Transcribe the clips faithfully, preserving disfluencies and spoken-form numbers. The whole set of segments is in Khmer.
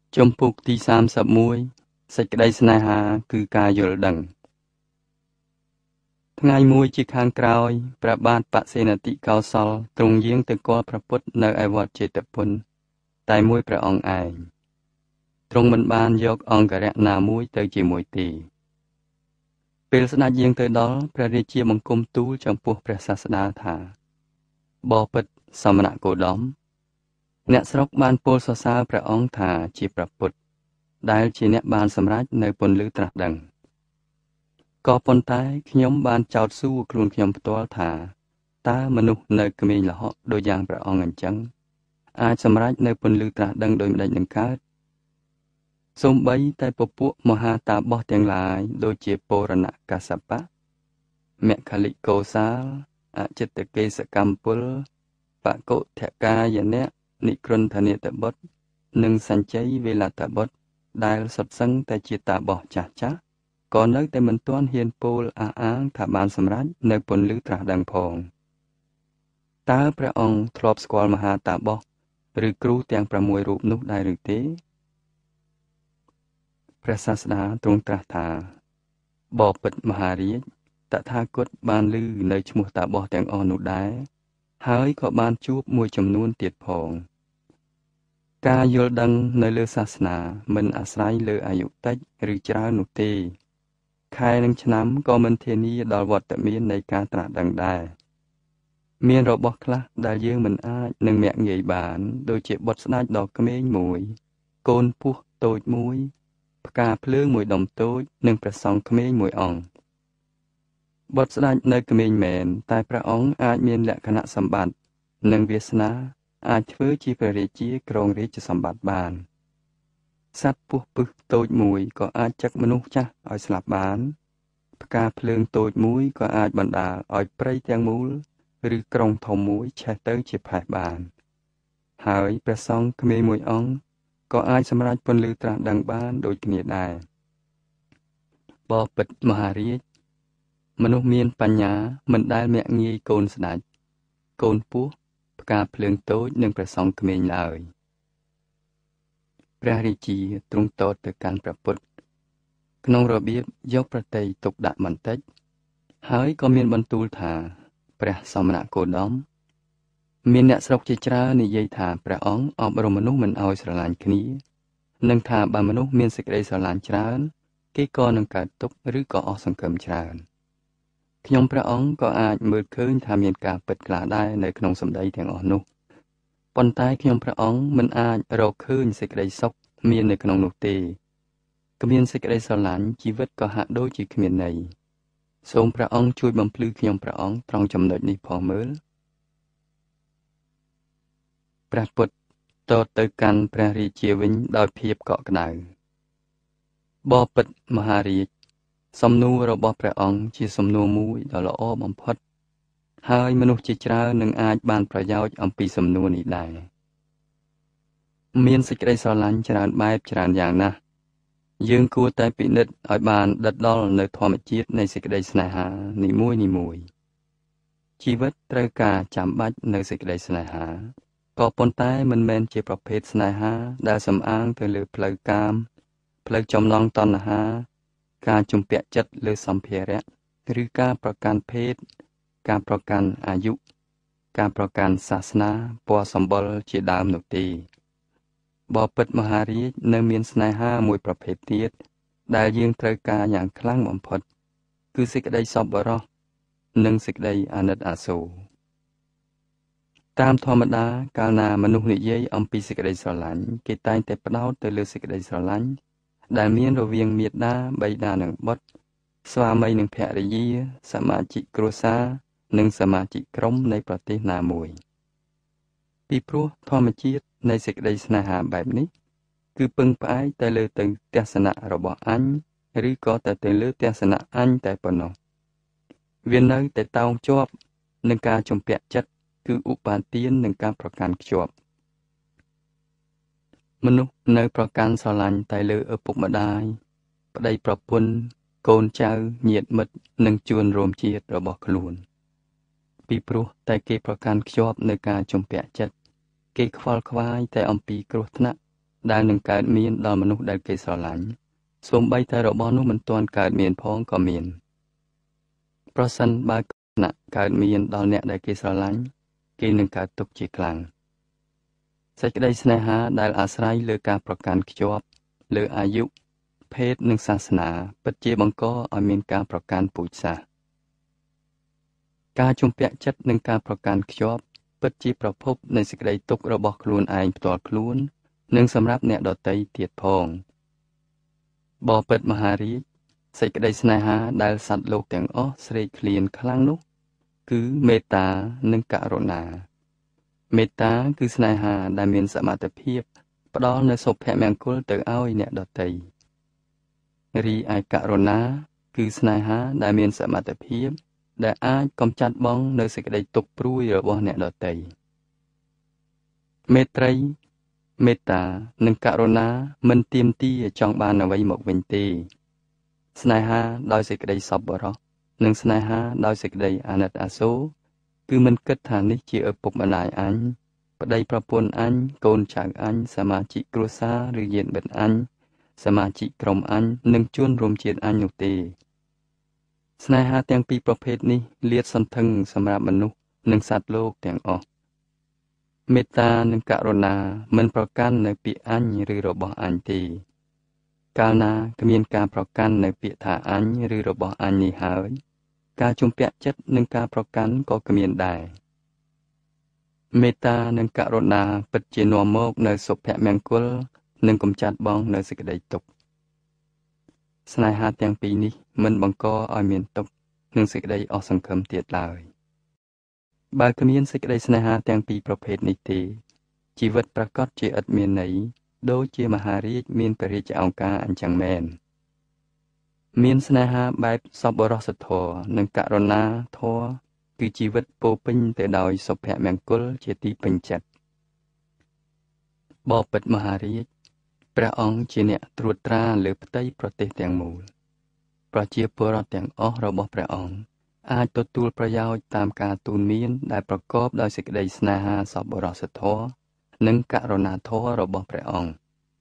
ចំពុកទីសាមសិបមួយសេចក្តីស្នេហាគឺការយល់ដឹងថ្ងៃមួយជាខាងក្រោយព្រះបាទបសេនតិកោសលទ្រង់យាងទៅគាល់ព្រះពុទ្ធនៅឯវត្តចេតពុនតែមួយព្រះអង្គឯងទ្រង់មិនបានយកអង្គរៈណាមួយទៅជាមួយទេពេលស្ដេចយាងទៅដល់ព្រះរាជាបង្គំទូលចំពោះព្រះសាស្តាថាបបិទ្ធសមណគោតមអ្នកស្រុកបានពោលសរសើរព្រះអង្គថាជាព្រះពុទ្ធដែលជាអ្នកបានសម្រេចនៅពន្លឺត្រាស់ដឹងក៏ប៉ុន្តែខ្ញុំបានចោទសួរខ្លួនខ្ញុំផ្ទាល់ថាតើមនុស្សនៅក្មេងលហកដូចយ៉ាងព្រះអង្គអញ្ចឹងអាចសម្រេចនៅពន្លឺត្រាស់ដឹងដោយម្ដេចនឹងកើតសូម្បីតែពពួកមហាតាបសទាំងឡាយដូចជាពរណកសបៈមគ្គលិកោសាលអចិត្តកេសកម្មពលបកុថកាយនៈនិក្រន្ធនិតបុត្រនិងសញ្ជ័យវេលតបុត្រដែលសុទ្ធសឹងតែជាតាបសចាស់ចាស់ក៏នៅតែមិនទាន់ហ៊ានពោលអះអាងថាបានសម្រេចនៅពន្លឺត្រាស់ដឹងផងតើព្រះអង្គធ្លាប់ស្គាល់មហាតាបសឬគ្រូទាំងប្រាំមួយរូបនោះដែរឬទេព្រះសាស្តាទ្រង់ត្រាស់ថាបបិទ្ធមហារាជតថាគតបានឮនៅឈ្មោះតាបសទាំងអស់នោះដែរហើយក៏បានជួបមួយចំនួនទៀតផងការយល់ដឹងនៅលើសាសនាមិនអាស្រ័យលើអាយុតិចឬច្រើននោះទេខែនិងឆ្នាំក៏មិនធានាដល់វត្តមាននៃការត្រាស់ដឹងដែរមានរបស់ខ្លះដែលយើងមិនអាចនឹងមាក់ងាយបានដូចជាបុត្រស្ដេចដ៏ក្មេងមួយកូនពស់តូចមួយផ្កាភ្លើងមួយដុំតូចនិងព្រះសង្ឃក្មេងមួយអង្គបុត្រស្ដេចនៅក្មេងមែនតែព្រះអង្គអាចមានលក្ខណៈសម្បត្តិនិងវាសនាអាចធ្វើជាព្រះរាជាគ្រងរាជសម្បត្តិបានសត្វពស់ពឹសតូចមួយក៏អាចចឹកមនុស្សចាស់ឲ្យស្លាប់បានផ្កាភ្លើងតូចមួយក៏អាចបណ្ដាលឲ្យព្រៃទាំងមូលឬក្រុងធំមួយឆេះទៅជាផេះបានហើយព្រះសង្ឃក្មេងមួយអង្គក៏អាចសម្រេចពន្លឺត្រាស់ដឹងបានដូចគ្នាដែរបបិទ្ធមហារាជមនុស្សមានបញ្ញាមិនដែលមាក់ងាយកូនស្ដេចកូនពស់ផ្កាភ្លើងតូចនិងព្រះសង្ឃក្មេងឡើយព្រះរាជាទ្រង់តតទៅកាន់ព្រះពុទ្ធក្នុងរបៀបយកប្រតិយទុកដាក់បន្តិចហើយក៏មានបន្ទូលថាព្រះសមណគោតមមានអ្នកស្រុកជាច្រើននិយាយថាព្រះអង្គអប់រំមនុស្សមិនឲ្យស្រឡាញ់គ្នានិងថាបើមនុស្សមានសេចក្តីស្រឡាញ់ច្រើនគេក៏នឹងកើតទុក្ខឬក៏អស់សង្ឃឹមច្រើនខ្ញុំព្រះអង្គក៏អាចមើលឃើញថាមានការពិតខ្លះដែរនៅក្នុងសម្ដីទាំងអស់នោះប៉ុន្តែខ្ញុំព្រះអង្គមិនអាចរកឃើញសេចក្តីសុខមាននៅក្នុងនោះទេគ្មានសេចក្តីស្រឡាញ់ជីវិតក៏ហាក់ដូចជាគ្មានន័យសូមព្រះអង្គជួយបំភ្លឺខ្ញុំព្រះអង្គត្រង់ចំណុចនេះផងមើលព្រះពុទ្ធតតទៅកាន់ព្រះរាជាវិញដោយភាពកក់ក្ដៅបបិទ្ធមហារាជសំណួររបស់ព្រះអង្គជាសំណួរមួយដ៏ល្អបំផុតហើយមនុស្សជាច្រើននឹងអាចបានប្រយោជន៍អំពីសំណួរនេះដែរមានសេចក្តីស្រឡាញ់ច្រើនបែបច្រើនយ៉ាងណាស់យើងគួរតែពិនិត្យឲ្យបានដិតដល់នៅធម្មជាតិនៃសេចក្តីស្នេហានីមួយនីមួយជីវិតត្រូវការចាំបាច់នៅសេចក្តីស្នេហាក៏ប៉ុន្តែមិនមែនជាប្រភេទស្នេហាដែលសំអាងទៅលើផ្លូវកាមផ្លូវចំណងតណ្ហាការជំពាក់ចិត្តលើសម្ភារៈឬការប្រកាន់ភេទការប្រកាន់អាយុការប្រកាន់សាសនាពណ៌សម្បុរជាដើមនោះទេបបិទ្ធមហារាជនៅមានស្នេហាមួយប្រភេទទៀតដែលយើងត្រូវការយ៉ាងខ្លាំងបំផុតគឺសេចក្តីសប្បុរសនិងសេចក្តីអាណិតអាសូរតាមធម្មតាកាលណាមនុស្សនិយាយអំពីសេចក្តីស្រឡាញ់គេតែងតែផ្ដោតទៅលើសេចក្តីស្រឡាញ់ដែលមានរវាងមាតាបិតានិងបុត្រស្វាមីនិងភរិយាសមាជិកគ្រួសារនិងសមាជិកក្រុមនៃប្រទេសណាមួយពីព្រោះធម្មជាតិនៃសេចក្តីស្នេហាបែបនេះគឺពឹងផ្អែកតែលើទៅទស្សនៈរបស់អញឬក៏តែទៅលើទស្សនៈអញតែប៉ុណ្ណោះវានៅតែតោងជាប់នឹងការជំពាក់ចិត្តគឺឧបាទាននឹងការប្រកាន់ខ្ជាប់មនុស្សនៅប្រកាន់ស្រឡាញ់តែលើឪពុកម្ដាយប្តីប្រពន្ធកូនចៅញាតិមិត្តនិងជួនរួមជាតិរបស់ខ្លួនពីព្រោះតែគេប្រកាន់ខ្ជាប់នៅការជំពាក់ចិត្តគេខ្វល់ខ្វាយតែអំពីគ្រោះថ្នាក់ដែលនឹងកើតមានដល់មនុស្សដែលគេស្រឡាញ់សូម្បីតែរបស់នោះមិនទាន់កើតមានផងក៏មានប្រសិនបើគណៈកើតមានដល់អ្នកដែលគេស្រឡាញ់គេនឹងកើតទុក្ខជាខ្លាំងសេចក្តីស្នេហាដែលអាស្រ័យលើការប្រកាន់ខ្ជាប់លើអាយុភេទនិងសាសនាពិតជាបង្កឲ្យមានការប្រកាន់ពូជសាសន៍ការជំពាក់ចិត្តនិងការប្រកាន់ខ្ជាប់ពិតជាប្រភពនៃសេចក្តីទុក្ខរបស់ខ្លួនឯងផ្ទាល់ខ្លួននិងសម្រាប់អ្នកដទៃទៀតផងបបិទ្ធមហារាជសេចក្តីស្នេហាដែលសត្វលោកទាំងអស់ស្រេកឃ្លានខ្លាំងនោះគឺមេត្តានិងករុណាមេត្តាគឺស្នេហាដែលមានសមត្ថភាពផ្ដល់នូវសុភមង្គលទៅឲ្យអ្នកដទៃរីឯករុណាគឺស្នេហាដែលមានសមត្ថភាពដែលអាចកំចាត់បង់នៅសេចក្តីទុក្ខព្រួយរបស់អ្នកដទៃមេត្រីមេត្តានិងករុណាមិនទាមទារចង់បានអ្វីមកវិញទេស្នេហាដោយសេចក្តីសប្បុរសនិងស្នេហាដោយសេចក្តីអាណិតអាសូរគឺមិនគិតថានេះជាឪពុកម្ដាយអញប្តីប្រពន្ធអញកូនចៅអញសមាជិកគ្រួសារឬញាតិមិត្តអញសមាជិកក្រុមអញនិងជនរួមជាតិអញនោះទេស្នេហាទាំងពីរប្រភេទនេះលាតសន្ធឹងសម្រាប់មនុស្សនិងសត្វលោកទាំងអស់មេត្តានិងករុណាមិនប្រកាន់នៅពាក្យអញឬរបស់អញទេកាលណាគ្មានការប្រកាន់នៅពាក្យថាអញឬរបស់អញនេះហើយការជំពាក់ចិត្តនិងការប្រកាន់ក៏គ្មានដែរមេត្តានិងករុណាពិតជានាំមកនៅសុភមង្គលនិងកំចាត់បងនៅសេចក្តីទុក្ខស្នេហាទាំងពីរនេះមិនបង្កឲ្យមានទុក្ខនិងសេចក្តីអស់សង្ឃឹមទៀតឡើយបើគ្មានសេចក្តីស្នេហាទាំងពីរប្រភេទនេះទេជីវិតប្រកបជាឥតមានន័យដូចជាមហារាជមានព្រះរាជឱកាសអញ្ចឹងមែនមានស្នេហាបែបសប្បុរសធម៌និងករុណាធម៌គឺជីវិតពោពេញទៅដោយសុភមង្គលជាទីពេញចិត្តបបិទ្ធមហារាជព្រះអង្គជាអ្នកត្រួតត្រាលើផ្ទៃប្រទេសទាំងមូលប្រជាពលរដ្ឋទាំងអស់របស់ព្រះអង្គអាចទទួលប្រយោជន៍តាមការទូន្មានដែលប្រកបដោយសេចក្តីស្នេហាសប្បុរសធម៌និងករុណាធម៌របស់ព្រះអង្គ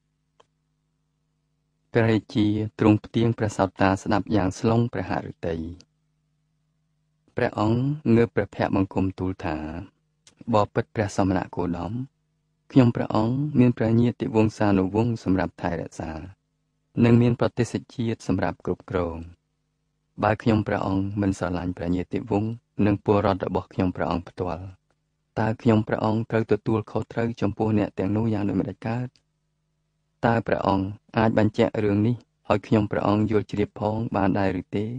ព្រះរាជាទ្រង់ផ្ទៀងព្រះសោតាស្ដាប់យ៉ាងស្លុងព្រះហឫទ័យព្រះអង្គងើបព្រះភ័ក្ត្របង្គំទូលថាបបិទ្ធព្រះសមណគោតមខ្ញុំព្រះអង្គមានព្រះញាតិវង្សានុវង្សសម្រាប់ថែរក្សានិងមានប្រទេសជាតិសម្រាប់គ្រប់គ្រងបើខ្ញុំព្រះអង្គមិនស្រឡាញ់ព្រះញាតិវង្សនិងពលរដ្ឋរបស់ខ្ញុំព្រះអង្គផ្ទាល់តើខ្ញុំព្រះអង្គត្រូវទទួលខុសត្រូវចំពោះអ្នកទាំងនោះយ៉ាងដូចម្តេចកើតតើព្រះអង្គអាចបញ្ជាក់រឿងនេះឲ្យខ្ញុំព្រះអង្គយល់ជ្រាបផងបានដែរឬទេ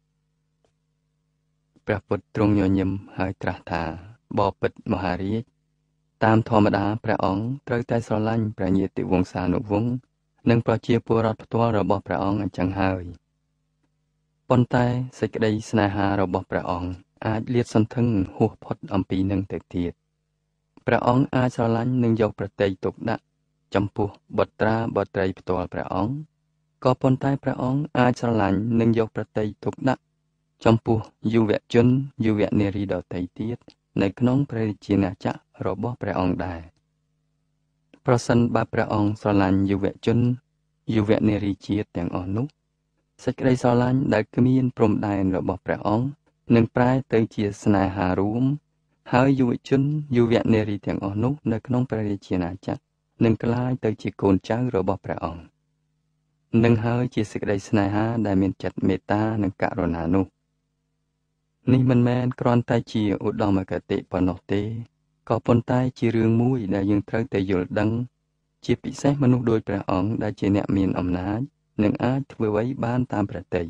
ព្រះពុទ្ធទ្រង់ញញឹមហើយត្រាស់ថាបបិទ្ធមហារាជតាមធម្មតាព្រះអង្គត្រូវតែស្រឡាញ់ព្រះញាតិវង្សានុវង្សនិងប្រជាពលរដ្ឋផ្ទាល់របស់ព្រះអង្គអញ្ចឹងហើយប៉ុន្តែសេចក្តីស្នេហារបស់ព្រះអង្គអាចលាតសន្ធឹងហួសផុតអំពីនឹងទៅទៀតព្រះអង្គអាចស្រឡាញ់និងយកប្រតិយទុកដាក់ចំពោះបុត្រាបុត្រីផ្ទាល់ព្រះអង្គក៏ប៉ុន្តែព្រះអង្គអាចស្រឡាញ់និងយកប្រតិយទុកដាក់ចំពោះយុវជនយុវនារីដទៃទៀតនៅក្នុងព្រះរាជាណាចក្ររបស់ព្រះអង្គដែរប្រសិនបើព្រះអង្គស្រឡាញ់យុវជនយុវនារីជាតិទាំងអស់នោះសេចក្តីស្រឡាញ់ដែលគ្មានព្រំដែនរបស់ព្រះអង្គនឹងប្រែទៅជាស្នេហារួមហើយយុវជនយុវនារីទាំងអស់នោះនៅក្នុងព្រះរាជាណាចក្រនឹងក្លាយទៅជាកូនចៅរបស់ព្រះអង្គនឹងហើយជាសេចក្តីស្នេហាដែលមានចិត្តមេត្តានិងករុណានោះនេះមិនមែនគ្រាន់តែជាឧត្តមគតិប៉ុណ្ណោះទេក៏ប៉ុន្តែជារឿងមួយដែលយើងត្រូវតែយល់ដឹងជាពិសេសមនុស្សដូចព្រះអង្គដែលជាអ្នកមានអំណាចនិងអាចធ្វើអ្វីបានតាមព្រះទ័យ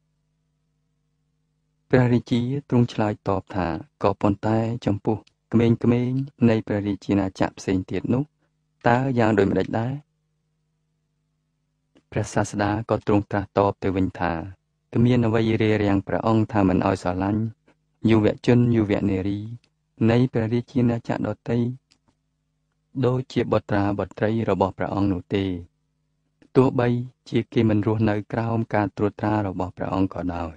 ព្រះរាជាទ្រង់ឆ្លើយតបថាក៏ប៉ុន្តែចំពោះក្មេងៗនៃព្រះរាជាណាចក្រផ្សេងទៀតនោះតើយ៉ាងដូចម្តេចដែរព្រះសាស្តាក៏ទ្រង់ត្រាស់តបទៅវិញថាគ្មានអ្វីរារាំងព្រះអង្គថាមិនឲ្យស្រឡាញ់យុវជនយុវនារីនៃព្រះរាជាណាចក្រដទៃដូចជាបុត្រាបុត្រីរបស់ព្រះអង្គនោះទេទោះបីជាគេមិនរស់នៅក្រោមការត្រួតត្រារបស់ព្រះអង្គក៏ដោយ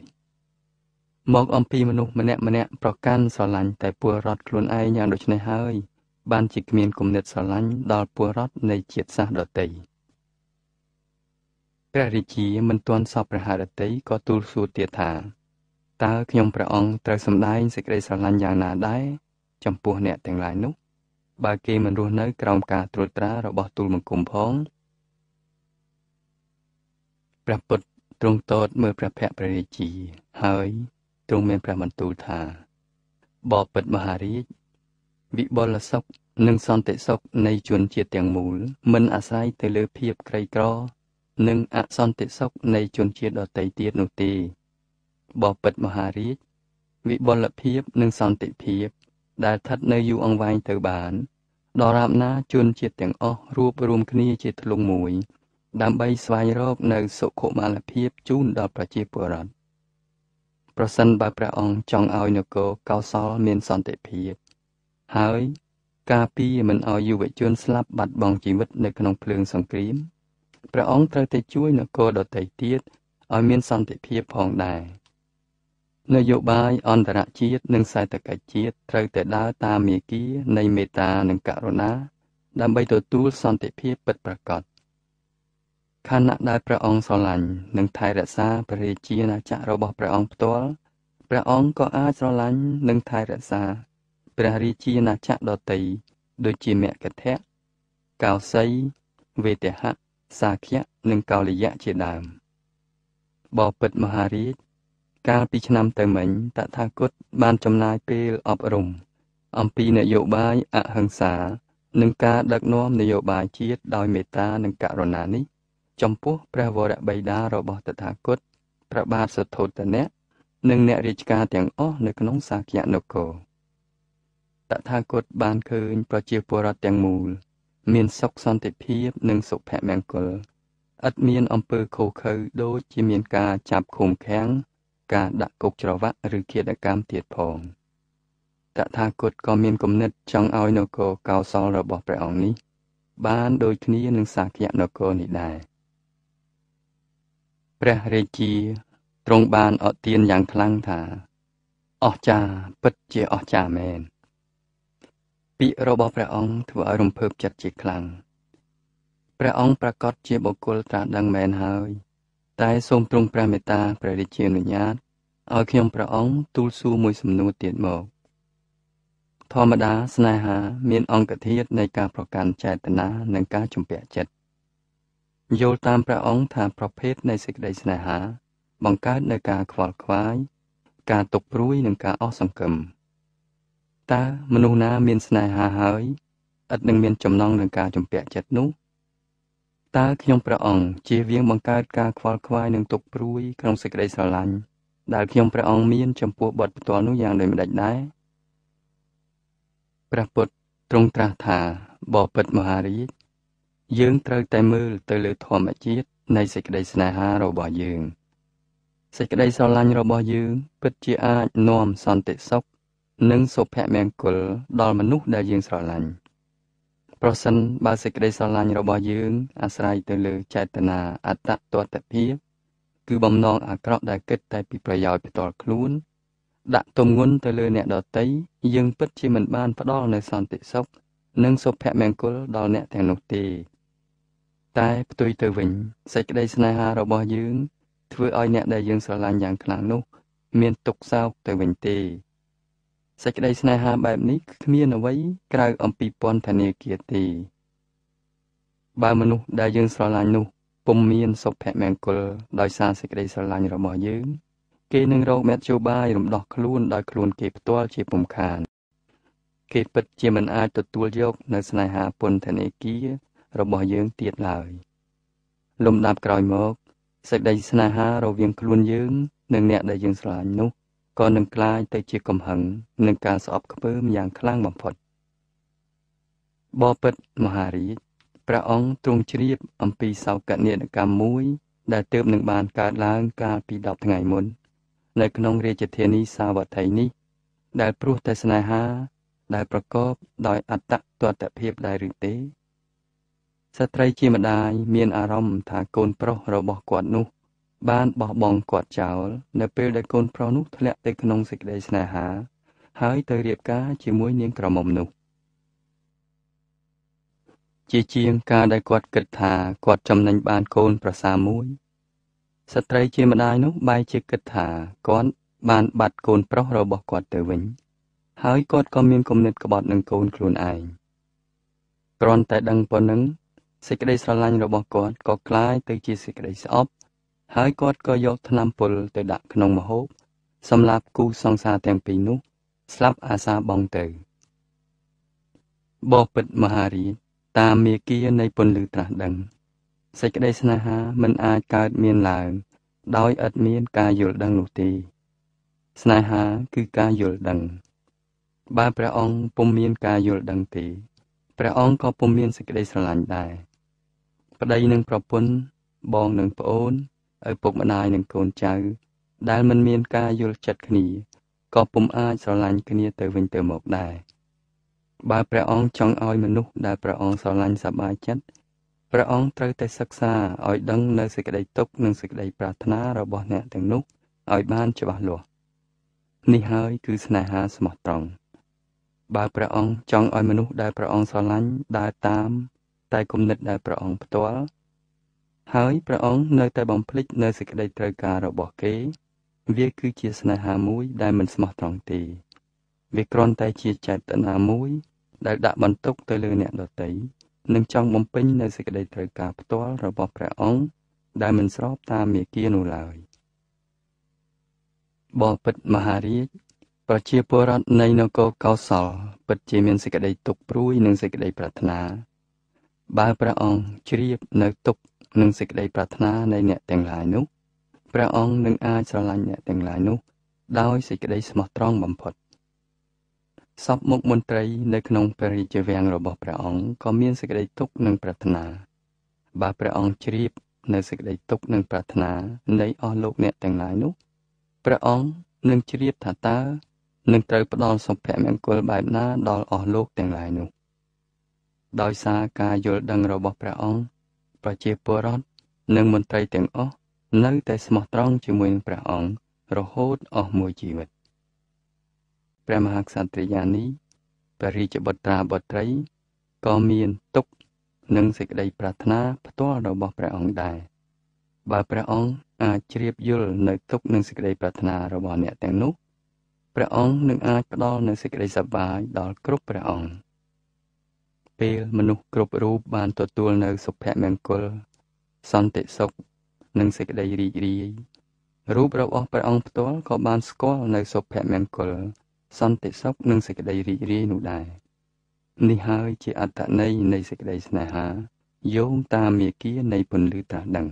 មកអំពីមនុស្សម្នាក់ម្នាក់ប្រកាន់ស្រឡាញ់តែពលរដ្ឋខ្លួនឯងយ៉ាងដូចនេះហើយបានជាគ្មានគំនិតស្រឡាញ់ដល់ពលរដ្ឋនៃជាតិសាសន៍ដទៃព្រះរាជាមិនទាន់សពព្រះハរតីក៏ទូលសួរទៀតថាតើខ្ញុំព្រះអង្គត្រូវសម្ដែងសេចក្តីស្រឡាញ់យ៉ាងណាដែរចំពោះអ្នកទាំងឡាយនោះបើគេមិនរស់នៅក្រោមការត្រួតត្រារបស់ទូលបង្គំផងព្រះពុទ្ធទ្រង់ទតមើលព្រះភ័ក្ត្រព្រះរាជាហើយទ្រង់មានព្រះបន្ទូលថាបពិតមហារាជវិបុលសុខនិងសន្តិសុខនៃជនជាតិទាំងមូលមិនអាស្រ័យទៅលើភាពក្រីក្រនិងអសន្តិសុខនៃជនជាតិដទៃទៀតនោះទេបពិតមហារាជវិបុលភាពនិងសន្តិភាពដែលស្ថិតនៅយូរអង្វែងទៅបានដរាបណាជនជាតិទាំងអស់រួបរวมគ្នាជាធ្លុងមួយដើម្បីស្វែងរកនៅសុខុមាលភាពជូនដល់ប្រជាពលរដ្ឋប្រសិនបើព្រះអង្គចង់ឲ្យនគរកោសលមានសន្តិភាពហើយការពារមិនឲ្យយុវជនស្លាប់បាត់បង់ជីវិតនៅក្នុងភ្លើងសង្គ្រាមព្រះអង្គត្រូវតែជួយនគរដទៃទៀតឲ្យមានសន្តិភាពផងដែរនយោបាយអន្តរជាតិនិងសេដ្ឋកិច្ចជាតិត្រូវតែដើរតាមមាគ៌ានៃមេត្តានិងករុណាដើម្បីទទួលសន្តិភាពពិតប្រាកដខណៈដែលព្រះអង្គស្រឡាញ់និងថែរក្សាព្រះរាជាណាចក្ររបស់ព្រះអង្គផ្ទាល់ព្រះអង្គក៏អាចស្រឡាញ់និងថែរក្សាព្រះរាជាណាចក្រដទៃដូចជាមគធៈកោសីវេទហៈសាខ្យៈនិងកោលយៈជាដើមបពិតមហារាជកាលពីឆ្នាំទៅមិញតថាគតបានចំណាយពេលអប់រំអំពីនយោបាយអហិង្សានិងការដឹកនាំនយោបាយជាតិដោយមេត្តានិងករុណានេះចំពោះព្រះវរបិតារបស់តថាគតព្រះបាទសទ្ធោទនៈនិងអ្នករាជការទាំងអស់នៅក្នុងសាក្យនគរតថាគតបានឃើញប្រជាពលរដ្ឋទាំងមូលមានសុខសន្តិភាពនិងសុភមង្គលឥតមានអំពើឃោរឃៅដូចជាមានការចាប់ឃុំឃាំងការដាក់គុកច្រវាក់ឬឃាតកម្មទៀតផងតថាគតក៏មានគំនិតចង់ឲ្យនគរកោសលរបស់ព្រះអង្គនេះបានដូចគ្នានឹងសាក្យនគរនេះដែរព្រះរាជាទ្រង់បានអត់ទានយ៉ាងខ្លាំងថាអស្ចារ្យពិតជាអស្ចារ្យមែនពាក្យរបស់ព្រះអង្គធ្វើឲ្យរំភើបចិត្តជាខ្លាំងព្រះអង្គប្រកាសជាបុគ្គលត្រាស់ដឹងមែនហើយតែសូមទ្រង់ព្រះមេត្តាព្រះរាជាអនុញ្ញាតឲ្យខ្ញុំព្រះអង្គទូលសួរមួយសំណួរទៀតមកធម្មតាស្នេហាមានអង្គធាតុនៃការប្រកាន់ចេតនានិងការជំពាក់ចិត្តយល់តាមព្រះអង្គថាប្រភេទនៃសេចក្តីស្នេហាបង្កើតនៅការខ្វល់ខ្វាយការទុកព្រួយនិងការអស់សង្ឃឹមតើមនុស្សណាមានស្នេហាហើយឥតនឹងមានចំណងនឹងការជំពាក់ចិត្តនោះតើខ្ញុំព្រះអង្គជៀសវាងបង្កើតការខ្វល់ខ្វាយនិងទុកព្រួយក្នុងសេចក្តីស្រឡាញ់ដែលខ្ញុំព្រះអង្គមានចំពោះបុត្រផ្ទាល់នោះយ៉ាងដូចម្តេចដែរព្រះពុទ្ធទ្រង់ត្រាស់ថាបពិតមហារាជយើងត្រូវតែមើលទៅលើធម្មជាតិនៃសេចក្តីស្នេហារបស់យើងសេចក្តីស្រឡាញ់របស់យើងពិតជាអាចនាំសន្តិសុខនិងសុភមង្គលដល់មនុស្សដែលយើងស្រឡាញ់ប្រសិនបើសេចក្តីស្រឡាញ់របស់យើងអាស្រ័យទៅលើចេតនាអត្តតថភាពគឺបំណងអាក្រក់ដែលគិតតែពីប្រយោជន៍ផ្ទាល់ខ្លួនដាក់ទម្ងន់ទៅលើអ្នកដទៃយើងពិតជាមិនបានផ្ដល់នូវសន្តិសុខនិងសុភមង្គលដល់អ្នកទាំងនោះទេតែផ្ទុយទៅវិញសេចក្តីស្នេហារបស់យើងធ្វើឲ្យអ្នកដែលយើងស្រឡាញ់យ៉ាងខ្លាំងនោះមានទុក្ខសោកទៅវិញទេសេចក្តីស្នេហាបែបនេះគ្មានអ្វីក្រៅអំពីពន្ធនាគារទេបើមនុស្សដែលយើងស្រឡាញ់នោះពុំមានសុភមង្គលដោយសារសេចក្តីស្រឡាញ់របស់យើងគេនឹងរកមធ្យោបាយរំដោះខ្លួនដោយខ្លួនគេផ្ទាល់ជាពុំខានគេពិតជាមិនអាចទទួលយកនៅស្នេហាពន្ធនាគាររបស់យើងទៀតឡើយលំដាប់ក្រោយមកសេចក្តីស្នេហារវាងខ្លួនយើងនិងអ្នកដែលយើងស្រឡាញ់នោះក៏នឹងក្លាយទៅជាកំហឹងនិងការស្អប់ខ្ពើមយ៉ាងខ្លាំងបំផុតបពិតមហារាជព្រះអង្គទ្រង់ជ្រាបអំពីសោកនាដកម្មមួយដែលទើបនឹងបានកើតឡើងកាលពីដប់ថ្ងៃមុននៅក្នុងរាជធានីសាវត្ថីនេះដែលព្រោះតែស្នេហាដែលប្រកបដោយអត្តតថភាពដែរឬទេស្ត្រីជាម្ដាយមានអារម្មណ៍ថាកូនប្រុសរបស់គាត់នោះបានបោះបង់គាត់ចោលនៅពេលដែលកូនប្រុសនោះធ្លាក់ទៅក្នុងសេចក្តីស្នេហាហើយទៅរៀបការជាមួយនាងក្រមុំនោះជាជាងការដែលគាត់គិតថាគាត់ចំណេញបានកូនប្រសាមួយស្ត្រីជាម្ដាយនោះបែរជាគិតថាគាត់បានបាត់កូនប្រុសរបស់គាត់ទៅវិញហើយគាត់ក៏មានគំនិតក្បត់នឹងកូនខ្លួនឯងគ្រាន់តែដឹងប៉ុណ្ណឹងសេចក្តីស្រឡាញ់របស់គាត់ក៏คล้ายទៅជាសេចក្តីស្អប់ហើយគាត់ក៏យកថ្នាំពុលទៅដាក់ក្នុងម្ហូបសម្រាប់គូសង្សារទាំងពីរនោះស្លាប់អាសាបង់ទៅបបិទ្ធមហារាជតាមមាគ៌ានៃពន្លឺត្រាស់ដឹងសេចក្តីស្នេហាមិនអាចកើតមានឡើងដោយឥតមានការយល់ដឹងនោះទេស្នេហាគឺការយល់ដឹងបើព្រះអង្គពុំមានការយល់ដឹងទេព្រះអង្គក៏ពុំមានសេចក្តីស្រឡាញ់ដែរប្តីនិងប្រពន្ធបងនិងប្អូនឪពុកម្ដាយនិងកូនចៅដែលមិនមានការយល់ចិត្តគ្នាក៏ពុំអាចស្រឡាញ់គ្នាទៅវិញទៅមកដែរបើព្រះអង្គចង់ឲ្យមនុស្សដែលព្រះអង្គស្រឡាញ់សប្បាយចិត្តព្រះអង្គត្រូវតែសិក្សាឲ្យដឹងនៅសេចក្តីទុក្ខនិងសេចក្តីប្រាថ្នារបស់អ្នកទាំងនោះឲ្យបានច្បាស់លាស់នេះហើយគឺស្នេហាស្មោះត្រង់បើព្រះអង្គចង់ឲ្យមនុស្សដែលព្រះអង្គស្រឡាញ់ដើរតាមតែគំនិតដែលព្រះអង្គផ្ទាល់ហើយព្រះអង្គនៅតែបំភ្លេចនៅសេចក្តីត្រូវការរបស់គេវាគឺជាស្នេហាមួយដែលមិនស្មោះត្រង់ទេវាគ្រាន់តែជាចេតនាមួយដែលដាក់បន្ទុកទៅលើអ្នកដទៃនិងចង់បំពេញនៅសេចក្តីត្រូវការផ្ទាល់របស់ព្រះអង្គដែលមិនស្របតាមមាគ៌ានោះឡើយបបិទ្ធមហារាជប្រជាពលរដ្ឋនៃនគរកោសលពិតជាមានសេចក្តីទុក្ខព្រួយនិងសេចក្តីប្រាថ្នាបើព្រះអង្គជ្រាបនៅទុក្ខនិងសេចក្តីប្រាថ្នានៃអ្នកទាំងឡាយនោះព្រះអង្គនឹងអាចស្រឡាញ់អ្នកទាំងឡាយនោះដោយសេចក្តីស្មោះត្រង់បំផុតសពមុខមន្ត្រីនៅក្នុងព្រះរាជវាំងរបស់ព្រះអង្គក៏មានសេចក្តីទុក្ខនិងប្រាថ្នាបើព្រះអង្គជ្រាបនៅសេចក្តីទុក្ខនិងប្រាថ្នានៃអស់លោកអ្នកទាំងឡាយនោះព្រះអង្គនឹងជ្រាបថាតើនឹងត្រូវផ្ដល់សុភមង្គលបែបណាដល់អស់លោកទាំងឡាយនោះដោយសារការយល់ដឹងរបស់ព្រះអង្គប្រជាពលរដ្ឋនិងមន្ត្រីទាំងអស់នៅតែស្មោះត្រង់ជាមួយនឹងព្រះអង្គរហូតអស់មួយជីវិតព្រះមហាក្សត្រិយានីព្រះរាជបុត្រាបុត្រីក៏មានទុក្ខនិងសេចក្តីប្រាថ្នាផ្ទាល់របស់ព្រះអង្គដែរបើព្រះអង្គអាចជ្រាបយល់នៅទុក្ខនិងសេចក្តីប្រាថ្នារបស់អ្នកទាំងនោះព្រះអង្គនឹងអាចផ្ដល់នូវសេចក្តីសប្បាយដល់គ្រប់ព្រះអង្គពេលមនុស្សគ្រប់រូបបានទទួលនៅសុភមង្គលសន្តិសុខនិងសេចក្តីរីករាយរូបរបស់ព្រះអង្គផ្ទាល់ក៏បានស្គាល់នៅសុភមង្គលសន្តិសុខនិងសេចក្តីរីករាយនោះដែរនេះហើយជាអត្ថន័យនៃសេចក្តីស្នេហាយោងតាមមាគ៌ានៃពន្លឺត្រាស់ដឹង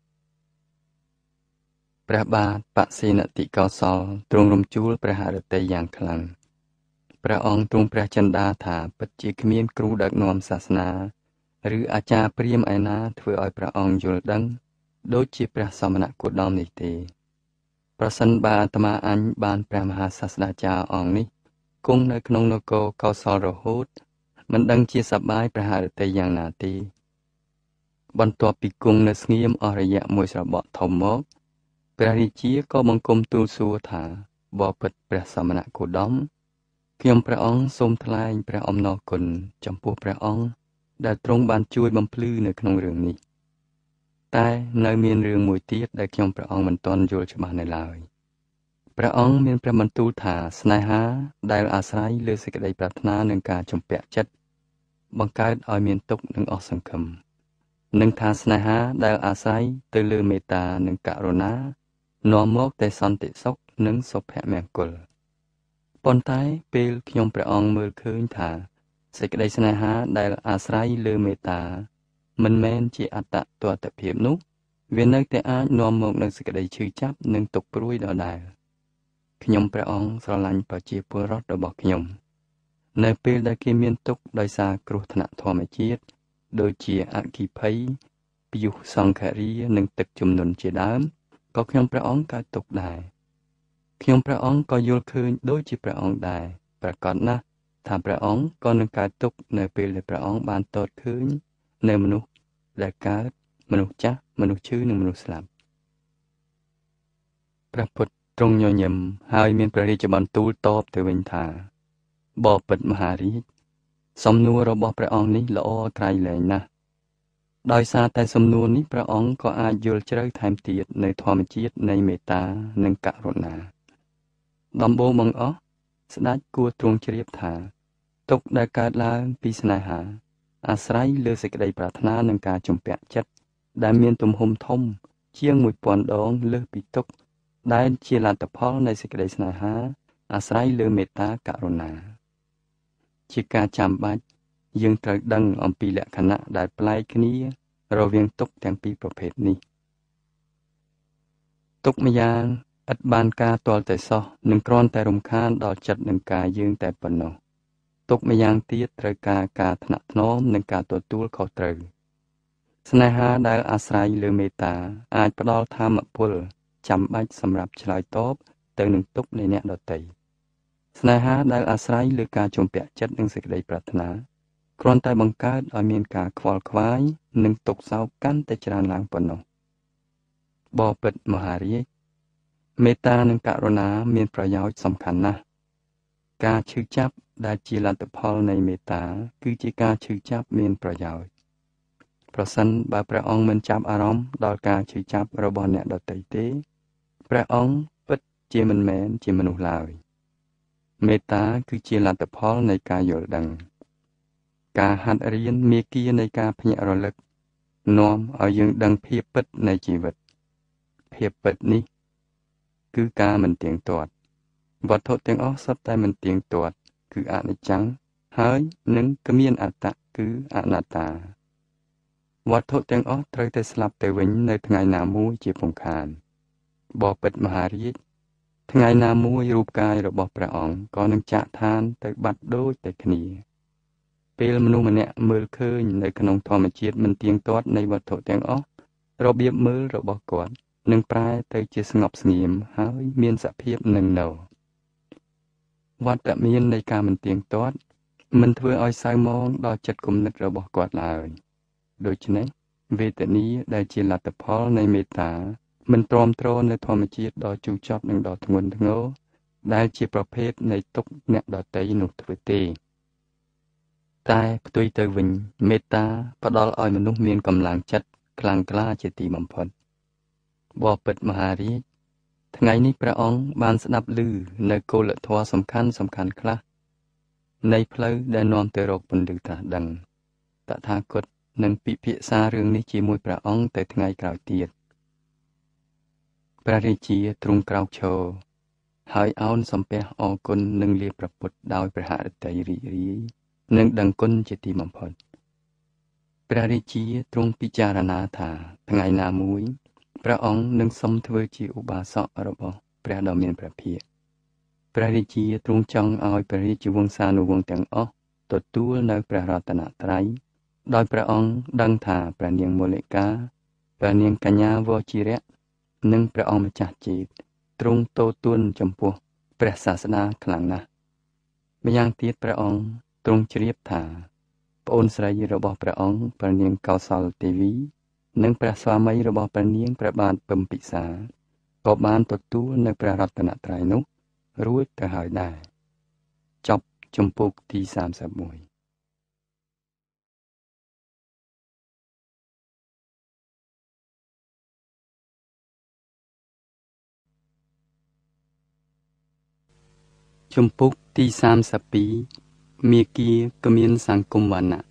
ព្រះបាទបសេនតិកោសលទ្រង់រំជួលព្រះហឫទ័យយ៉ាងខ្លាំងព្រះអង្គទ្រង់ព្រះចិន្តាថាពិតជាគ្មានគ្រូដឹកនាំសាសនាឬអាចារ្យព្រាហ្មណ៍ឯណាធ្វើឲ្យព្រះអង្គយល់ដឹងដូចជាព្រះសមណគោតមនេះទេប្រសិនបើអាត្មាអញបានព្រះមហាសាស្ត្រាចារ្យអង្គនេះគង់នៅក្នុងនគរកោសលរហូតមិនដឹងជាសប្បាយព្រះហឫទ័យយ៉ាងណាទេបន្ទាប់ពីគង់នៅស្ងៀមអស់រយៈមួយស្របក់ធំមកព្រះរាជាក៏បង្គំទូលសួរថាបបិទ្ធព្រះសមណគោតមខ្ញុំព្រះអង្គសូមថ្លែងព្រះអំណរគុណចំពោះព្រះអង្គដែលទ្រង់បានជួយបំភ្លឺនៅក្នុងរឿងនេះតែនៅមានរឿងមួយទៀតដែលខ្ញុំព្រះអង្គមិនទាន់យល់ច្បាស់នៅឡើយព្រះអង្គមានព្រះបន្ទូលថាស្នេហាដែលអាស្រ័យលើសេចក្តីប្រាថ្នានិងការជំពាក់ចិត្តបង្កើតឲ្យមានទុក្ខនិងអស់សង្ឃឹមនិងថាស្នេហាដែលអាស្រ័យទៅលើមេត្តានិងករុណានាំមកតែសន្តិសុខនិងសុភមង្គលប៉ុន្តែពេលខ្ញុំព្រះអង្គមើលឃើញថាសេចក្តីស្នេហាដែលអាស្រ័យលើមេត្តាមិនមែនជាអត្តទត្តភាពនោះវានៅតែអាចនាំមកនូវសេចក្តីឈឺចាប់និងទុក្ខព្រួយដដែលខ្ញុំព្រះអង្គស្រឡាញ់ប្រជាពលរដ្ឋរបស់ខ្ញុំនៅពេលដែលគេមានទុក្ខដោយសារគ្រោះថ្នាក់ធម្មជាតិដូចជាអគ្គិភ័យព្យុះសង្ឃរានិងទឹកជំនន់ជាដើមក៏ខ្ញុំព្រះអង្គកើតទុក្ខដែរខ្ញុំព្រះអង្គក៏យល់ឃើញដូចជាព្រះអង្គដែរប្រកាសណាស់ថាព្រះអង្គក៏នឹងកើតទុក្ខនៅពេលដែលព្រះអង្គបានទតឃើញនៅមនុស្សដែលកើតមនុស្សចាស់មនុស្សឈឺនិងមនុស្សស្លាប់ព្រះពុទ្ធទ្រង់ញញឹមហើយមានព្រះរាជបន្ទូលតបទៅវិញថាបបិទ្ធមហារាជសំណួររបស់ព្រះអង្គនេះល្អក្រៃលែងណាស់ដោយសារតែសំណួរនេះព្រះអង្គក៏អាចយល់ជ្រៅថែមទៀតនៅធម្មជាតិនៃមេត្តានិងករុណាដំបូងបង្អស់ស្ដេចគួរទ្រង់ជ្រាបថាទុក្ខដែលកើតឡើងពីស្នេហាអាស្រ័យលើសេចក្តីប្រាថ្នានិងការជំពាក់ចិត្តដែលមានទំហំធំជាងមួយពាន់ដងលើសពីទុក្ខដែលជាលទ្ធផលនៃសេចក្តីស្នេហាអាស្រ័យលើមេត្តាករុណាជាការចាំបាច់យើងត្រូវដឹងអំពីលក្ខណៈដែលប្លែកគ្នារវាងទុក្ខទាំងពីរប្រភេទនេះទុក្ខម្យ៉ាងឥតបានការទាល់តែសោះនឹងគ្រាន់តែរំខានដល់ចិត្តនិងកាយយើងតែប៉ុណ្ណោះទុក្ខម្យ៉ាងទៀតត្រូវការការថ្នាក់ថ្នមនិងការទទួលខុសត្រូវស្នេហាដែលអាស្រ័យលើមេត្តាអាចផ្ដល់ធម៌ពលចាំបាច់សម្រាប់ឆ្លើយតបទៅនឹងទុក្ខនៃអ្នកដទៃស្នេហាដែលអាស្រ័យលើការជំពាក់ចិត្តនិងសេចក្តីប្រាថ្នាគ្រាន់តែបង្កើតឲ្យមានការខ្វល់ខ្វាយនិងទុក្ខសោកកាន់តែច្រើនឡើងប៉ុណ្ណោះបបិទ្ធមហារាជមេត្តានិងករុណាមានប្រយោជន៍សំខាន់ណាស់ការឈឺចាប់ដែលជាលទ្ធផលនៃមេត្តាគឺជាការឈឺចាប់មានប្រយោជន៍ប្រសិនបើព្រះអង្គមិនចាប់អារម្មណ៍ដល់ការឈឺចាប់របស់អ្នកដទៃទេព្រះអង្គពិតជាមិនមែនជាមនុស្សឡើយមេត្តាគឺជាលទ្ធផលនៃការយល់ដឹងការហាត់រៀនមាគ៌ានៃការភ្ញាក់រលឹកនាំឲ្យយើងដឹងភាពពិតនៃជីវិតភាពពិតនេះគឺការមិនទៀងទាត់វត្ថុទាំងអស់សុទ្ធតែមិនទៀងទាត់គឺអនិច្ចំហើយនិងគ្មានអត្តៈគឺអនត្តាវត្ថុទាំងអស់ត្រូវតែស្លាប់ទៅវិញនៅថ្ងៃណាមួយជាពុំខានបបិទ្ធមហារាជថ្ងៃណាមួយរូបកាយរបស់ព្រះអង្គក៏នឹងចាកឋានទៅបាត់ដូចតែគ្នាពេលមនុស្សម្នាក់មើលឃើញនៅក្នុងធម្មជាតិមិនទៀងទាត់នៃវត្ថុទាំងអស់របៀបមើលរបស់គាត់នឹងប្រែទៅជាស្ងប់ស្ងៀមហើយមានសភាពនឹងនៅវត្តមាននៃការមិនទៀងទាត់មិនធ្វើឲ្យសៅហ្មងដល់ចិត្តគំនិតរបស់គាត់ឡើយដូច្នេះវេទនាដែលជាលទ្ធផលនៃមេត្តាមិនទ្រាំទ្រនៅធម្មជាតិដ៏ជូរចត់និងដ៏ធ្ងន់ធ្ងរដែលជាប្រភេទនៃទុក្ខអ្នកដទៃនោះធ្វើទេតែផ្ទុយទៅវិញមេត្តាផ្ដល់ឲ្យមនុស្សមានកម្លាំងចិត្តខ្លាំងក្លាជាទីបំផុតបបិទ្ធមហារាជថ្ងៃនេះព្រះអង្គបានស្ដាប់ឮនៅគោលធម៌សំខាន់សំខាន់ខ្លះនៃផ្លូវដែលនាំទៅរកពន្លឺត្រាស់ដឹងតថាគតនឹងពិភាក្សារឿងនេះជាមួយព្រះអង្គទៅថ្ងៃក្រោយទៀតព្រះរាជាទ្រង់ក្រោកឈរហើយអោនសំពះអរគុណនឹងលាព្រះពុទ្ធដោយព្រះហឫទ័យរីករាយនិងដឹងគុណជាទីបំផុតព្រះរាជាទ្រង់ពិចារណាថាថ្ងៃណាមួយព្រះអង្គនឹងសុំធ្វើជាឧបាសករបស់ព្រះដ៏មានព្រះភិក្ខព្រះរាជាទ្រង់ចង់ឲ្យព្រះរាជវង្សានុវង្សទាំងអស់ទទួលនៅព្រះរតនត្រ័យដោយព្រះអង្គដឹងថាព្រះនាងមូលិកាព្រះនាងកញ្ញាវជីរៈនិងព្រះអង្គម្ចាស់ចេតទ្រង់ទទូលចំពោះព្រះសាស្តាខ្លាំងណាស់ម្យ៉ាងទៀតព្រះអង្គទ្រង់ជ្រាបថាប្អូនស្រីរបស់ព្រះអង្គព្រះនាងកោសលទេវីនិងព្រះស្វាមីរបស់ព្រះនាងព្រះបាទពំពិសាក៏បានទទួលនៅព្រះរតនត្រ័យនោះរួចទៅហើយដែរចប់ជំពូកទីសាមសិបមួយជំពូកទីសាមសិបពីរមាគ៌ាគ្មានសង្គមវណ្ណៈ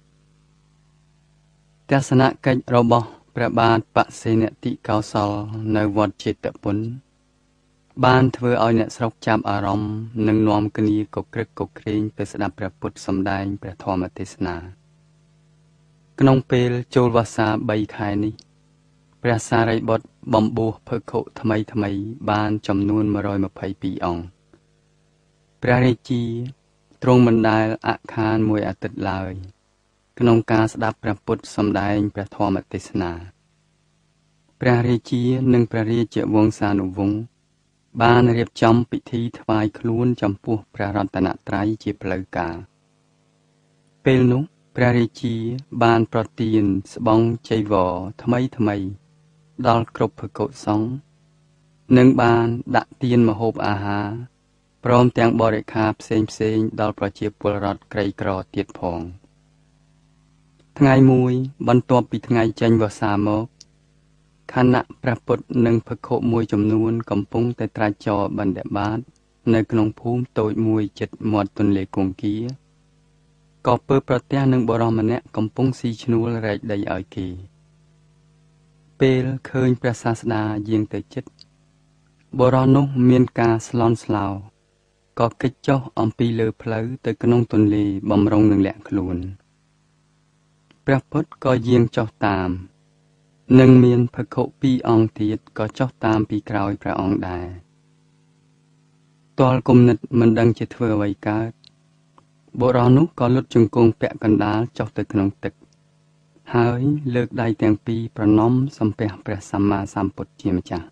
ទស្សនកិច្ចរបស់ព្រះបាទបសេនតិកោសលនៅវត្តចេតពុនបានធ្វើឲ្យអ្នកស្រុកចាប់អារម្មណ៍និងនាំគ្នាកក្រឹកកក្រែងទៅស្ដាប់ព្រះពុទ្ធសម្ដែងព្រះធម៌ទេសនាក្នុងពេលចូលវស្សាបីខែនេះព្រះសារីបុត្របំបួសភិក្ខុថ្មីថ្មីបានចំនួនមួយរយម្ភៃពីរអង្គព្រះរាជាទ្រង់មិនដែលអខានមួយអាទិត្យឡើយក្នុងការស្ដាប់ព្រះពុទ្ធសម្ដែងព្រះធម៌ទេសនាព្រះរាជានិងព្រះរាជវង្សានុវង្សបានរៀបចំពិធីថ្វាយខ្លួនចំពោះព្រះរតនត្រ័យជាផ្លូវការពេលនោះព្រះរាជាបានប្រទានស្បង់ចីវរថ្មីថ្មីដល់គ្រប់ភិក្ខុសង្ឃនិងបានដាក់ទានម្ហូបអាហារព្រមទាំងបរិខាផ្សេងផ្សេងដល់ប្រជាពលរដ្ឋក្រីក្រទៀតផងថ្ងៃមួយបន្ទាប់ពីថ្ងៃចេញវស្សាមកខណៈព្រះពុទ្ធនិងភិក្ខុមួយចំនួនកំពុងតែត្រាច់ចរបណ្ឌបាតនៅក្នុងភូមិតូចមួយជិតមាត់ទន្លេគង្គាក៏ពើប្រទះនឹងបុរសម្នាក់កំពុងស៊ីឈ្នួលរែកដីឲ្យគេពេលឃើញព្រះសាស្តាយាងទៅជិតបុរសនោះមានការស្លន់ស្លោក៏គេចចុះអំពីលើផ្លូវទៅក្នុងទន្លេបំរុងនឹងលាក់ខ្លួនព្រះពុទ្ធក៏យាងចុះតាមនិងមានភិក្ខុពីរអង្គទៀតក៏ចុះតាមពីក្រោយព្រះអង្គដែរទាល់គំនិតមិនដឹងជាធ្វើអ្វីកើតបុរសនោះក៏លុតជង្គង់ពាក់កណ្ដាលចុះទៅក្នុងទឹកហើយលើកដៃទាំងពីរប្រណម្យសំពះព្រះសម្មាសម្ពុទ្ធជាម្ចាស់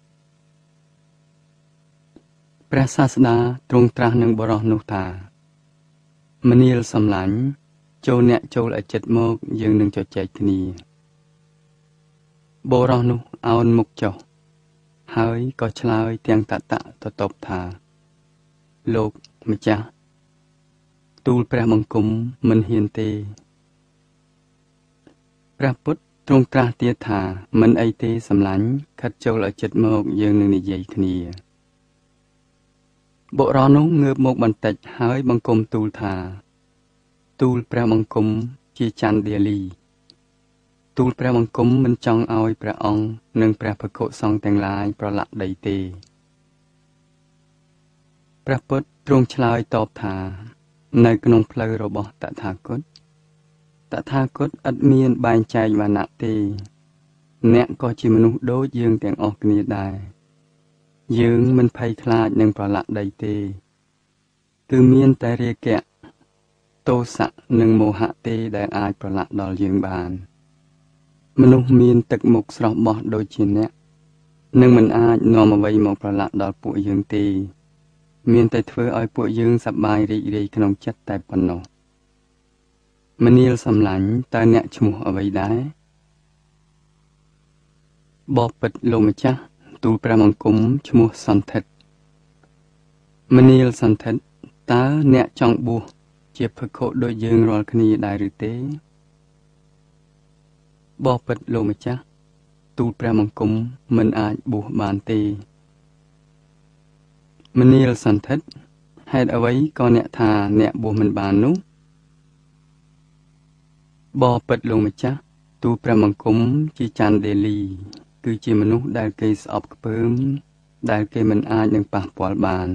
ព្រះសាស្តាទ្រង់ត្រាស់នឹងបុរសនោះថាមនាលសំឡាញ់ចូលអ្នកចូលឲ្យចិត្តមកយើងនឹងជជែកគ្នាបុរសនោះអោនមុខចុះហើយក៏ឆ្លើយទាំងតតៈតតបថាលោកម្ចាស់ទូលព្រះបង្គំមិនហ៊ានទេព្រះពុទ្ធទ្រង់ត្រាស់ទៀតថាមិនអីទេសំឡាញ់ខិតចូលឲ្យចិត្តមកយើងនឹងនិយាយគ្នាបុរសនោះងើបមកបន្តិចហើយបង្គំទូលថាទូលព្រះបង្គំជាចន្ទដាលីទូលព្រះបង្គំមិនចង់ឲ្យព្រះអង្គនិងព្រះភិក្ខុសង្ឃទាំងឡាយប្រឡាក់ដីទេព្រះពុទ្ធទ្រង់ឆ្លើយតបថានៅក្នុងផ្លូវរបស់តថាគតតថាគតឥតមានបែងចែកវណ្ណៈទេអ្នកក៏ជាមនុស្សដូចយើងទាំងអស់គ្នាដែរយើងមិនភ័យខ្លាចនឹងប្រឡាក់ដីទេគឺមានតែរាគៈទោសៈនិងមោហៈទេដែលអាចប្រឡាក់ដល់យើងបានមនុស្សមានទឹកមុខស្រស់បោះដូចជាអ្នកនឹងមិនអាចនាំអ្វីមកប្រឡាក់ដល់ពួកយើងទេមានតែធ្វើឲ្យពួកយើងសប្បាយរីករាយក្នុងចិត្តតែប៉ុណ្ណោះមនាលសំឡាញ់តើអ្នកឈ្មោះអ្វីដែរបបិទ្ធលោកម្ចាស់ទូលព្រះបង្គំឈ្មោះសន្ធិដ្ឋមនាលសន្ធិដ្ឋតើអ្នកចង់បួសជាភិក្ខុដូចយើងរាល់គ្នាដែរឬទេបបិទ្ធលោកម្ចាស់ទូលព្រះបង្គំមិនអាចបួសបានទេមនាលសន្ធិដ្ឋហេតុអ្វីក៏អ្នកថាអ្នកបួសមិនបាននោះបបិទ្ធលោកម្ចាស់ទូលព្រះបង្គំជាចន្ទដាលីគឺជាមនុស្សដែលគេស្អប់ខ្ពើមដែលគេមិនអាចនឹងប៉ះពាល់បាន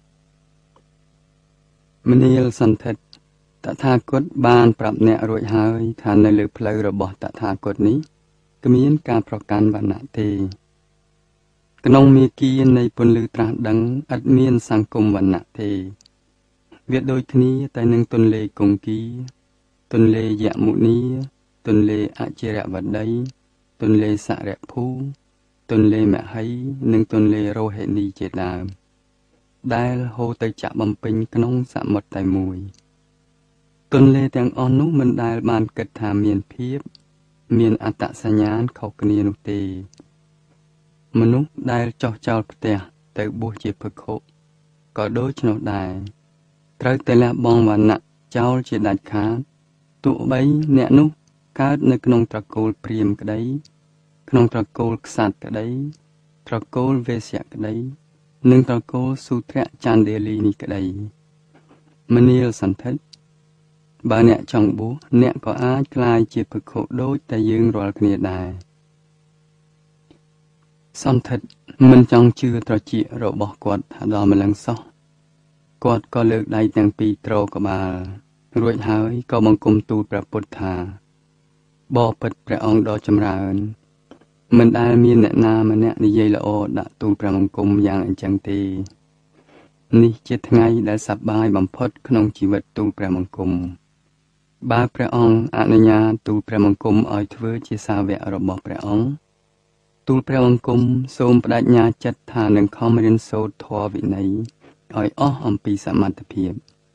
មនាលសន្ធិដ្ឋតថាគតបានប្រាប់អ្នករួចហើយថានៅលើផ្លូវរបស់តថាគតនេះគ្មានការប្រកាន់វណ្ណៈទេក្នុងមាគ៌ានៃពន្លឺត្រាស់ដឹងឥតមានសង្គមវណ្ណៈទេវាដូចគ្នាតែនឹងទន្លេគង្គាទន្លេយមុនីទន្លេអចិរវតីទន្លេសរភូទន្លេមហីនិងទន្លេរោហិនីជាដើមដែលហូរទៅចាក់បំពេញក្នុងសមុទ្រតែមួយទន្លេទាំងអស់នោះមិនដែលបានគិតថាមានភាពមានអត្តសញ្ញាណខុសគ្នានោះទេមនុស្សដែលចោះចោលផ្ទះទៅបួសជាភិក្ខុក៏ដូច្នោះដែរត្រូវតែលះបង់វណ្ណៈចោលជាដាច់ខាតទោះបីអ្នកនោះកើតនៅក្នុងត្រកូលព្រាហ្មណ៍ក្តីក្នុងត្រកូលក្សត្រក្តីត្រកូលវេស្យក្តីនិងត្រកូលសូទ្រចន្ទដាលីនេះក្តីមនាលសន្ធិដ្ឋបើអ្នកចង់បួសអ្នកក៏អាចក្លាយជាភិក្ខុដូចតែយើងរាល់គ្នាដែរសន្ធិដ្ឋមិនចង់ជឿត្រចៀករបស់គាត់ថាដល់ម្លឹងសោះគាត់ក៏លើកដៃទាំងពីរទ្រក្បាលរួចហើយក៏បង្គំទូលព្រះពុទ្ធថាបបិទ្ធព្រះអង្គដ៏ចម្រើនមិនដែលមានអ្នកណាម្នាក់និយាយល្អដាក់ទូលព្រះបង្គំយ៉ាងអញ្ចឹងទេនេះជាថ្ងៃដែលសប្បាយបំផុតក្នុងជីវិតទូលព្រះបង្គំបើព្រះអង្គអនុញ្ញាតទូលព្រះបង្គំឲ្យធ្វើជាសាវករបស់ព្រះអង្គទូលព្រះបង្គំសូមបដិញ្ញាចិត្តថានឹងខំរៀនសូត្រធម៌វិន័យឲ្យអស់អំពីសមត្ថភាព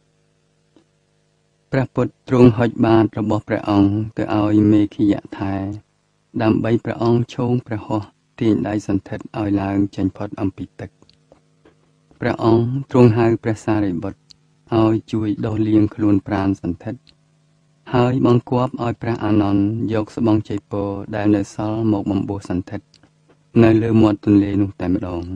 ព្រះពុទ្ធទ្រង់ហុចបាតរបស់ព្រះអង្គទៅឲ្យមេខិយៈថែដើម្បីព្រះអង្គឈោងព្រះហស្ថទាញដៃសន្ធិដ្ឋឲ្យឡើងចេញផុតអំពីទឹកព្រះអង្គទ្រង់ហៅព្រះសារីបុត្រឲ្យជួយដោះលាងខ្លួនប្រាណសន្ធិដ្ឋហើយបង្គាប់ឲ្យព្រះអានន្ទយកស្បង់ជ័យពរដែលនៅសល់មកបំបួសសន្ធិដ្ឋនៅលើមាត់ទន្លេនោះតែម្ដង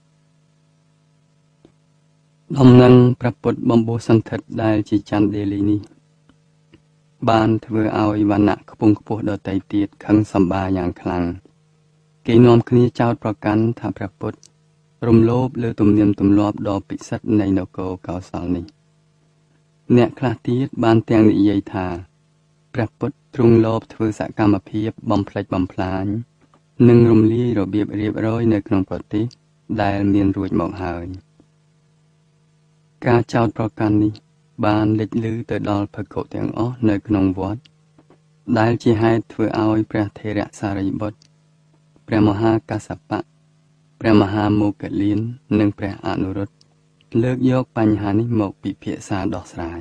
ដំណឹងព្រះពុទ្ធបំបួសសន្ធិដ្ឋដែលជាចន្ទដេលីនេះបានធ្វើឲ្យវណ្ណៈខ្ពង់ខ្ពស់ដទៃទៀតខឹងសម្បាយ៉ាងខ្លាំងគេនាំគ្នាចោទប្រកាន់ថាព្រះពុទ្ធរំលោភលើទំនៀមទម្លាប់ដ៏ពិសិដ្ឋនៃនគរកោសលនេះអ្នកខ្លះទៀតបានទាំងនិយាយថាព្រះពុទ្ធទ្រង់លោភធ្វើសកម្មភាពបំផ្លិចបំផ្លាញនិងរំលាយរបៀបរៀបរយនៅក្នុងប្រទេសដែលមានរួចមកហើយការចោទប្រកាន់នេះបានលេចលឺទៅដល់ភិក្ខុទាំងអស់នៅក្នុងវត្តដែលជាហេតុធ្វើឲ្យព្រះថេរសារីបុត្រព្រះមហាកស្សបៈព្រះមហាមោគលាននិងព្រះអនុរុទ្ធលើកយកបញ្ហានេះមកពិភាក្សាដោះស្រាយ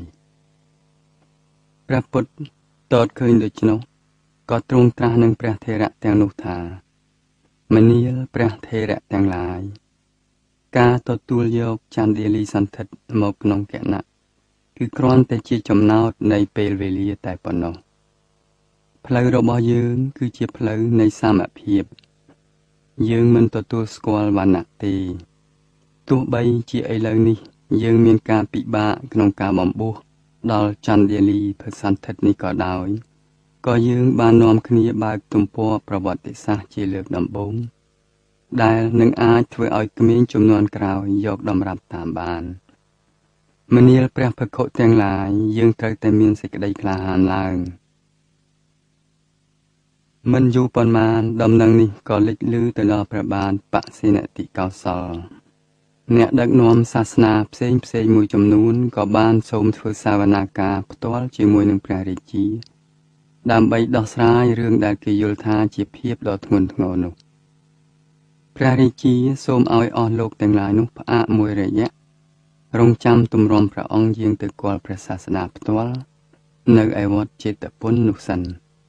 ព្រះពុទ្ធទតឃើញដូច្នោះក៏ទ្រង់ត្រាស់នឹងព្រះថេរៈទាំងនោះថាមនាលព្រះថេរៈទាំងឡាយការទទួលយកចន្ទដេលីសន្ធិដ្ឋមកក្នុងគណៈគឺគ្រាន់តែជាចំណោទនៃពេលវេលាតែប៉ុណ្ណោះផ្លូវរបស់យើងគឺជាផ្លូវនៃសមភាពយើងមិនទទួលស្គាល់វណ្ណៈទេទោះបីជាឥឡូវនេះយើងមានការពិបាកក្នុងការបំបួសដល់ចន្ទដេលីភសន្ធិដ្ឋនេះក៏ដោយក៏យើងបាននាំគ្នាបើកទំព័រប្រវត្តិសាស្ត្រជាលើកដំបូងដែលនឹងអាចធ្វើឲ្យក្មេងជំនាន់ក្រោយយកតម្រាប់តាមបានមនាលព្រះភិក្ខុទាំងឡាយយើងត្រូវតែមានសេចក្តីក្លាហានឡើងមិនយូរប៉ុន្មានដំណឹងនេះក៏លេចលឺទៅដល់ព្រះបាទបសេនតិកោសលអ្នកដឹកនាំសាសនាផ្សេងផ្សេងមួយចំនួនក៏បានសូមធ្វើសាវនាការផ្ទាល់ជាមួយនឹងព្រះរាជាដើម្បីដោះស្រាយរឿងដែលគេយល់ថាជាភាពដ៏ធ្ងន់ធ្ងរនោះព្រះរាជាសូមឲ្យអស់លោកទាំងឡាយនោះផ្អាកមួយរយៈរងចាំទម្រាំព្រះអង្គយាងទៅគាល់ព្រះសាសនាផ្ទាល់នៅឯវត្តចេតពុននោះសិន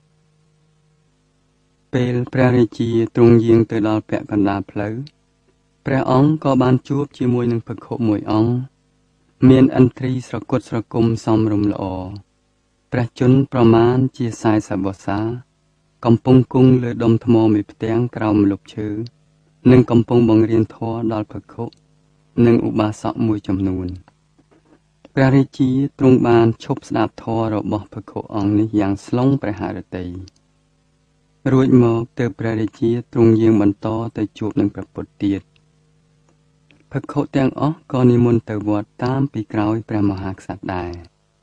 ពេលព្រះរាជាទ្រង់យាងទៅដល់ពាក់កណ្ដាលផ្លូវព្រះអង្គក៏បានជួបជាមួយនឹងភិក្ខុមួយអង្គមានឥន្ទ្រីស្រគត់ស្រគំសមរម្យល្អព្រះជន្មប្រមាណជាសែសិបវស្សាកំពុងគង់លើដុំថ្មមួយផ្ទាំងក្រោមម្លប់ឈើនិងកំពុងបង្រៀនធម៌ដល់ភិក្ខុនិងឧបាសកមួយចំនួនព្រះរាជាទ្រង់បានឈប់ស្ដាប់ធម៌របស់ភិក្ខុអង្គនេះយ៉ាងស្លុងព្រះハរតីរួចមកទើបព្រះរាជាទ្រង់យាងបន្តទៅជួបនឹងព្រះពុទ្ធទៀតភិក្ខុទាំងអស់ក៏និមន្តទៅវត្តតាមពីក្រោយព្រះមហាក្សត្រដែរ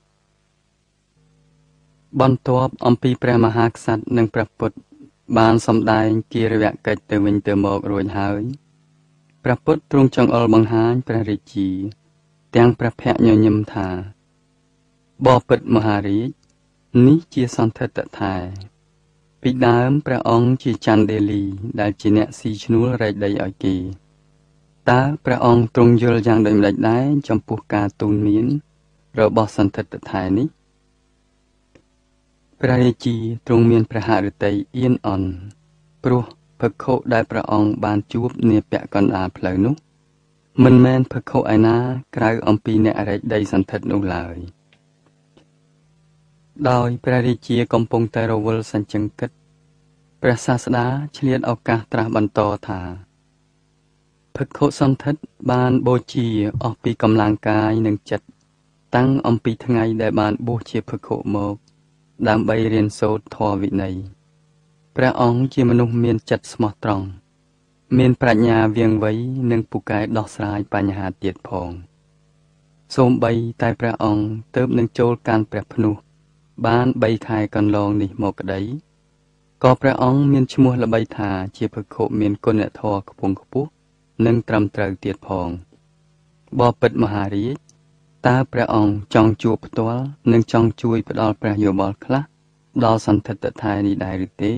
បន្ទាប់អំពីព្រះមហាក្សត្រនិងព្រះពុទ្ធបានសម្ដែងគារវកិច្ចទៅវិញទៅមករួចហើយព្រះពុទ្ធទ្រង់ចង្អុលបង្ហាញព្រះរាជាទាំងព្រះភ័ក្ត្រញញឹមថាបពិតមហារាជនេះជាសន្ធិដ្ឋថែពីដើមព្រះអង្គជាចន្ទដេលីដែលជាអ្នកស៊ីឈ្នួលរែកដីឲ្យគេតើព្រះអង្គទ្រង់យល់យ៉ាងដូចម្តេចដែរចំពោះការទូន្មានរបស់សន្ធិដ្ឋថែនេះព្រះរាជាទ្រង់មានព្រះハរតីអៀនអន់ព្រោះភិក្ខុដែលព្រះអង្គបានជួបនាពាក់កណ្ដាលផ្លូវនោះមិនមែនភិក្ខុឯណាក្រៅអំពីអ្នករែកដីសន្ធិដ្ឋនោះឡើយដោយព្រះរាជាកំពុងតែរវល់សញ្ជឹងគិតព្រះសាស្តាឆ្លៀតឱកាសត្រាស់បន្តថាភិក្ខុសន្ធិដ្ឋបានបូជាអស់ពីកម្លាំងកាយនិងចិត្តតាំងអំពីថ្ងៃដែលបានបួសជាភិក្ខុមកដើម្បីរៀនសូត្រធម៌វិន័យព្រះអង្គជាមនុស្សមានចិត្តស្មោះត្រង់មានប្រាជ្ញាវាងវៃនិងពូកែដោះស្រាយបញ្ហាទៀតផងសូម្បីតែព្រះអង្គទើបនឹងចូលកាន់ព្រះភ្នោះបានបីខែកន្លងនេះមកក្តីក៏ព្រះអង្គមានឈ្មោះល្បីថាជាភិក្ខុមានគុណធម៌ខ្ពង់ខ្ពស់និងត្រឹមត្រូវទៀតផងបពិតមហារាជតើព្រះអង្គចង់ជួបផ្ទាល់និងចង់ជួយផ្ដល់ព្រះយោបល់ខ្លះដល់សន្ធិដ្ឋថែនេះដែរឬទេ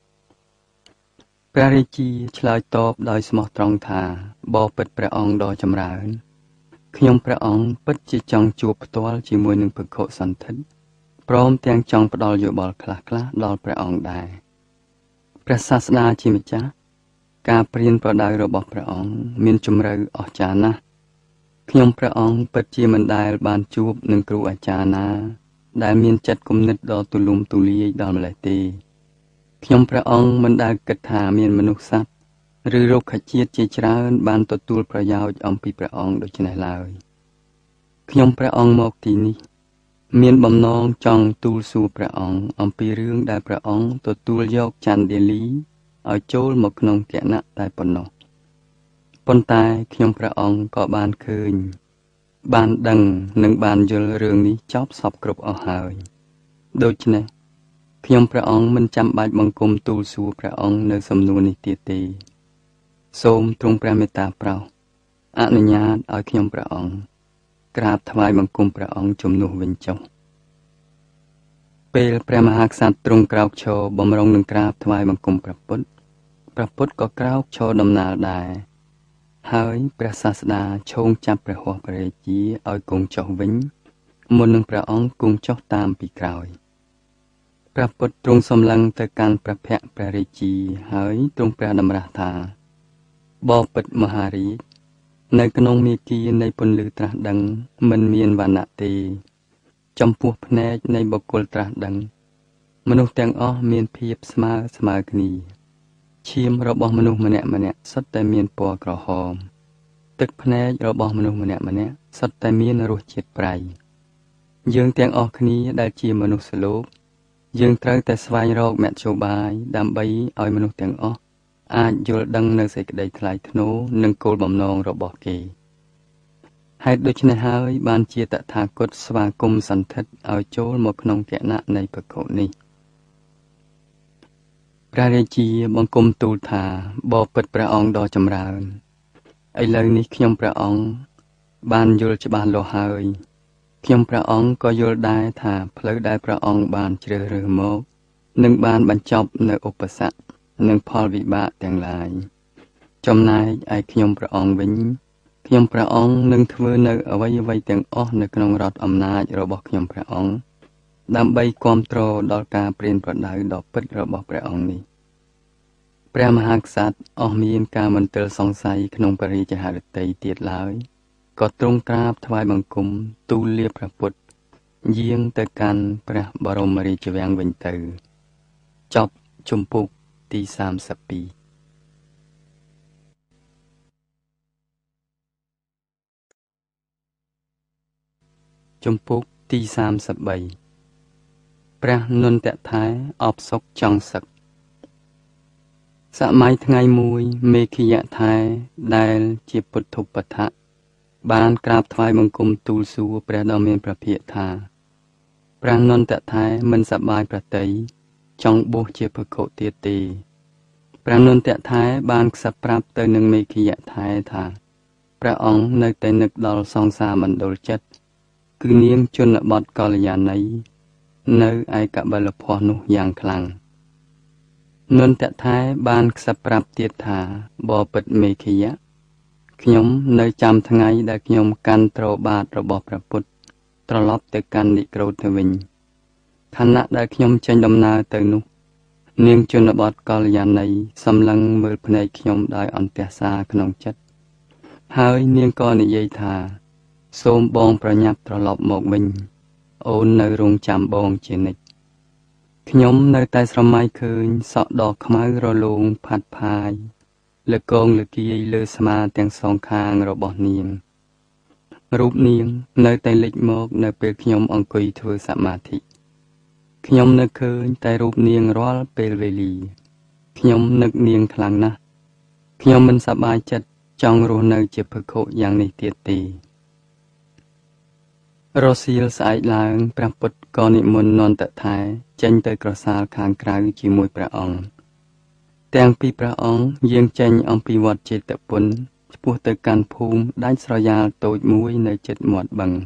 ព្រះរាជាឆ្លើយតបដោយស្មោះត្រង់ថាបពិតព្រះអង្គដ៏ចម្រើនខ្ញុំព្រះអង្គពិតជាចង់ជួបផ្ទាល់ជាមួយនឹងភិក្ខុសន្ធិដ្ឋព្រមទាំងចង់ផ្ដល់យោបល់ខ្លះៗដល់ព្រះអង្គដែរព្រះសាស្តាជាម្ចាស់ការព្រានប្រដៅរបស់ព្រះអង្គមានជម្រៅអស្ចារ្យណាស់ខ្ញុំព្រះអង្គពិតជាមិនដែលបានជួបនឹងគ្រូអាចារ្យណាដែលមានចិត្តគំនិតដ៏ទូលំទូលាយដល់ម្លេះទេខ្ញុំព្រះអង្គមិនដែលគិតថាមានមនុស្សសត្វឬរុក្ខជាតិជាច្រើនបានទទួលប្រយោជន៍អំពីព្រះអង្គដូច្នេះឡើយខ្ញុំព្រះអង្គមកទីនេះមានបំណងចង់ទូលសួរព្រះអង្គអំពីរឿងដែលព្រះអង្គទទួលយកចន្ទលីឲ្យចូលមកក្នុងគណៈតែប៉ុណ្ណោះប៉ុន្តែខ្ញុំព្រះអង្គក៏បានឃើញបានដឹងនិងបានយល់រឿងនេះចប់សពគ្រប់អស់ហើយដូច្នេះខ្ញុំព្រះអង្គមិនចាំបាច់បង្គំទូលសួរព្រះអង្គនៅសំណួរនេះទៀតទេសូមទ្រង់ព្រះមេត្តាប្រោសអនុញ្ញាតឲ្យខ្ញុំព្រះអង្គក្រាបថ្វាយបង្គំព្រះអង្គជំនួសវិញចុះពេលព្រះមហាក្សត្រទ្រង់ក្រោកឈរបម្រុងនឹងក្រាបថ្វាយបង្គំព្រះពុទ្ធព្រះពុទ្ធក៏ក្រោកឈរដំណើរដែរហើយព្រះសាស្តាឈោងចាប់ព្រះហស្ថព្រះរាជាឲ្យគង់ចុះវិញមុននឹងព្រះអង្គគង់ចុះតាមពីក្រោយព្រះពុទ្ធទ្រង់សម្លឹងទៅកាន់ព្រះភ័ក្ត្រព្រះរាជាហើយទ្រង់ព្រះតម្រាស់ថាបបិទ្ធមហារាជនៅក្នុងមេគានៃពន្លឺត្រាស់ដឹងមិនមានវណ្ណៈទេចំពោះភ្នែកនៃបុគ្គលត្រាស់ដឹងមនុស្សទាំងអស់មានភាពស្មើស្មើគ្នាឈាមរបស់មនុស្សម្នាក់ម្នាក់សុទ្ធតែមានពណ៌ក្រហមទឹកភ្នែករបស់មនុស្សម្នាក់ម្នាក់សុទ្ធតែមានរសជាតិប្រៃយើងទាំងអស់គ្នាដែលជាមនុស្សលោកយើងត្រូវតែស្វែងរកមធ្យោបាយដើម្បីឲ្យមនុស្សទាំងអស់អាចយល់ដឹងនៅសេចក្តីថ្លៃថ្នូរនិងគោលបំណងរបស់គេហេតុដូច្នេះហើយបានជាតថាគតស្វាគមន៍សន្ធិដ្ឋឲ្យចូលមកក្នុងគណៈនៃភិក្ខុនេះព្រះរាជាបង្គំទូលថាបបិទ្ធព្រះអង្គដ៏ចម្រើនឥឡូវនេះខ្ញុំព្រះអង្គបានយល់ច្បាស់លាស់ហើយខ្ញុំព្រះអង្គក៏យល់ដែរថាផ្លូវដែលព្រះអង្គបានជ្រើសរើសមកនឹងបានបញ្ចប់នៅឧបសគ្គនិងផលវិបាកទាំងឡាយចំណែកឯខ្ញុំព្រះអង្គវិញខ្ញុំព្រះអង្គនឹងធ្វើនៅអ្វីអ្វីទាំងអស់នៅក្នុងរដ្ឋអំណាចរបស់ខ្ញុំព្រះអង្គដើម្បីគាំទ្រដល់ការព្រានប្រដៅដ៏ពិតរបស់ព្រះអង្គនេះព្រះមហាក្សត្រអស់មានការមន្ទិលសង្ស័យក្នុងបរិយាហឫទ័យទៀតឡើយក៏ទ្រង់ក្រាបថ្វាយបង្គំទូលលាព្រះពុទ្ធយាងទៅកាន់ព្រះបរមរាជវាំងវិញទៅចប់ជំពូកទីសាមសិបពីរជំពូកទីសាមសិបបីព្រះនន្តថែអបសុខចង់សឹកសម័យថ្ងៃមួយមេខយៈថែដែលជាពុទ្ធឧបថៈបានក្រាបថ្វាយបង្គំទូលសួរព្រះដ៏មានព្រះភិក្ខថាព្រះនន្តថែមិនសប្បាយប្រតិយចង់បួសជាភិក្ខុទៀតទេព្រះនន្តថែបានខ្សឹបប្រាប់ទៅនឹងមេខយៈថែថាព្រះអង្គនៅតែនឹកដល់សង្សារមណ្ឌលចិត្តគឺនាងជនបទកល្យាណីនៅឯកបិលភ័ស្ត្រនោះយ៉ាងខ្លាំងនន្តថែបានខ្សឹបប្រាប់ទៀតថាបបិទ្ធមេខយៈខ្ញុំនៅចាំថ្ងៃដែលខ្ញុំកាន់ទ្របាតរបស់ព្រះពុទ្ធត្រឡប់ទៅកាន់និក្រូធទៅវិញខណៈដែលខ្ញុំចេញដំណើរទៅនោះនាងជនបទកល្យាណីសម្លឹងមើលភ្នែកខ្ញុំដោយអន្ទះសារក្នុងចិត្តហើយនាងក៏និយាយថាសូមបងប្រញាប់ត្រឡប់មកវិញអូននៅរងចាំបងជានិច្ចខ្ញុំនៅតែស្រមៃឃើញសក់ដ៏ខ្មៅរលោងផាត់ផាយលើកងលើគាយលើស្មាទាំងសងខាងរបស់នាងរូបនាងនៅតែលេចមកនៅពេលខ្ញុំអង្គុយធ្វើសមាធិខ្ញុំនឹកឃើញតែរូបនាងរាល់ពេលវេលាខ្ញុំនឹកនាងខ្លាំងណាស់ខ្ញុំមិនសប្បាយចិត្តចង់រស់នៅជាភិក្ខុយ៉ាងនេះទៀតទេរសៀលស្អែកឡើងព្រះពុទ្ធក៏និមន្តនន្តថែចេញទៅក្រសាលខាងក្រៅជាមួយព្រះអង្គទាំងពីរព្រះអង្គយាងចេញអំពីវត្តចេតពុនឆ្ពោះទៅកាន់ភូមិដាច់ស្រយាលតូចមួយនៅជិតមាត់បឹង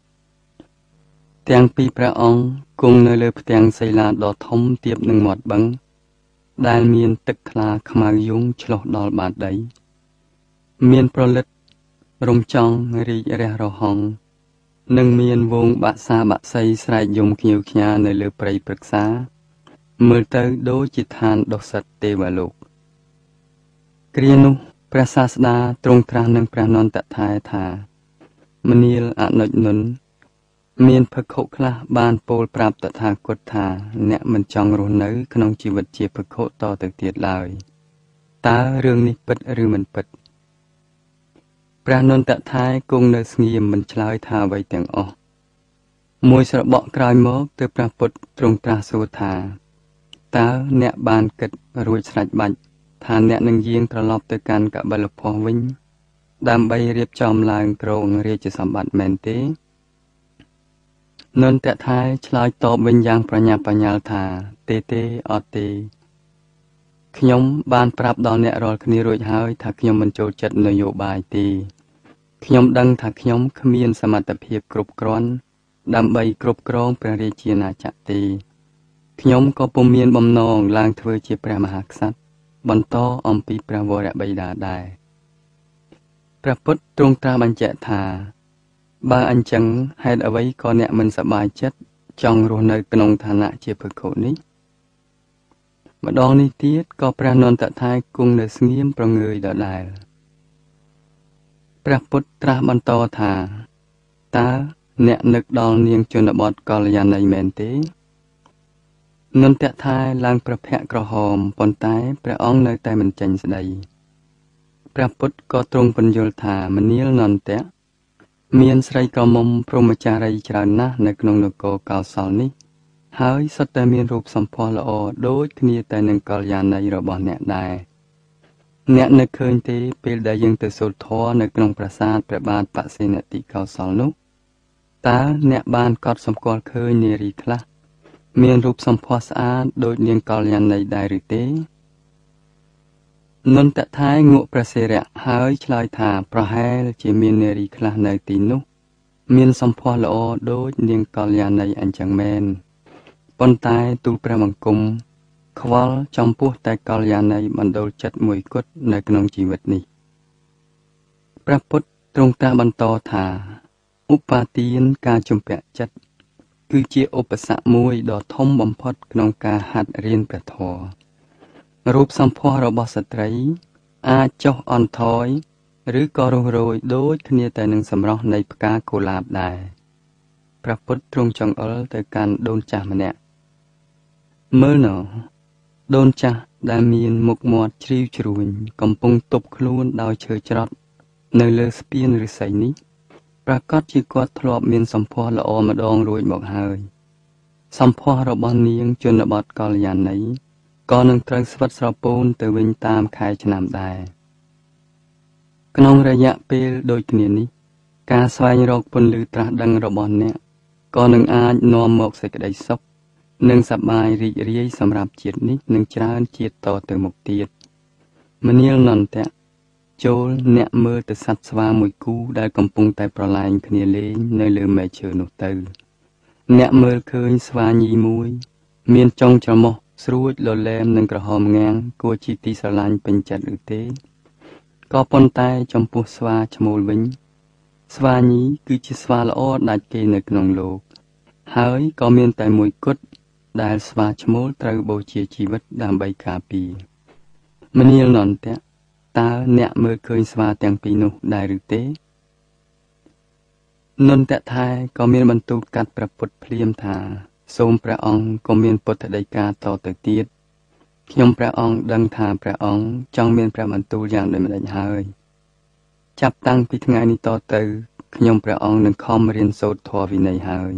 ទាំងពីរព្រះអង្គគង់នៅលើផ្ទាំងសីឡាដ៏ធំទាបនឹងមាត់បឹងដែលមានទឹកថ្លាខ្មៅយងឆ្លុះដល់បាតដីមានប្រលិតរំចង់រីករះរហ័ងនិងមានវងបាក់សាបាក់សីស្រែកយំខ្ញៀវខ្ញានៅលើព្រៃព្រឹក្សាមើលទៅដូចជាឋានដុសិតទេវលោកគ្រានោះព្រះសាស្តាទ្រង់ត្រាស់នឹងព្រះនន្តថែថាមនាលអនុជន មានភិក្ខុខ្លះបានពោលប្រាប់តថាគតថាអ្នកមិនចង់រស់នៅក្នុងជីវិតជាភិក្ខុតទៅទៀតឡើយតើរឿងនេះពិតឬមិនពិតព្រះនន្តថៃគង់នៅស្ងៀមមិនឆ្លើយថាអ្វីទាំងអស់មួយស្របក់ក្រោយមកទើបព្រះពុទ្ធទ្រង់ត្រាស់សួរថាតើអ្នកបានគិតរួចស្រេចបាច់ថាអ្នកនឹងយាងត្រឡប់ទៅកាន់កបិលភពវិញដើម្បីរៀបចំឡើងគ្រងរាជសម្បត្តិមែនទេនន្តថៃឆ្លើយតបវិញយ៉ាងប្រញាប់ប្រញាល់ថាទេទេអត់ទេខ្ញុំបានប្រាប់ដល់អ្នករាល់គ្នារួចហើយថាខ្ញុំមិនចូលចិត្តនយោបាយទេខ្ញុំដឹងថាខ្ញុំគ្មានសមត្ថភាពគ្រប់គ្រាន់ដើម្បីគ្រប់គ្រងព្រះរាជាណាចក្រទេខ្ញុំក៏ពុំមានបំណងឡើងធ្វើជាព្រះមហាក្សត្របន្តអំពីព្រះវរបិតាដែរព្រះពុទ្ធទ្រង់ត្រាស់បញ្ជាក់ថាបើអញ្ចឹងហេតុអ្វីក៏អ្នកមិនសប្បាយចិត្តចង់រស់នៅក្នុងឋានៈជាភិក្ខុនេះម្ដងនេះទៀតក៏ព្រះនន្តថៃគង់នៅស្ងៀមប្រងើយដដែលព្រះពុទ្ធត្រាស់បន្តថាតើអ្នកនឹកដល់នាងជនបទកល្យាណីមែនទេនន្តថៃឡើងប្រភ័ក្រក្រហមប៉ុន្តែព្រះអង្គនៅតែមិនចេញស្ដីព្រះពុទ្ធក៏ទ្រង់ពន្យល់ថាមនាលនន្តៈមានស្រីក្រមុំព្រហ្មចារីច្រើនណាស់នៅក្នុងនគរកោសលនេះហើយសុទ្ធតែមានរូបសម្ផស្សល្អដូចគ្នាតែនឹងកល្យាណីរបស់អ្នកដែរអ្នកនឹកឃើញទេពេលដែលយើងទៅសូត្រធម៌នៅក្នុងប្រាសាទព្រះបាទបសេនតិកោសលនោះតើអ្នកបានកត់សម្គាល់ឃើញនារីខ្លះមានរូបសម្ផស្សស្អាតដូចនាងកល្យាណីដែរឬទេនន្តថៃងក់ព្រះសិរៈហើយឆ្លើយថាប្រហែលជាមាននារីខ្លះនៅទីនោះមានសម្ផស្សល្អដូចនាងកល្យាណីអញ្ចឹងមែនប៉ុន្តែទូលព្រះបង្គំខ្វល់ចំពោះតែកល្យាណីមណ្ឌលចិត្តមួយគត់នៅក្នុងជីវិតនេះព្រះពុទ្ធទ្រង់ត្រាស់បន្តថាឧបាទានការជំពាក់ចិត្តគឺជាឧបសគ្គមួយដ៏ធំបំផុតក្នុងការហាត់រៀនព្រះធម៌រូបសម្ផស្សរបស់ស្ត្រីអាចចុះអន់ថយឬក៏រុះរោយដូចគ្នាតែនឹងសម្រស់នៃផ្កាកុលាបដែរព្រះពុទ្ធទ្រង់ចង្អុលទៅកាន់ដូនចាស់ម្នាក់មើលណោដូនចាស់ដែលមានមុខមាត់ជ្រីវជ្រួញកំពុងទប់ខ្លួនដោយឈើច្រត់នៅលើស្ពានឫស្សីនេះប្រកាសជាគាត់ធ្លាប់មានសម្ផស្សល្អម្ដងរួចមកហើយសម្ផស្សរបស់នាងជនបទកល្យាណីក៏នឹងត្រូវស្វិតស្រពោនទៅវិញតាមខែឆ្នាំដែរក្នុងរយៈពេលដូចគ្នានេះការស្វែងរកពន្លឺត្រាស់ដឹងរបស់អ្នកក៏នឹងអាចនាំមកសេចក្តីសុខនិងសប្បាយរីករាយសម្រាប់ជាតិនេះនិងច្រើនជាតិតទៅមុខទៀតមនាលនន្តៈចូលអ្នកមើលទៅសត្វស្វាមួយគូដែលកំពុងតែប្រឡែងគ្នាលេងនៅលើមែកឈើនោះទៅអ្នកមើលឃើញស្វាញីមួយមានចុងច្រមុះស្រួចលលែមនិងក្រហមងាំងគួរជាទីស្រឡាញ់ពេញចិត្តឬទេក៏ប៉ុន្តែចំពោះស្វាឈ្មោលវិញស្វាញីគឺជាស្វាល្អដាច់គេនៅក្នុងលោកហើយក៏មានតែមួយគត់ដែលស្វាឈ្មោលត្រូវបូជាជីវិតដើម្បីការពារមនាលនន្តៈតើអ្នកមើលឃើញស្វាទាំងពីរនោះដែរឬទេនន្តថៃក៏មានបន្ទូលកាត់ព្រះពុទ្ធភ្លាមថាសូមព្រះអង្គក៏មានពុទ្ធដីកាតទៅទៀតខ្ញុំព្រះអង្គដឹងថាព្រះអង្គចង់មានព្រះបន្ទូលយ៉ាងដូចម្តេចហើយចាប់តាំងពីថ្ងៃនេះតទៅខ្ញុំព្រះអង្គនឹងខំរៀនសូត្រធម៌វិន័យហើយ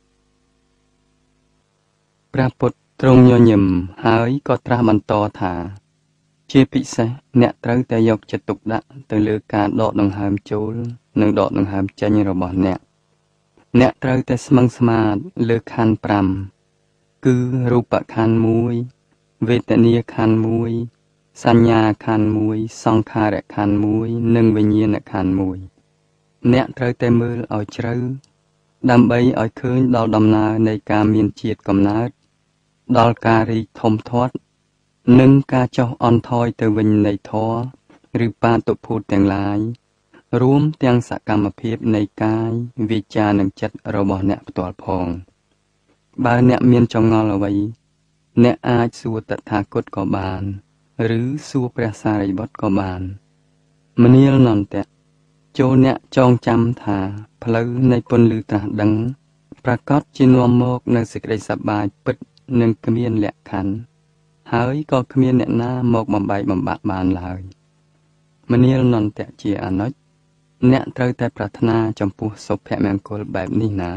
ព្រះពុទ្ធទ្រង់ញញឹមហើយក៏ត្រាស់បន្តថាជាពិសេសអ្នកត្រូវតែយកចិត្តទុកដាក់ទៅលើការដកដង្ហើមចូលនិងដកដង្ហើមចេញរបស់អ្នកអ្នកត្រូវតែស្មឹងស្មាតលើខណ្ឌប្រាំគឺរូបខណ្ឌមួយវេទនាខណ្ឌមួយសញ្ញាខណ្ឌមួយសង្ខារខណ្ឌមួយនិងវិញ្ញាណខណ្ឌមួយអ្នកត្រូវតែមើលឲ្យជ្រៅដើម្បីឲ្យឃើញដល់ដំណើរនៃការមានជាតិកំណើតដល់ការរីកធំធាត់និងការចុះអន់ថយទៅវិញនៃធម៌ឬបាតុភូតទាំងឡាយរួមទាំងសកម្មភាពនៃកាយវាចានិងចិត្តរបស់អ្នកផ្ទាល់ផងបើអ្នកមានចងល់អ្វីអ្នកអាចសួរតថាគតក៏បានឬសួរព្រះសារីបុត្រក៏បានមនាលនន្តៈចូលអ្នកចងចាំថាផ្លូវនៃពន្លឺត្រាស់ដឹងប្រកាសជានាំមកនៅសេចក្តីសប្បាយពិតនិងគ្មានលក្ខខណ្ឌហើយក៏គ្មានអ្នកណាមកបំបែកបំបាក់បានឡើយមនាលនន្តៈជាអនុជអ្នកត្រូវតែប្រាថ្នាចំពោះសុភមង្គលបែបនេះណា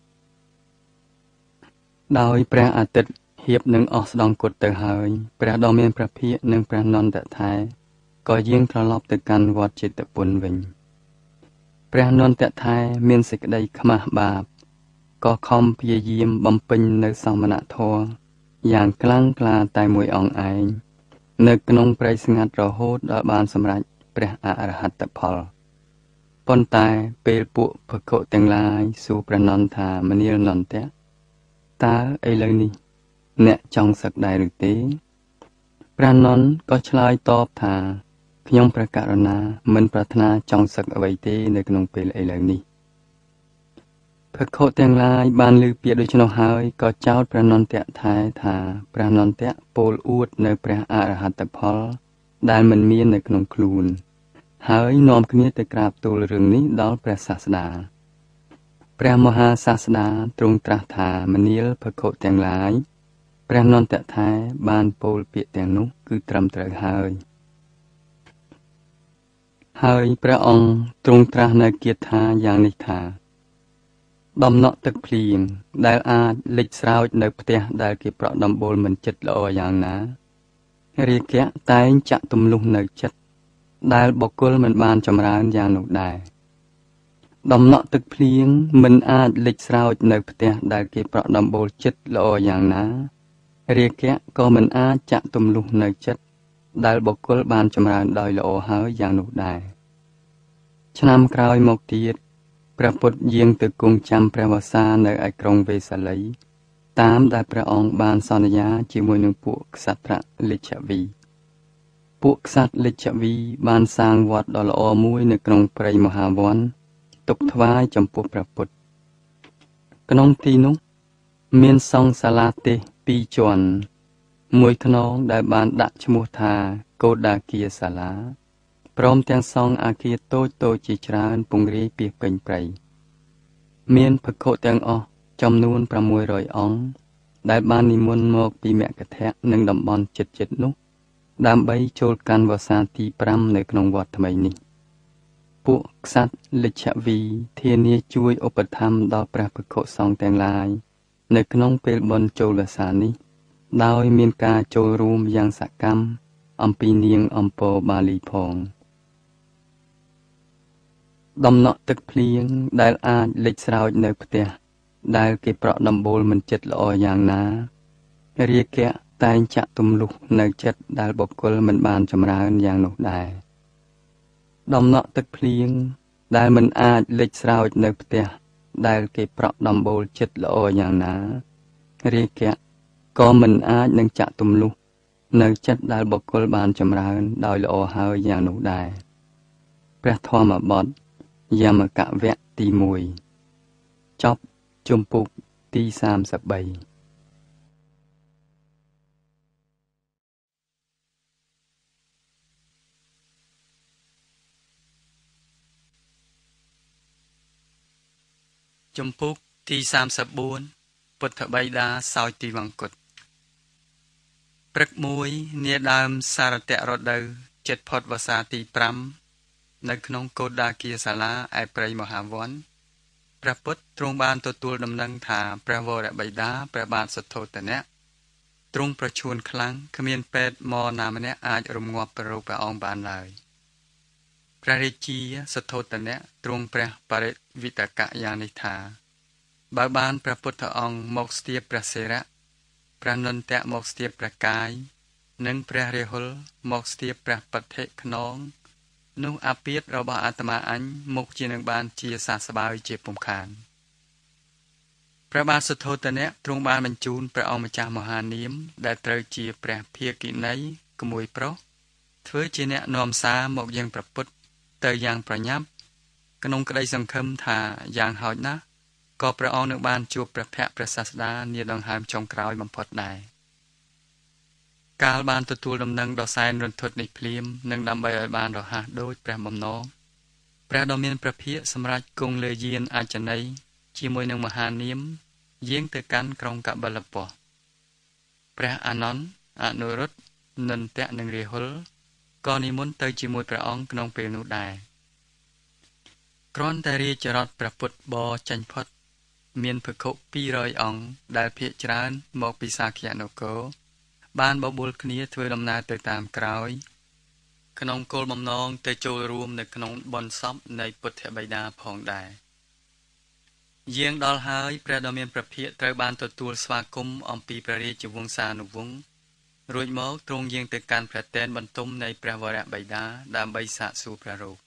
ដោយព្រះអាទិត្យហៀបនឹងអស់ស្ដង់គត់ទៅហើយព្រះដ៏មានព្រះភិក្ខនិងព្រះនន្តថែក៏យាងត្រឡប់ទៅកាន់វត្តចេតពុនវិញព្រះនន្តថែមានសេចក្តីខ្មាស់បាបក៏ខំព្យាយាមបំពេញនៅសមណធម៌យ៉ាងខ្លាំងក្លាតែមួយអង្គឯងនៅក្នុងព្រៃស្ងាត់រហូតដល់បានសម្រេចព្រះអរហត្តផលប៉ុន្តែពេលពួកភិក្ខុទាំងឡាយសួរព្រះនន្តថាមនាលនន្តៈតើឥឡូវនេះអ្នកចង់សឹកដែរឬទេព្រះនន្តក៏ឆ្លើយតបថាខ្ញុំព្រះករុណាមិនប្រាថ្នាចង់សឹកអ្វីទេនៅក្នុងពេលឥឡូវនេះភិក្ខុទាំងឡាយបានឮពាក្យដូច្នោះហើយក៏ចោទព្រះនន្តៈថែថាព្រះនន្តៈពោលអួតនៅព្រះអរហត្តផលដែលមិនមាននៅក្នុងខ្លួនហើយនាំគ្នាទៅក្រាបទូលរឿងនេះដល់ព្រះសាស្តាព្រះមហាសាស្តាទ្រង់ត្រាស់ថាមនាលភិក្ខុទាំងឡាយព្រះនន្តៈថែបានពោលពាក្យទាំងនោះគឺត្រឹមត្រូវហើយហើយព្រះអង្គទ្រង់ត្រាស់នៅគាថាយ៉ាងនេះថាដំណក់ទឹកភ្លៀងដែលអាចលិចស្រោចនៅផ្ទះដែលគេប្រក់ដំបូលមិនចិត្តល្អយ៉ាងណារាគៈតែងចាក់ទម្លុះនៅចិត្តដែលបុគ្គលមិនបានចម្រើនយ៉ាងនោះដែរដំណក់ទឹកភ្លៀងមិនអាចលិចស្រោចនៅផ្ទះដែលគេប្រក់ដំបូលចិត្តល្អយ៉ាងណារាគៈក៏មិនអាចចាក់ទម្លុះនៅចិត្តដែលបុគ្គលបានចម្រើនដោយល្អហើយយ៉ាងនោះដែរឆ្នាំក្រោយមកទៀតព្រះពុទ្ធយាងទៅគង់ចាំព្រះវស្សានៅឯក្រុងវេសាលីតាមដែលព្រះអង្គបានសន្យាជាមួយនឹងពួកក្សត្រលិច្ឆវីពួកក្សត្រលិច្ឆវីបានសាងវត្តដ៏ល្អមួយនៅក្នុងព្រៃមហាវ័នទុកថ្វាយចំពោះព្រះពុទ្ធក្នុងទីនោះមានសង់សាលាទេសពីរជាន់មួយខ្នងដែលបានដាក់ឈ្មោះថាកោដាគាសាលាព្រមទាំងសង់អគារតូចតូចជាច្រើនពង្រាយពាសពេញព្រៃមានភិក្ខុទាំងអស់ចំនួនប្រាំមួយរយអង្គដែលបាននិមន្តមកពីមគ្គធៈនិងតំបន់ជិតៗនោះដើម្បីចូលកាន់វស្សាទីប្រាំនៅក្នុងវត្តថ្មីនេះពួកក្សត្រលិច្ឆវីធានាជួយឧបត្ថម្ភដល់ព្រះភិក្ខុសង្ឃទាំងឡាយនៅក្នុងពេលបុណ្យចូលវស្សានេះដោយមានការចូលរួមយ៉ាងសកម្មអំពីនាងអំពរបាលីផងដំណក់ទឹកភ្លៀងដែលអាចលិចស្រោចនៅផ្ទះដែលគេប្រក់ដំបូលមិនចិត្តល្អយ៉ាងណារាគៈតែងចាក់ទម្លុះនៅចិត្តដែលបុគ្គលមិនបានចម្រើនយ៉ាងនោះដែរដំណក់ទឹកភ្លៀងដែលមិនអាចលិចស្រោចនៅផ្ទះដែលគេប្រក់ដំបូលចិត្តល្អយ៉ាងណារាគៈក៏មិនអាចនឹងចាក់ទម្លុះនៅចិត្តដែលបុគ្គលបានចម្រើនដោយល្អហើយយ៉ាងនោះដែរព្រះធម្មបទយមកវគ្គទីមួយចប់ជំពូកទីសាមសិបបីជំពូកទីសាមសិបបួនពុទ្ធបិតាសោយទីវង្គតព្រឹកមួយនាដើមសារតៈរដូវចិត្តផុតវស្សាទីប្រាំនៅក្នុងកោដាគាសាលាឯព្រៃមហាវ័នព្រះពុទ្ធទ្រង់បានទទួលដំណឹងថាព្រះវរបិតាព្រះបាទសទ្ធោទនៈទ្រង់ប្រឈួនខ្លាំងគ្មានពេទ្យមណាម្នាក់អាចរំងាប់ព្រះរូបព្រះអង្គបានឡើយព្រះរាជាសទ្ធោទនៈទ្រង់ព្រះបរិវិតកៈយ៉ាងនេះថាបើបានព្រះពុទ្ធអង្គមកស្ទាបព្រះសិរៈព្រះនន្តៈមកស្ទាបព្រះកាយនិងព្រះរាហុលមកស្ទាបព្រះបឋិខ្នងនោះអាពាធរបស់អាត្មាអញមុខជានឹងបានជាសះស្បើយជាពុំខានព្រះបាទសទ្ធោទនៈទ្រង់បានបញ្ជូនព្រះអង្គម្ចាស់មហានាមដែលត្រូវជាព្រះភាគិណីក្មួយប្រុសធ្វើជាអ្នកនាំសារមកยังព្រះពុទ្ធទៅយ៉ាងប្រញាប់ក្នុងក្តីសង្ឃឹមថាយ៉ាងហោចណាស់ក៏ព្រះអង្គនឹងបានជួបព្រះភ័ក្ត្រព្រះសាស្តានាដង្ហើមចុងក្រោយបំផុតដែរកាលបានទទួលដំណឹងដ៏សែនរន្ធត់នេះភ្លាមនិងដើម្បីឲ្យបានរហ័សដូចព្រះបំណងព្រះដ៏មានព្រះភិក្ខសម្រាប់គង់លើយានអចន័យជាមួយនឹងមហានាមយាងទៅកាន់ក្រុងកបិលពស្តុព្រះអានន្ទអនុរុទ្ធនន្ទៈនិងរាហុលក៏និមន្តទៅជាមួយព្រះអង្គក្នុងពេលនោះដែរគ្រាន់តែរាជរដ្ឋព្រះពុទ្ធបរចេញផុតមានភិក្ខុពីររយអង្គដែលភាគច្រើនមកពីសាក្យនគរបានបបួលគ្នាធ្វើដំណើរទៅតាមក្រោយក្នុងគោលបំណងទៅចូលរួមនៅក្នុងបុណ្យសពនៃពុទ្ធបិតាផងដែរយាងដល់ហើយព្រះដ៏មានព្រះភិក្ខត្រូវបានទទួលស្វាគមន៍អំពីព្រះរាជវង្សានុវង្សរួចមកទ្រង់យាងទៅកាន់ព្រះទែនបន្ទំនៃព្រះវរបិតាដើម្បីសាកសួរព្រះរោគ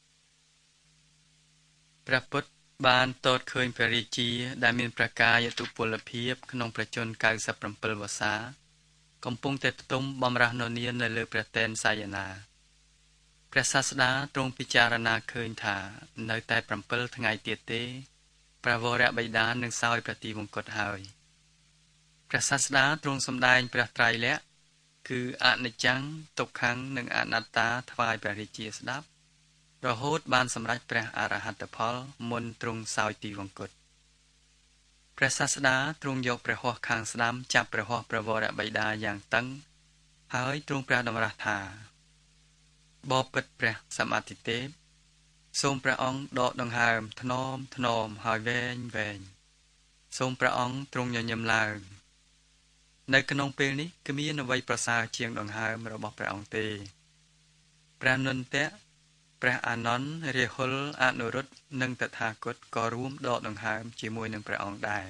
ព្រះពុទ្ធបានទតឃើញព្រះរាជាដែលមានព្រះកាយទុពលភាពក្នុងព្រះជន្មកៅសិបប្រាំពីរវស្សាកំពុងតែផ្ទុំបំរះននានៅលើព្រះទែនសាយនាព្រះសាស្តាទ្រង់ពិចារណាឃើញថានៅតែប្រាំពីរថ្ងៃទៀតទេព្រះវរបិតានឹងសោយព្រះទីវង្គតហើយព្រះសាស្តាទ្រង់សម្ដែងព្រះត្រៃលក្ខណ៍គឺអនិច្ចំទុក្ខំនិងអនត្តាថ្វាយព្រះរាជាស្ដាប់រហូតបានសម្រេចព្រះអរហត្តផលមុនទ្រង់សោយទីវង្គតព្រះសាស្តាទ្រង់យកព្រះហស្ថខាងស្ដាំចាប់ព្រះហស្ថព្រះវរបិតាយ៉ាងតឹងហើយទ្រង់ព្រះតម្រាស់ថាបបិទ្ធព្រះសម្មាទិទេពសូមព្រះអង្គដកដង្ហើមថ្នមថ្នមហើយវែងវែងសូមព្រះអង្គទ្រង់ញញឹមឡើងនៅក្នុងពេលនេះគ្មានអ្វីប្រសើរជាងដង្ហើមរបស់ព្រះអង្គទេព្រះនន្ទៈព្រះអានន្ទរាហុលអនុរុទ្ធនិងតថាគតក៏រួមដកដង្ហើមជាមួយនឹងព្រះអង្គដែរ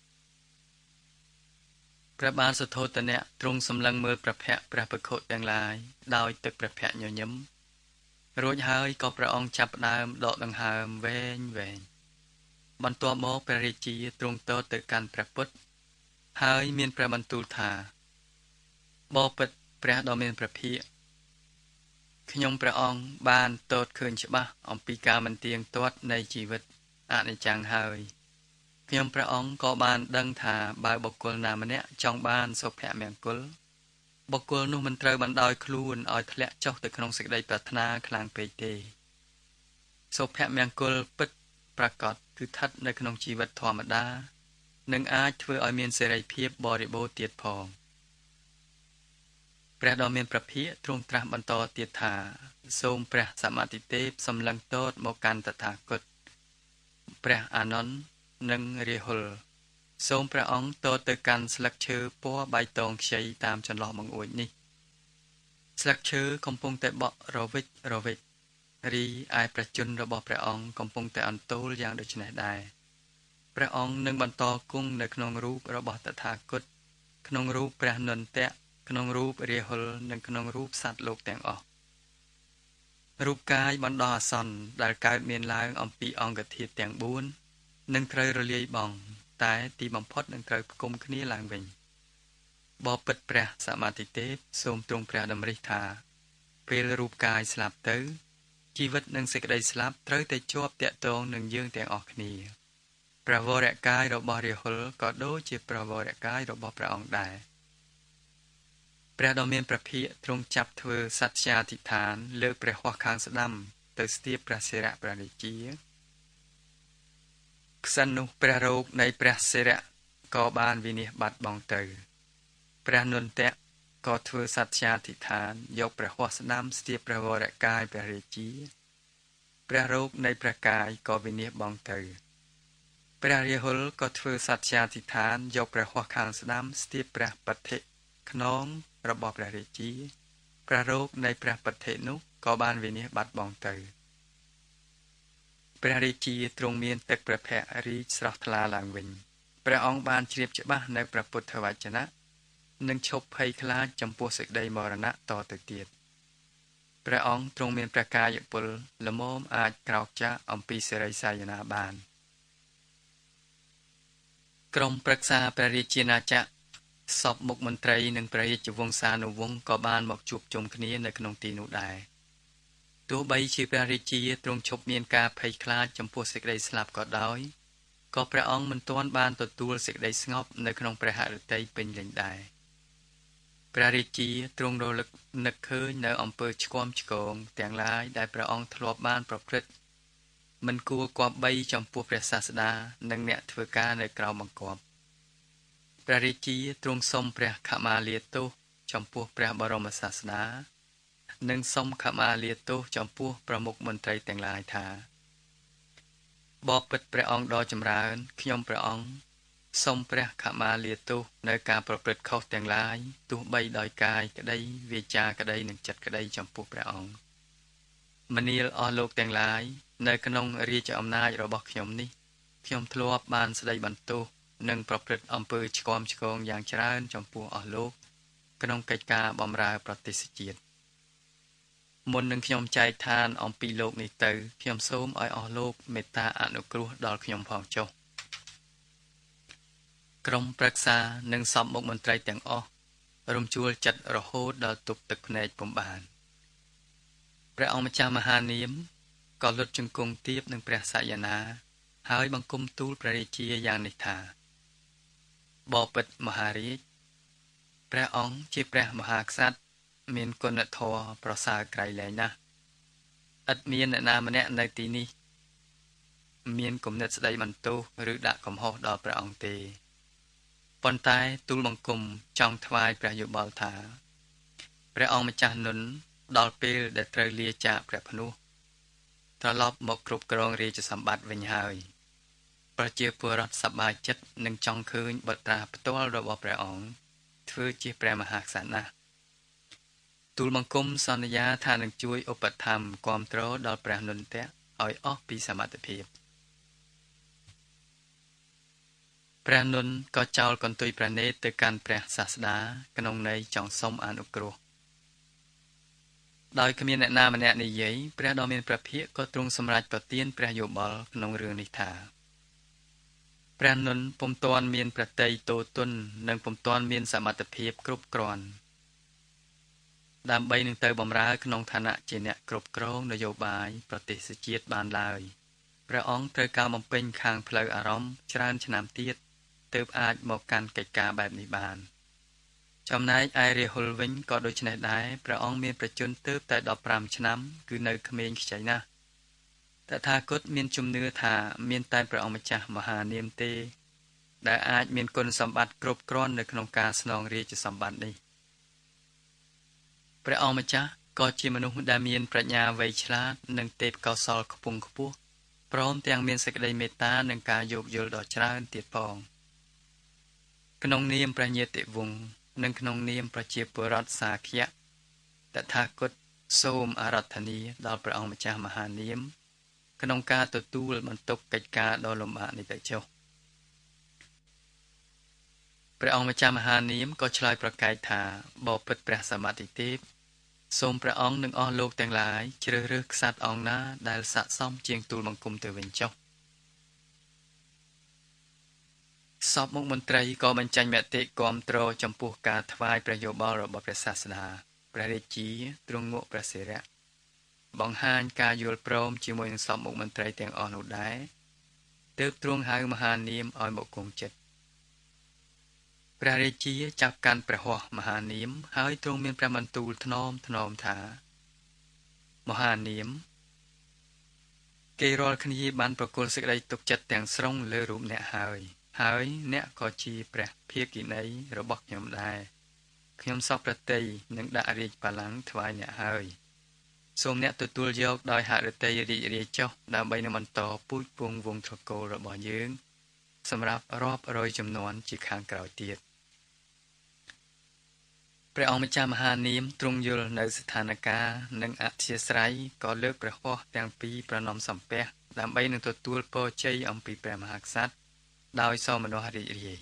ព្រះបាទសទ្ធោទនៈទ្រង់សម្លឹងមើលព្រះភ័ក្ត្រព្រះភិក្ខុទាំងឡាយដោយទឹកព្រះភ័ក្ត្រញញឹមរួចហើយក៏ព្រះអង្គចាប់ផ្ដើមដកដង្ហើមវែងវែងបន្ទាប់មកព្រះរាជាទ្រង់ទតទៅកាន់ព្រះពុទ្ធហើយមានព្រះបន្ទូលថាបបិទ្ធព្រះដ៏មានព្រះភិក្ខខ្ញុំព្រះអង្គបានទតឃើញច្បាស់អំពីការមិនទៀងទាត់នៃជីវិតអនិច្ចំហើយខ្ញុំព្រះអង្គក៏បានដឹងថាបើបុគ្គលណាម្នាក់ចង់បានសុភមង្គលបុគ្គលនោះមិនត្រូវបណ្ដោយខ្លួនឲ្យធ្លាក់ចុះទៅក្នុងសេចក្តីប្រាថ្នាខ្លាំងពេកទេសុភមង្គលពិតប្រាកដគឺស្ថិតនៅក្នុងជីវិតធម្មតានិងអាចធ្វើឲ្យមានសេរីភាពបរិបូរណ៍ទៀតផងព្រះដ៏មានព្រះភិក្ខទ្រង់ត្រាស់បន្តទៀតថាសូមព្រះសម្មាទិទេពសម្លឹងទតមកកាន់តថាគតព្រះអានន្ទនិងរាហុលសូមព្រះអង្គទតទៅកាន់ស្លឹកឈើពណ៌បៃតងខ្ចីតាមចន្លោះបង្អួចនេះស្លឹកឈើកំពុងតែបក់រវិចរវិចរីឯព្រះជន្មរបស់ព្រះអង្គកំពុងតែអន្ទោលយ៉ាងដូចនេះដែរព្រះអង្គនឹងបន្តគង់នៅក្នុងរូបរបស់តថាគតក្នុងរូបព្រះនន្ទៈក្នុងរូបរាហុលនិងក្នុងរូបសត្វលោកទាំងអស់រូបកាយបណ្ដោះអាសន្នដែលកើតមានឡើងអំពីអង្គធាតុទាំងបួននឹងត្រូវរលាយបង់តែទីបំផុតនឹងត្រូវផ្គុំគ្នាឡើងវិញបបិទ្ធព្រះសម្មាទិទេពសូមទ្រង់ព្រះតម្រិះថាពេលរូបកាយស្លាប់ទៅជីវិតនិងសេចក្តីស្លាប់ត្រូវតែជាប់តាក់ទងនឹងយើងទាំងអស់គ្នាព្រះវរកាយរបស់រាហុលក៏ដូចជាព្រះវរកាយរបស់ព្រះអង្គដែរព្រះដ៏មានព្រះភិក្ខទ្រង់ចាប់ធ្វើសត្យាធិដ្ឋានលើកព្រះហស្ថខាងស្ដាំទៅស្ទាបព្រះសិរៈព្រះរាជាក្សិណនោះព្រះរោគនៃព្រះសិរៈក៏បានវិនិច្ឆ័យបាត់បង់ទៅព្រះនន្ទៈក៏ធ្វើសត្យាធិដ្ឋានយកព្រះហស្ថស្ដាំស្ទាបព្រះវរកាយព្រះរាជាព្រះរោគនៃព្រះកាយក៏វិនិច្ឆ័យបង់ទៅព្រះរាហុលក៏ធ្វើសត្យាធិដ្ឋានយកព្រះហស្ថខាងស្ដាំស្ទាបព្រះបឋិខ្នងរបស់ព្រះរាជាព្រះរោគនៃព្រះបឋិនោះក៏បានវិនិច្ឆ័យបាត់បង់ទៅព្រះរាជាទ្រង់មានទឹកព្រះភ័ក្ត្ររីកស្រស់ថ្លាឡើងវិញព្រះអង្គបានជ្រាបច្បាស់នៅព្រះពុទ្ធវចនៈនិងឈប់ភ័យខ្លាចចំពោះសេចក្តីមរណៈតទៅទៀតព្រះអង្គទ្រង់មានព្រះកាយពលល្មមអាចក្រោកចាស់អំពីសិរីសាយនាបានក្រុមប្រឹក្សាព្រះរាជាណាចក្រសពមុខមន្ត្រីនិងព្រះរាជវង្សានុវង្សក៏បានមកជួបជុំគ្នានៅក្នុងទីនោះដែរទោះបីជាព្រះរាជាទ្រង់ឈប់មានការភ័យខ្លាចចំពោះសេចក្តីស្លាប់ក៏ដោយក៏ព្រះអង្គមិនទាន់បានទទួលសេចក្តីស្ងប់នៅក្នុងព្រះហឫទ័យពេញលេញដែរព្រះរាជាទ្រង់រលឹកនឹកឃើញនៅអំពើឆ្គាំឆ្គងទាំងឡាយដែលព្រះអង្គធ្លាប់បានប្រព្រឹត្តមិនគួរគប្បីចំពោះព្រះសាស្តានិងអ្នកធ្វើការនៅក្រៅបង្គាប់ព្រះរាជាទ្រង់សុំព្រះខមាលាទោសចំពោះព្រះបរមសាស្តានិងសុំខមាលាទោសចំពោះប្រមុខមន្ត្រីទាំងឡាយថាបបិទ្ធព្រះអង្គដ៏ចម្រើនខ្ញុំព្រះអង្គសូមព្រះខមាលាទោសនៅការប្រព្រឹត្តខុសទាំងឡាយទោះបីដោយកាយក្តីវាចាក្តីនិងចិត្តក្តីចំពោះព្រះអង្គមនាលអស់លោកទាំងឡាយនៅក្នុងរាជអំណាចរបស់ខ្ញុំនេះខ្ញុំធ្លាប់បានស្ដីបន្ទោសនិងប្រព្រឹត្តអំពើឆ្គាំឆ្គងយ៉ាងច្រើនចំពោះអស់លោកក្នុងកិច្ចការបម្រើប្រទេសជាតិមុននឹងខ្ញុំចែកឋានអំពីលោកនេះទៅខ្ញុំសូមឲ្យអស់លោកមេត្តាអនុគ្រោះដល់ខ្ញុំផងចុះក្រុមប្រឹក្សានិងសពមុខមន្ត្រីទាំងអស់រំជួលចិត្តរហូតដល់ទុកទឹកភ្នែកពុំបានព្រះអង្គម្ចាស់មហានាមក៏លុតជង្គង់ទាបនឹងព្រះសយនាហើយបង្គំទូលព្រះរាជាយ៉ាងនេះថាបបិទ្ធមហារាជព្រះអង្គជាព្រះមហាក្សត្រមានគុណធម៌ប្រសើរក្រៃលែងណាស់ឥតមានអ្នកណាម្នាក់នៅទីនេះមានគំនិតស្ដីបន្ទោសឬដាក់កំហុសដល់ព្រះអង្គទេប៉ុន្តែទូលបង្គំចង់ថ្វាយព្រះយោបល់ថាព្រះអង្គម្ចាស់នុនដល់ពេលដែលត្រូវលាចាកព្រះភ្នោះត្រឡប់មកគ្រប់គ្រងរាជសម្បត្តិវិញហើយប្រជាពលរដ្ឋសប្បាយចិត្តនឹងចង់ឃើញបុត្រាផ្ទាល់របស់ព្រះអង្គធ្វើជាព្រះមហាក្សត្រណាស់ទូលបង្គំសន្យាថានឹងជួយឧបត្ថម្ភគាំទ្រដល់ព្រះនន្ទៈឲ្យអស់ពីសមត្ថភាពព្រះនន្ទក៏ចោលកន្ទុយព្រះនេត្រទៅកាន់ព្រះសាស្តាក្នុងន័យចង់សុំអនុគ្រោះដោយគ្មានអ្នកណាម្នាក់និយាយព្រះដ៏មានព្រះភិក្ខក៏ទ្រង់សម្រេចប្រទានព្រះយោបល់ក្នុងរឿងនេះថាព្រះនន្ទពុំទាន់មានប្រតិយទោទននិងពុំទាន់មានសមត្ថភាពគ្រប់គ្រាន់ដើម្បីនឹងទៅបម្រើក្នុងឋានៈជាអ្នកគ្រប់គ្រងនយោបាយប្រទេសជាតិបានឡើយព្រះអង្គត្រូវការបំពេញខាងផ្លូវអារម្មណ៍ច្រើនឆ្នាំទៀតទើបអាចមកកាន់កិច្ចការបែបនេះបានចំណែកឯរាហុលវិញក៏ដូច្នេះដែរព្រះអង្គមានប្រជញ្ញទើបតែដប់ប្រាំឆ្នាំគឺនៅក្មេងខ្ចីណាស់តថាគតមានជំនឿថាមានតែព្រះអង្គម្ចាស់មហានាមទេដែលអាចមានគុណសម្បត្តិគ្រប់គ្រាន់នៅក្នុងការស្នងរាជសម្បត្តិនេះព្រះអង្គម្ចាស់ក៏ជាមនុស្សដែលមានប្រាជ្ញាវៃឆ្លាតនិងទេពកោសល្យខ្ពង់ខ្ពស់ព្រមទាំងមានសេចក្តីមេត្តានិងការយោគយល់ដ៏ច្រើនទៀតផងក្នុងនាមព្រះញាតិវង្សនិងក្នុងនាមប្រជាពលរដ្ឋសាខយៈតថាគតសូមអារាធនាដល់ព្រះអង្គម្ចាស់មហានាមក្នុងការទទួលបន្ទុកកិច្ចការដ៏លំបាកនេះទៅចុះព្រះអង្គម្ចាស់មហានាមក៏ឆ្លើយប្រកែកថាបបិទ្ធព្រះសមត្ថទេពសូមព្រះអង្គនិងអស់លោកទាំងឡាយជ្រើសរើសក្សត្រអង្គណាដែលស័ក្តិសមជាងទូលបង្គំទៅវិញចុះសពមុខមន្ត្រីក៏បញ្ចេញមតិគាំទ្រចំពោះការថ្វាយព្រះយោបល់របស់ព្រះសាស្តាព្រះរាជាទ្រង់ងក់ព្រះសិរៈបង្ហាញការយល់ព្រមជាមួយនឹងសពមុខមន្ត្រីទាំងអស់នោះដែរទើបទ្រង់ហៅមហានាមឲ្យមកគង់ចិត្តព្រះរាជាចាប់កាន់ព្រះហស្ថមហានាមហើយទ្រង់មានព្រះបន្ទូលថ្នមថ្នមថាមហានាមគេរាល់គ្នាបានប្រគល់សេចក្តីទុកចិត្តទាំងស្រុងលើរូបអ្នកហើយហើយអ្នកក៏ជាព្រះភាគិនីរបស់ខ្ញុំដែរខ្ញុំសពប្រតិយនឹងដាក់រាជបល្ល័ង្កថ្វាយអ្នកហើយសូមអ្នកទទួលយកដោយហឫទ័យរីករាយចុះដើម្បីនឹងបន្តពូជពង្សវង្សត្រកូលរបស់យើងសម្រាប់រាប់រយជំនាន់ជាខាងក្រោយទៀតព្រះអង្គម្ចាស់មហានាមទ្រង់យល់នៅស្ថានភាពនិងអធិស្ឋ័យក៏លើកព្រះហស្ថទាំងពីរប្រណម្យសំពះដើម្បីនឹងទទួលពរជ័យអំពីព្រះមហាក្សត្រដោយសោមនស្សរីករាយ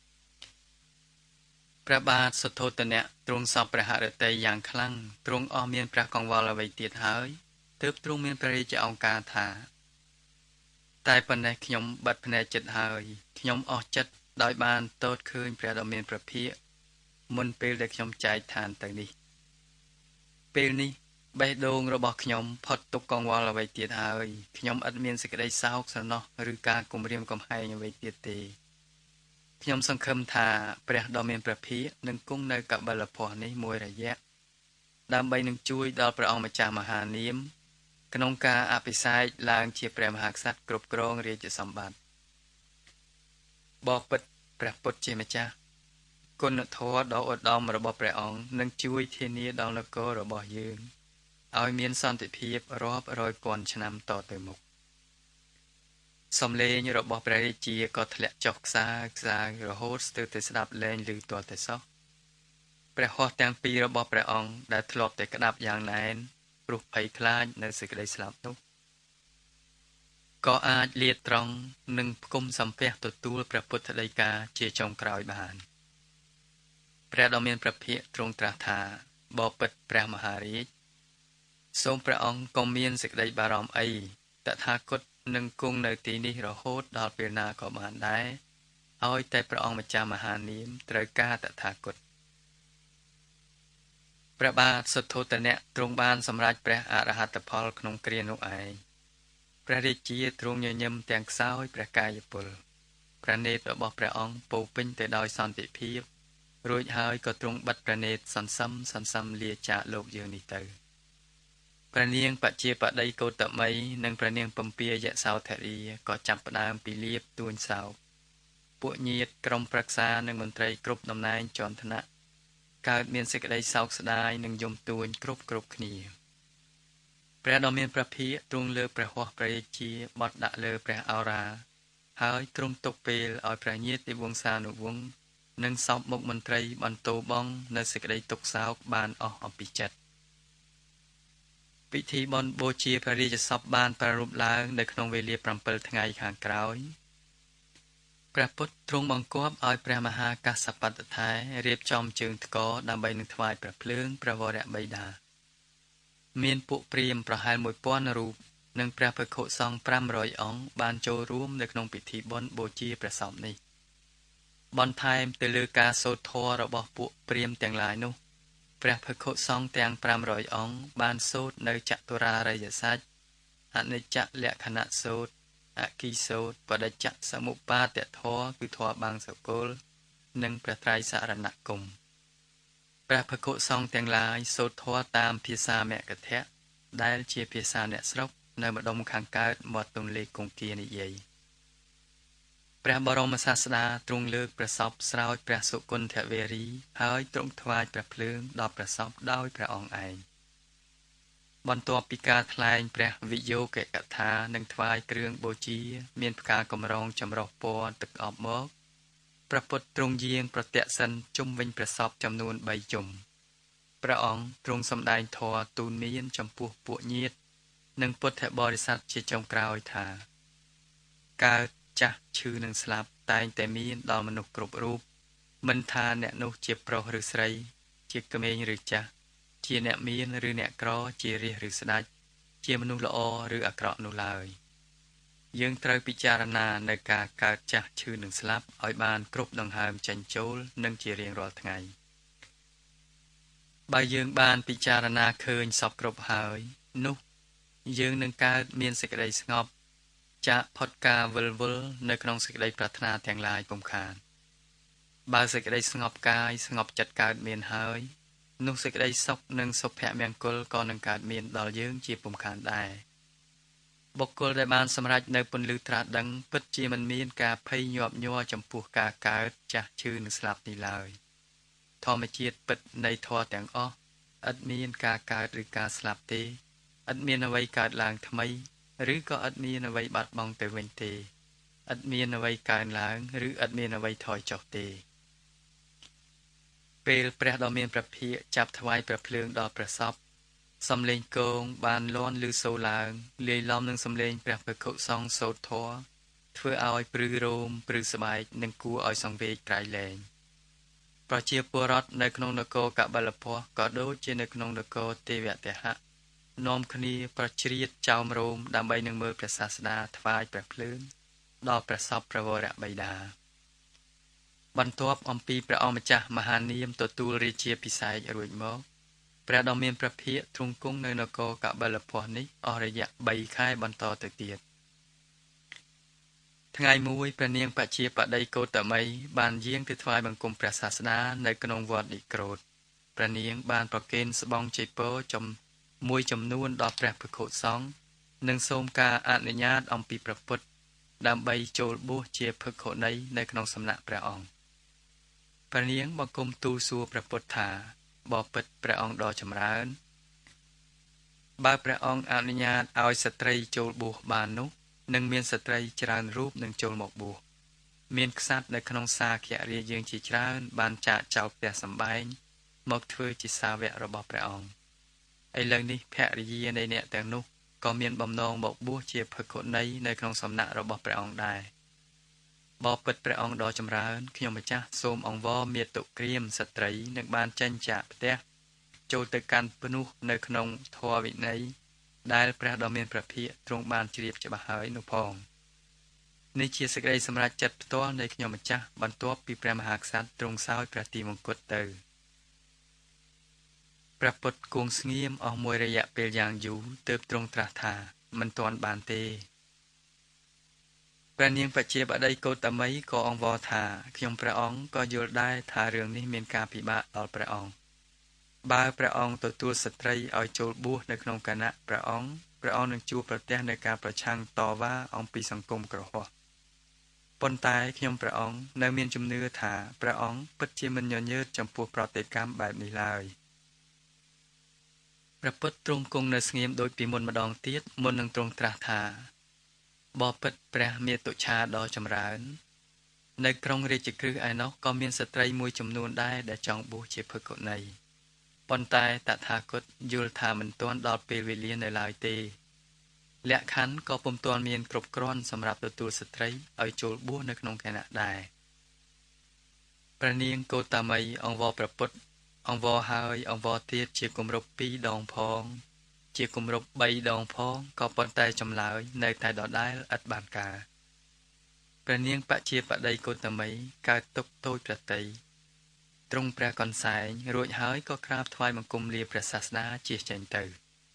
ព្រះបាទសុទ្ធោទនៈទ្រង់សពព្រះហឫទ័យយ៉ាងខ្លាំងទ្រង់អស់មានព្រះកង្វល់អ្វីទៀតហើយទើបទ្រង់មានព្រះរាជអង្គការថាតែប៉ុណ្ណេះខ្ញុំបាត់ភ្នែកចិត្តហើយខ្ញុំអស់ចិត្តដោយបានទតឃើញព្រះដ៏មានព្រះភិក្ខមុនពេលដែលខ្ញុំចែកឋានទៅនេះពេលនេះបេះដូងរបស់ខ្ញុំផុតទុកកង្វល់អ្វីទៀតហើយខ្ញុំឥតមានសេចក្តីសោកស្រណោះឬការគំរាមកំហែងអ្វីទៀតទេខ្ញុំសង្ឃឹមថាព្រះដ៏មានព្រះភិក្ខនឹងគង់នៅកបិលភស្តុនេះមួយរយៈដើម្បីនឹងជួយដល់ព្រះអង្គម្ចាស់មហានាមក្នុងការអភិសេកឡើងជាព្រះមហាក្សត្រគ្រប់គ្រងរាជសម្បត្តិបបិទ្ធព្រះពុទ្ធជាម្ចាស់គុណធម៌ដ៏ឧត្តមរបស់ព្រះអង្គនឹងជួយធានាដល់នគររបស់យើងឲ្យមានសន្តិភាពរាប់រយពាន់ឆ្នាំតទៅមុខសំឡេងរបស់ព្រះរាជាក៏ធ្លាក់ចុះខ្សើខ្សើរហូតស្ទើរតែស្ដាប់លែងឮទាល់តែសោះព្រះហស្ថទាំងពីររបស់ព្រះអង្គដែលធ្លាប់តែក្តាប់យ៉ាងណែនព្រោះភ័យខ្លាចនៅសេចក្តីស្លាប់នោះក៏អាចលាតត្រង់និងផ្គុំសំពះទទួលព្រះពុទ្ធដីកាជាចុងក្រោយបានព្រះដ៏មានព្រះភិក្ខទ្រង់ត្រាស់ថាបបិទ្ធព្រះមហារាជសូមព្រះអង្គកុំមានសេចក្តីបារម្ភអីតថាគតនឹងគង់នៅទីនេះរហូតដល់ពេលណាក៏បានដែរឲ្យតែព្រះអង្គម្ចាស់មហានាមត្រូវការតថាគតព្រះបាទសុទ្ធោទនៈទ្រង់បានសម្រេចព្រះអរហត្តផលក្នុងគ្រានោះឯងព្រះរាជាទ្រង់ញញឹមទាំងខ្សោយព្រះកាយពលព្រះនេត្ររបស់ព្រះអង្គពោពេញទៅដោយសន្តិភាពរួចហើយក៏ទ្រង់បិទព្រះនេត្រសន្សឹមសន្សឹមលាចាកលោកយើងនេះទៅព្រះនាងបជាបតីកោតមីនិងព្រះនាងពំពាយសោធរីក៏ចាប់ផ្ដើមពីលៀបទួញសោកពួកញាតិក្រុមប្រឹក្សានិងមន្ត្រីគ្រប់តំណែងជាន់ថ្នាក់កើតមានសេចក្តីសោកស្ដាយនិងយំទួញគ្រប់គ្រប់គ្នាព្រះដ៏មានព្រះភិក្ខទ្រង់លើកព្រះហស្ថព្រះរាជាបត់ដាក់លើព្រះឱរាហើយទ្រង់ទុកពេលឲ្យព្រះញាតិវង្សានុវង្សនិងសពមុខមន្ត្រីបន្ទោបង់នៅសេចក្តីទុក្ខសោកបានអស់អំពីចិត្តពិធីបុណ្យបូជាព្រះរាជសពបានប្រារព្ធឡើងនៅក្នុងវេលាប្រាំពីរថ្ងៃខាងក្រោយព្រះពុទ្ធទ្រង់បង្គាប់ឲ្យព្រះមហាកាសបត្តថេររៀបចំជើងថ្កដើម្បីនឹងថ្វាយព្រះភ្លើងព្រះវរបិតាមានពួកព្រាហ្មណ៍ប្រហែលមួយពាន់រូបនិងព្រះភិក្ខុសង្ឃប្រាំរយអង្គបានចូលរួមនៅក្នុងពិធីបុណ្យបូជាព្រះសពនេះបន្ថែមទៅលើការសូត្រធម៌របស់ពួកព្រាហ្មណ៍ទាំងឡាយនោះព្រះភិក្ខុសង្ឃទាំងប្រាំរយអង្គបានសូត្រនៅចតុរារិយសច្ចអនិច្ចលក្ខណៈសូត្រអគិសូត្របដិច្ចសមុប្បាទធម៌គឺធម៌បាំងសកលនិងព្រះត្រៃសរណគមព្រះភិក្ខុសង្ឃទាំងឡាយសូត្រធម៌តាមភាសាមគធៈដែលជាភាសាអ្នកស្រុកនៅម្ដុំខាងកើតមាត់ទន្លេគង្គានិយាយព្រះបរមសាស្តាទ្រង់លើកព្រះសពស្រោចព្រះសុគន្ធវេរីហើយទ្រង់ថ្វាយព្រះភ្លើងដល់ព្រះសពដោយព្រះអង្គឯងបន្ទាប់ពីការថ្លែងព្រះវិយោគកថានិងថ្វាយគ្រឿងបូជាមានផ្កាកម្រងចម្រុះពណ៌ទឹកអប់មកព្រះពុទ្ធទ្រង់យាងប្រទក្សិណជុំវិញព្រះសពចំនួនបីជុំព្រះអង្គទ្រង់សម្ដែងធម៌ទូនមានចំពោះពួកញាតិនិងពុទ្ធបរិស័ទជាចុងក្រោយថាកើតចាស់ឈឺនិងស្លាប់តែងតែមានដល់មនុស្សគ្រប់រូបមិនថាអ្នកនោះជាប្រុសឬស្រីជាក្មេងឬចាស់ជាអ្នកមានឬអ្នកក្រជារាស្ត្រឬស្ដេចជាមនុស្សល្អឬអាក្រក់នោះឡើយយើងត្រូវពិចារណានៅការកើតចាស់ឈឺនិងស្លាប់ឲ្យបានគ្រប់ដង្ហើមចេញចូលនិងជារៀងរាល់ថ្ងៃបើយើងបានពិចារណាឃើញសពគ្រប់ហើយនោះយើងនឹងកើតមានសេចក្តីស្ងប់ចាកផុតការវិលវល់នៅក្នុងសេចក្តីប្រាថ្នាទាំងឡាយពុំខានបើសេចក្តីស្ងប់កាយស្ងប់ចិត្តកើតមានហើយនោះសេចក្តីសុខនិងសុភមង្គលក៏នឹងកើតមានដល់យើងជាពុំខានដែរបុគ្គលដែលបានសម្រេចនៅពន្លឺត្រាស់ដឹងពិតជាមិនមានការភ័យញាប់ញ័រចំពោះការកើតចាស់ឈឺនិងស្លាប់នេះឡើយធម្មជាតិពិតនៃធម៌ទាំងអស់ឥតមានការកើតឬការស្លាប់ទេឥតមានអ្វីកើតឡើងថ្មីឬក៏ឥតមានអ្វីបាត់បង់ទៅវិញទេឥតមានអ្វីកើនឡើងឬឥតមានអ្វីថយចុះទេពេលព្រះដ៏មានព្រះភិក្ខចាប់ថ្វាយព្រះភ្លើងដល់ព្រះសពសំឡេងគងបានលាន់ឮសូរឡើងលាយឡំនឹងសំឡេងព្រះភិក្ខុសង្ឃសូត្រធម៌ធ្វើឲ្យព្រឺរោមព្រឺស្បែកនិងគួរឲ្យសង្វេគក្រៃលែងប្រជាពលរដ្ឋនៅក្នុងនគរកបិលពស្តុក៏ដូចជានៅក្នុងនគរទេវទហៈនាំគ្នាប្រជ្រៀតចោមរោមដើម្បីនឹងមើលព្រះសាស្តាថ្វាយព្រះភ្លើងដល់ព្រះសពព្រះវរបិតាបន្ទាប់អំពីព្រះអង្គម្ចាស់មហានាមទទួលរាជាភិសេករួចមកព្រះដ៏មានព្រះភិក្ខទ្រង់គង់នៅនគរកបិលពស្តុនេះអស់រយៈបីខែបន្តទៅទៀតថ្ងៃមួយព្រះនាងបជាបតីកោតមីបានយាងទៅថ្វាយបង្គំព្រះសាស្តានៅក្នុងវត្តនិក្រូធព្រះនាងបានប្រគេនស្បង់ជ័យពរចំមួយចំនួនដល់ព្រះភិក្ខុសង្ឃនិងសូមការអនុញ្ញាតអំពីព្រះពុទ្ធដើម្បីចូលបួសជាភិក្ខុនីនៅក្នុងសំណាក់ព្រះអង្គព្រះនាងបង្គំទូលសួរព្រះពុទ្ធថាបបិទ្ធព្រះអង្គដ៏ចម្រើនបើព្រះអង្គអនុញ្ញាតឲ្យស្ត្រីចូលបួសបាននោះនឹងមានស្ត្រីច្រើនរូបនឹងចូលមកបួសមានក្សត្រនៅក្នុងសាខរាយើងជាច្រើនបានចាកចោលផ្ទះសម្បែងមកធ្វើជាសាវករបស់ព្រះអង្គឥឡូវនេះភរិយានៃអ្នកទាំងនោះក៏មានបំណងមកបួសជាភិក្ខុនីនៅក្នុងសំណាក់របស់ព្រះអង្គដែរបបិទ្ធព្រះអង្គដ៏ចម្រើនខ្ញុំម្ចាស់សូមអង្វរមាតុក្រាមស្ត្រីនឹងបានចេញចាកផ្ទះចូលទៅកាន់ភ្នោះនៅក្នុងធម៌វិន័យដែលព្រះដ៏មានព្រះភិក្ខទ្រង់បានជ្រាបច្បាស់ហើយនោះផងនេះជាសេចក្តីសម្រេចចិត្តផ្ទាល់នៃខ្ញុំម្ចាស់បន្ទាប់ពីព្រះមហាក្សត្រទ្រង់សោយព្រះទីមង្គតទៅព្រះពុទ្ធគង់ស្ងៀមអស់មួយរយៈពេលយ៉ាងយូរទើបទ្រង់ត្រាស់ថាមិនទាន់បានទេព្រះនាងបជាបតីកោតមីក៏អង្វរថាខ្ញុំព្រះអង្គក៏យល់ដែរថារឿងនេះមានការពិបាកដល់ព្រះអង្គបើព្រះអង្គទទួលស្ត្រីឲ្យចូលបួសនៅក្នុងគណៈព្រះអង្គព្រះអង្គនឹងជួបប្រទះនៅការប្រឆាំងតវ៉ាអំពីសង្គមក្រហមប៉ុន្តែខ្ញុំព្រះអង្គនៅមានជំនឿថាព្រះអង្គពិតជាមិនញញើតចំពោះប្រតិកម្មបែបនេះឡើយព្រះពុទ្ធទ្រង់គង់នៅស្ងៀមដូចពីមុនម្ដងទៀតមុននឹងទ្រង់ត្រាស់ថាបបិទ្ធព្រះមាតុច្ឆាដ៏ចម្រើននៅក្រុងរាជក្រឹសឯណោះក៏មានស្ត្រីមួយចំនួនដែរដែលចង់បួសជាភិក្ខុនីប៉ុន្តែតថាគតយល់ថាមិនទាន់ដល់ពេលវេលានៅឡើយទេលក្ខខណ្ឌក៏ពុំទាន់មានគ្រប់គ្រាន់សម្រាប់ទទួលស្ត្រីឲ្យចូលបួសនៅក្នុងគណៈដែរព្រះនាងកោតមីអង្វរព្រះពុទ្ធអង្វរហើយអង្វរទៀតជាគម្រប់ពីរដងផងជាគម្រប់បីដងផងក៏ប៉ុន្តែចម្លើយនៅតែដដែលឥតបានការព្រះនាងបជាបតីកោតមីកើតទុកតូចប្រតិទ្រង់ព្រះកន្សែងរួចហើយក៏ក្រាបថ្វាយបង្គំលាព្រះសាស្តាជិះចេញទៅ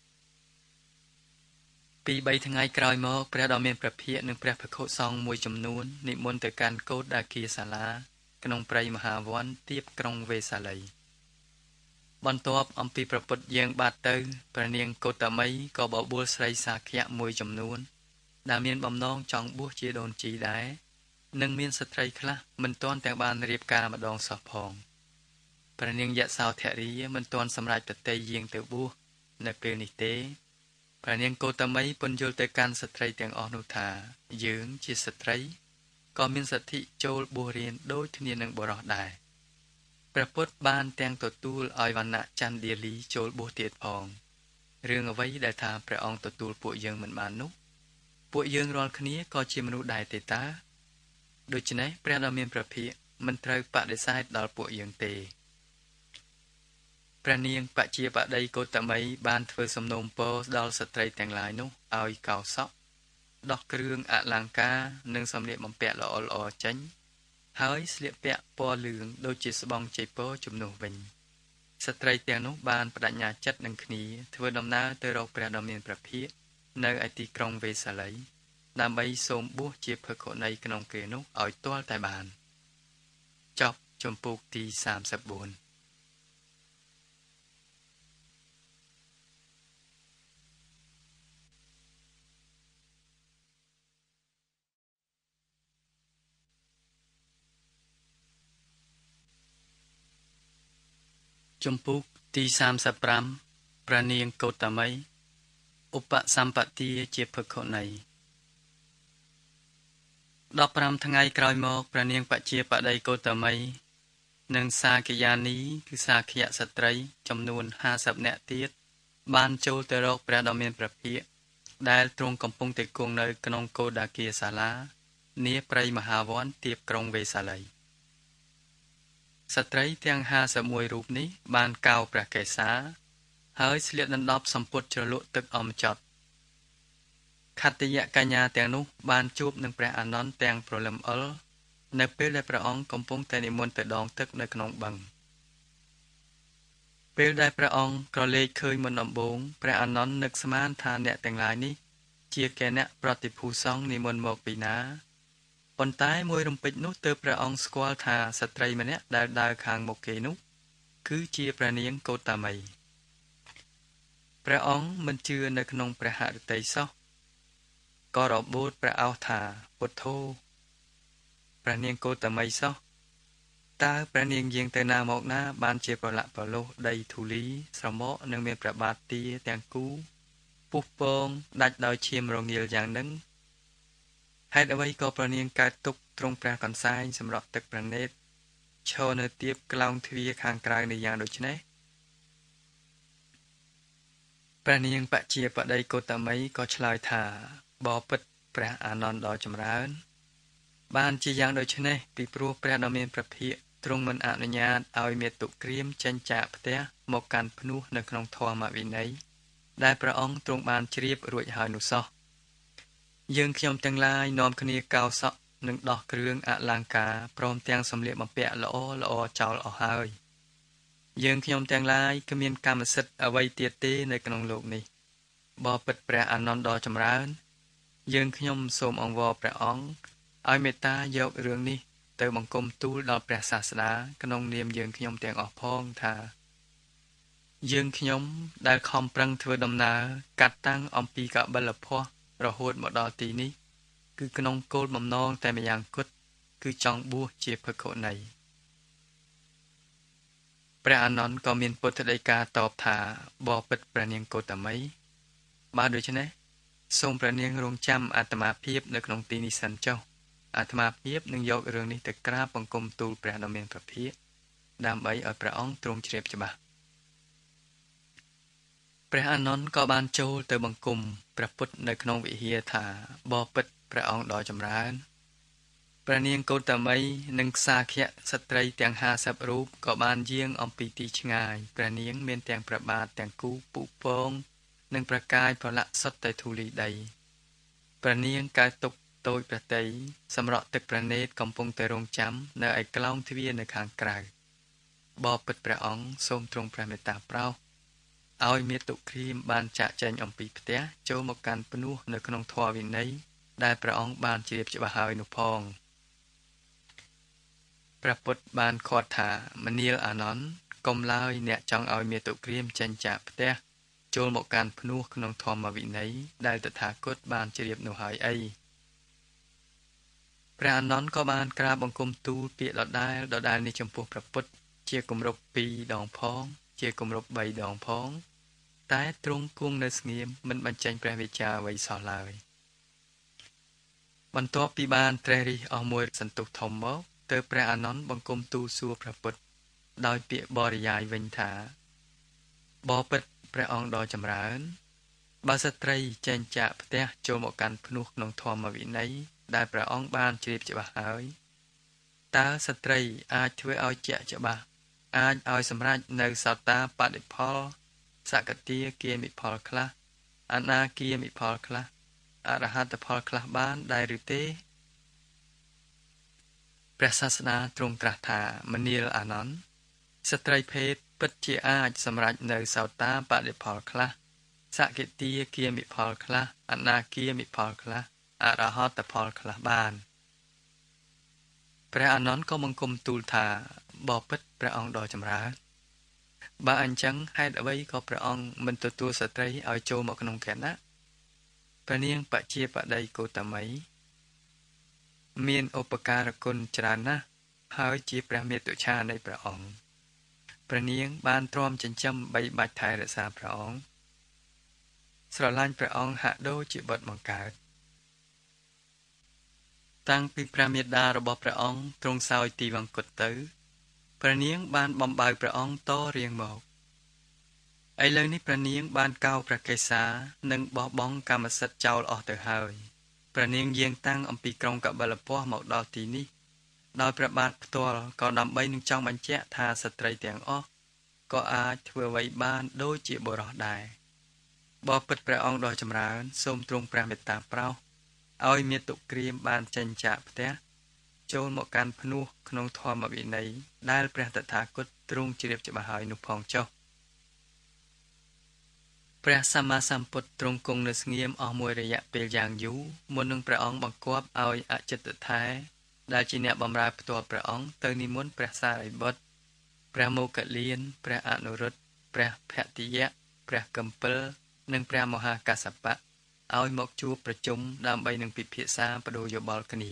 ពីបីថ្ងៃក្រោយមកព្រះដ៏មានព្រះភិក្ខនិងព្រះភិក្ខុសង្ឃមួយចំនួននិមន្តទៅកាន់កោដ្ឋាគាសាលាក្នុងព្រៃមហាវ័នទៀបក្រុងវេសាលីបន្ទាប់អំពីព្រះពុទ្ធយាងបាត់ទៅព្រះនាងកោតមីក៏បបួលស្រីសាខៈមួយចំនួនដែលមានបំណងចង់បួសជាដូនជីដែរនិងមានស្ត្រីខ្លះមិនទាន់ទាំងបានរៀបការម្ដងសោះផងព្រះនាងយសោធរីមិនទាន់សម្រេចប្រតិយាងទៅបួសនៅពេលនេះទេព្រះនាងកោតមីពន្យល់ទៅកាន់ស្ត្រីទាំងអស់នោះថាយើងជាស្ត្រីក៏មានសិទ្ធិចូលបួសរៀនដូចគ្នានឹងបុរសដែរព្រះពុទ្ធបានទាំងទទួលឲ្យវណ្ណៈចន្ទាលីចូលបួសទៀតផងរឿងអ្វីដែលថាព្រះអង្គទទួលពួកយើងមិនបាននោះពួកយើងរាល់គ្នាក៏ជាមនុស្សដែរទេតាដូច្នេះព្រះដ៏មានព្រះភិក្ខមិនត្រូវបដិសេធដល់ពួកយើងទេព្រះនាងបជាបតីកោតមីបានធ្វើសំណូមពរដល់ស្ត្រីទាំងឡាយនោះឲ្យកោសក់ដោះគ្រឿងអលង្ការនិងសម្លៀកបំពាក់ល្អល្អចេញហើយស្លៀកពាក់ពណ៌លឿងដូចជាស្បង់ជ័យពរជំនួសវិញស្ត្រីទាំងនោះបានបដិញ្ញាចិត្តនឹងគ្នាធ្វើដំណើរទៅរកព្រះដ៏មានព្រះភិក្ខនៅឯទីក្រុងវេសាលីដើម្បីសូមបួសជាភិក្ខុនីក្នុងពេលនោះឲ្យទាល់តែបានចប់ជំពូកទីសាមសិបបួនជំពូកទីសាមសិបប្រាំព្រះនាងកោតមីឧបសម្បទាជាភិក្ខុនីដប់ប្រាំថ្ងៃក្រោយមកព្រះនាងបជាបតីកោតមីនិងសាកយានីគឺសាខយស្ត្រីចំនួនហាសិបនាក់ទៀតបានចូលទៅរកព្រះដ៏មានព្រះភិក្ខដែលទ្រង់កំពុងតែគង់នៅក្នុងកោដ្ឋាគាសាលានាព្រៃមហាវ័នទៀបក្រុងវេសាលីស្ត្រីទាំងហាសិបមួយរូបនេះបានកោរព្រះកេសាហើយស្លៀកដណ្ដប់សម្ពុតជ្រលក់ទឹកអមចត់ខត្តយកញ្ញាទាំងនោះបានជួបនឹងព្រះអានន្ទទាំងព្រលឹមអុលនៅពេលដែលព្រះអង្គកំពុងតែនិមន្តទៅដងទឹកនៅក្នុងបឹងពេលដែលព្រះអង្គក្រឡេកឃើញមុនដំបូងព្រះអានន្ទនឹកស្មានថាអ្នកទាំងឡាយនេះជាគណៈប្រតិភូសង្ឃនិមន្តមកពីណាប៉ុន្តែមួយរំពេចនោះទើបព្រះអង្គស្គាល់ថាស្ត្រីម្នាក់ដែលដើរខាងមុខគេនោះគឺជាព្រះនាងកោតមីព្រះអង្គមិនជឿនៅក្នុងព្រះហឫទ័យសោះក៏របូតព្រះអោសថាពុទ្ធោព្រះនាងកោតមីសោះតើព្រះនាងយាងទៅណាមកណាបានជាប្រឡាក់ប្រលោះដីធូលីស្រមោកនិងមានព្រះបាទទាទាំងគូពុះពងដាច់ដោយឈាមរងាលយ៉ាងនឹងហេតុអ្វីក៏ព្រះនាងកើតទុកទ្រង់ព្រះកន្សែងសម្រាប់ទឹកព្រះនេតឈរនៅទៀបក្លោងទ្វារខាងក្រៅនៃយ៉ាងដូចនេះព្រះនាងបជាបដីកោតមីក៏ឆ្លើយថាបបិទ្ធព្រះអានន្ទដ៏ចម្រើនបានជាយ៉ាងដូចនេះពីព្រោះព្រះដ៏មានព្រះភិក្ខទ្រង់មិនអនុញ្ញាតឲ្យមាតុក្រៀមចេញចាកផ្ទះមកកាន់ភ្នោះនៅក្នុងធម៌វិន័យដែលព្រះអង្គទ្រង់បានជ្រាបរួចហើយនោះសោះយើងខ្ញុំទាំងឡាយនាំគ្នាកោរសក់និងដោះគ្រឿងអលង្ការព្រមទាំងសម្លៀកបំពាក់ល្អល្អចោលអស់ហើយយើងខ្ញុំទាំងឡាយគ្មានកម្មសិទ្ធិអ្វីទៀតទេនៅក្នុងលោកនេះបបិទ្ធព្រះអានន្ទដ៏ចម្រើនយើងខ្ញុំសូមអង្វរព្រះអង្គឲ្យមេត្តាយករឿងនេះទៅបង្គំទូលដល់ព្រះសាស្តាក្នុងនាមយើងខ្ញុំទាំងអស់ផងថាយើងខ្ញុំដែលខំប្រឹងធ្វើដំណើរកាត់តាំងអំពីកបិលភ័ស្ត្ររហូតមកដល់ទីនេះគឺក្នុងគោលបំណងតែម្យ៉ាងគត់គឺចង់បួសជាភិក្ខុនីព្រះអានន្ទក៏មានពុទ្ធដីកាតបថាបបិទ្ធព្រះនាងកោតមីបើដូច្នេះសូមព្រះនាងរងចាំអាត្មាភាពនៅក្នុងទីនេះសិនចុះអាត្មាភាពនឹងយករឿងនេះទៅក្រាបបង្គំទូលព្រះដ៏មានព្រះភិក្ខដើម្បីឲ្យព្រះអង្គទ្រង់ជ្រាបច្បាស់ព្រះអានន្ទក៏បានចូលទៅបង្គំព្រះពុទ្ធនៅក្នុងវិហារថាបបិទ្ធព្រះអង្គដ៏ចម្រើនព្រះនាងកោតមីនិងសាខៈស្ត្រីទាំងហាសិបរូបក៏បានយាងអំពីទីឆ្ងាយព្រះនាងមានទាំងព្រះបាទទាំងគូពុពងនិងប្រកាយប្រឡាក់សុទ្ធតែធូលីដីព្រះនាងកើតទុកតូចប្រតិសម្រក់ទឹកព្រះនេតកំពុងតែរងចាំនៅឯក្លោងទ្វារនៅខាងក្រៅបបិទ្ធព្រះអង្គសូមទ្រង់ព្រះមេត្តាប្រោសឲ្យមាតុក្រៀមបានចាក់ចែងអំពីផ្ទះចូលមកកាន់ភ្នោះនៅក្នុងធម៌វិន័យដែលព្រះអង្គបានជ្រាបច្បាស់ហើយនោះផងព្រះពុទ្ធបានខាត់ថាមនាលអានន្ទកុំឡើយអ្នកចង់ឲ្យមាតុក្រៀមចេញចាកផ្ទះចូលមកកាន់ភ្នោះក្នុងធម៌វិន័យដែលតថាគតបានជ្រាបនោះហើយអីព្រះអានន្ទក៏បានក្រាបបង្គំទូលពាក្យដដែលដដែលនេះចំពោះព្រះពុទ្ធជាគម្រប់ពីរដងផងជាគម្រប់បីដងផងតែទ្រង់គង់នៅស្ងៀមមិនបញ្ចេញព្រះវិចារអ្វីសោះឡើយបន្ទាប់ពីបានត្រេះរិះអស់មួយសន្ទុះធំមកទើបព្រះអានន្ទបង្គំទូលសួរព្រះពុទ្ធដោយពាក្យបរិយាយវិញថាបបិទ្ធព្រះអង្គដ៏ចម្រើនបើស្ត្រីចេញចាកផ្ទះចូលមកកាន់ភ្នោះក្នុងធម៌វិន័យដែលព្រះអង្គបានជ្រាបច្បាស់ហើយតើស្ត្រីអាចធ្វើឲ្យជាក់ច្បាស់អាចឲ្យសម្រេចនៅសោតាបត្តផលសកតាគាមិផលខ្លះអនាគាមិផលខ្លះអរហត្តផលខ្លះបានដែរឬទេព្រះសាស្តាទ្រង់ត្រាស់ថាមនាលអានន្ទស្ត្រីភេទពិតជាអាចសម្រេចនៅសោតាបត្តផលខ្លះសកតាគាមិផលខ្លះអនាគាមិផលខ្លះអរហត្តផលខ្លះបានព្រះអានន្ទក៏បង្គំទូលថាបបិទ្ធព្រះអង្គដ៏ចម្រើនបើអញ្ចឹងហេតុអ្វីក៏ព្រះអង្គមិនទទួលស្ត្រីឲ្យចូលមកក្នុងគណៈព្រះនាងបជាបដីកោតមីមានឧបការគុណច្រើនណាស់ហើយជាព្រះមេតុច្ឆានៃព្រះអង្គព្រះនាងបានទ្រាំចិញ្ចឹមបីបាច់ថែរក្សាព្រះអង្គស្រឡាញ់ព្រះអង្គហាក់ដូចជាបុត្របង្កើតតាំងពីព្រះមេដារបស់ព្រះអង្គទ្រង់សោយទីវង្គតទៅព្រះនាងបានបំបើព្រះអង្គតរៀងមកឥឡូវនេះព្រះនាងបានកោរព្រះកេសានិងបោះបង់កម្មសិទ្ធិចោលអស់ទៅហើយព្រះនាងយាងតាំងអំពីក្រុងកបិលពស្ត្រមកដល់ទីនេះដោយព្រះបាទផ្ទាល់ក៏ដើម្បីនឹងចង់បញ្ជាក់ថាស្ត្រីទាំងអស់ក៏អាចធ្វើអ្វីបានដូចជាបុរសដែរបបិទ្ធព្រះអង្គដ៏ចម្រើនសូមទ្រង់ព្រះមេត្តាប្រោសឲ្យមាតុក្រៀមបានចេញចាកផ្ទះចូលមកកាន់ភ្នោះក្នុងធម៌វិន័យដែលព្រះតថាគតទ្រង់ជ្រាបច្បាស់ហើយនោះផងចុះព្រះសម្មាសម្ពុទ្ធទ្រង់គង់នៅស្ងៀមអស់មួយរយៈពេលយ៉ាងយូរមុននឹងព្រះអង្គបង្គាប់ឲ្យអចិន្តថែដែលជាអ្នកបម្រើផ្ទាល់ព្រះអង្គទៅនិមន្តព្រះសារីបុត្រព្រះមោគលានព្រះអនុរុទ្ធព្រះភតិយៈព្រះកំពិលនិងព្រះមហាកស្សបៈឲ្យមកជួបប្រជុំដើម្បីនឹងពិភាក្សាបដូរយោបល់គ្នា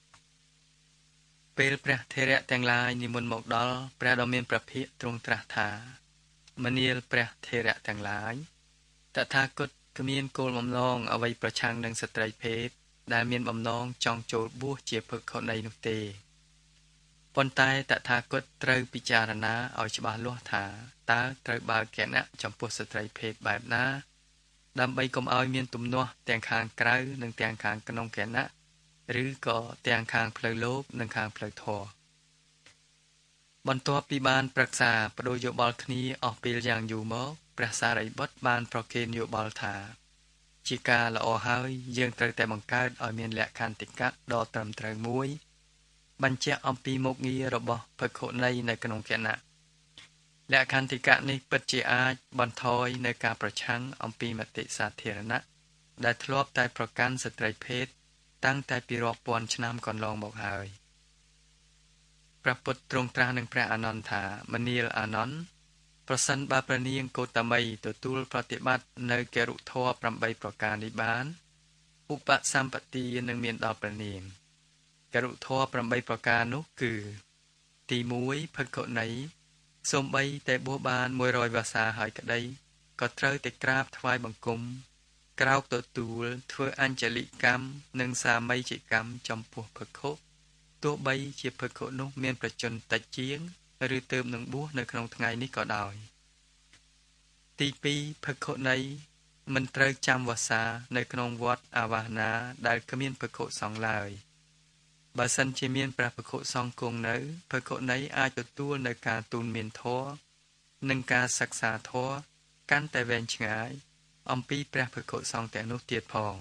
ពេលព្រះថេរៈទាំងឡាយនិមន្តមកដល់ព្រះដ៏មានព្រះភិក្ខទ្រង់ត្រាស់ថាមនាលព្រះថេរៈទាំងឡាយតថាគតគ្មានគោលបំណងអ្វីប្រឆាំងនឹងស្ត្រីភេទដែលមានបំណងចង់ចូលបួសជាភិក្ខុនីនោះទេប៉ុន្តែតថាគតត្រូវពិចារណាឲ្យច្បាស់លាស់ថាតើត្រូវបើកគណៈចំពោះស្ត្រីភេទបែបណាដើម្បីកុំឲ្យមានទំនាស់ទាំងខាងក្រៅនិងទាំងខាងក្នុងគណៈឬក៏ទាំងខាងផ្លូវលោកនិងខាងផ្លូវធម៌បន្ទាប់ពីបានប្រឹក្សាបដូរយោបល់គ្នាអស់ពេលយ៉ាងយូរមកព្រះសារីបុត្របានប្រគេនយោបល់ថាជាការល្អហើយយើងត្រូវតែបង្កើតឲ្យមានលក្ខន្តិកៈដ៏ត្រឹមត្រូវមួយបញ្ជាក់អំពីមុខងាររបស់ភិក្ខុនីនៅក្នុងគណៈលក្ខន្តិកៈនេះពិតជាអាចបន្ថយនៅការប្រឆាំងអំពីមតិសាធារណៈដែលធ្លាប់តែប្រកាន់ស្ត្រីភេទតាំងតែពីរាប់ពាន់ឆ្នាំកន្លងមកហើយព្រះពុទ្ធទ្រង់ត្រាស់នឹងព្រះអានន្ទថាមនាលអានន្ទប្រសិនបើព្រះនាងកោតមីទទួលប្រតិបត្តិនៅគរុធម៌ប្រាំបីប្រការនេះបានឧបសម្បទានឹងមានដល់ព្រះនាងគរុធម៌ប្រាំបីប្រការនោះគឺទីមួយភិក្ខុនីសូម្បីតែបួសបានមួយរយវស្សាហើយក្តីក៏ត្រូវតែក្រាបថ្វាយបង្គំក្រោកទទួលធ្វើអញ្ជលិកម្មនិងសាមីជកម្មចំពោះភិក្ខុទោះបីជាភិក្ខុនោះមានប្រជញ្ញតិចជាងឬទើបនឹងបួសនៅក្នុងថ្ងៃនេះក៏ដោយទីពីរភិក្ខុនីមិនត្រូវចាំវស្សានៅក្នុងវត្តអាវាសនាដែលគ្មានភិក្ខុសង្ឃឡើយបើសិនជាមានព្រះភិក្ខុសង្ឃគង់នៅភិក្ខុនីអាចទទួលនៅការទូលមានធម៌និងការសិក្សាធម៌កាន់តែវែងឆ្ងាយអំពីព្រះភិក្ខុសង្ឃទាំងនោះទៀតផង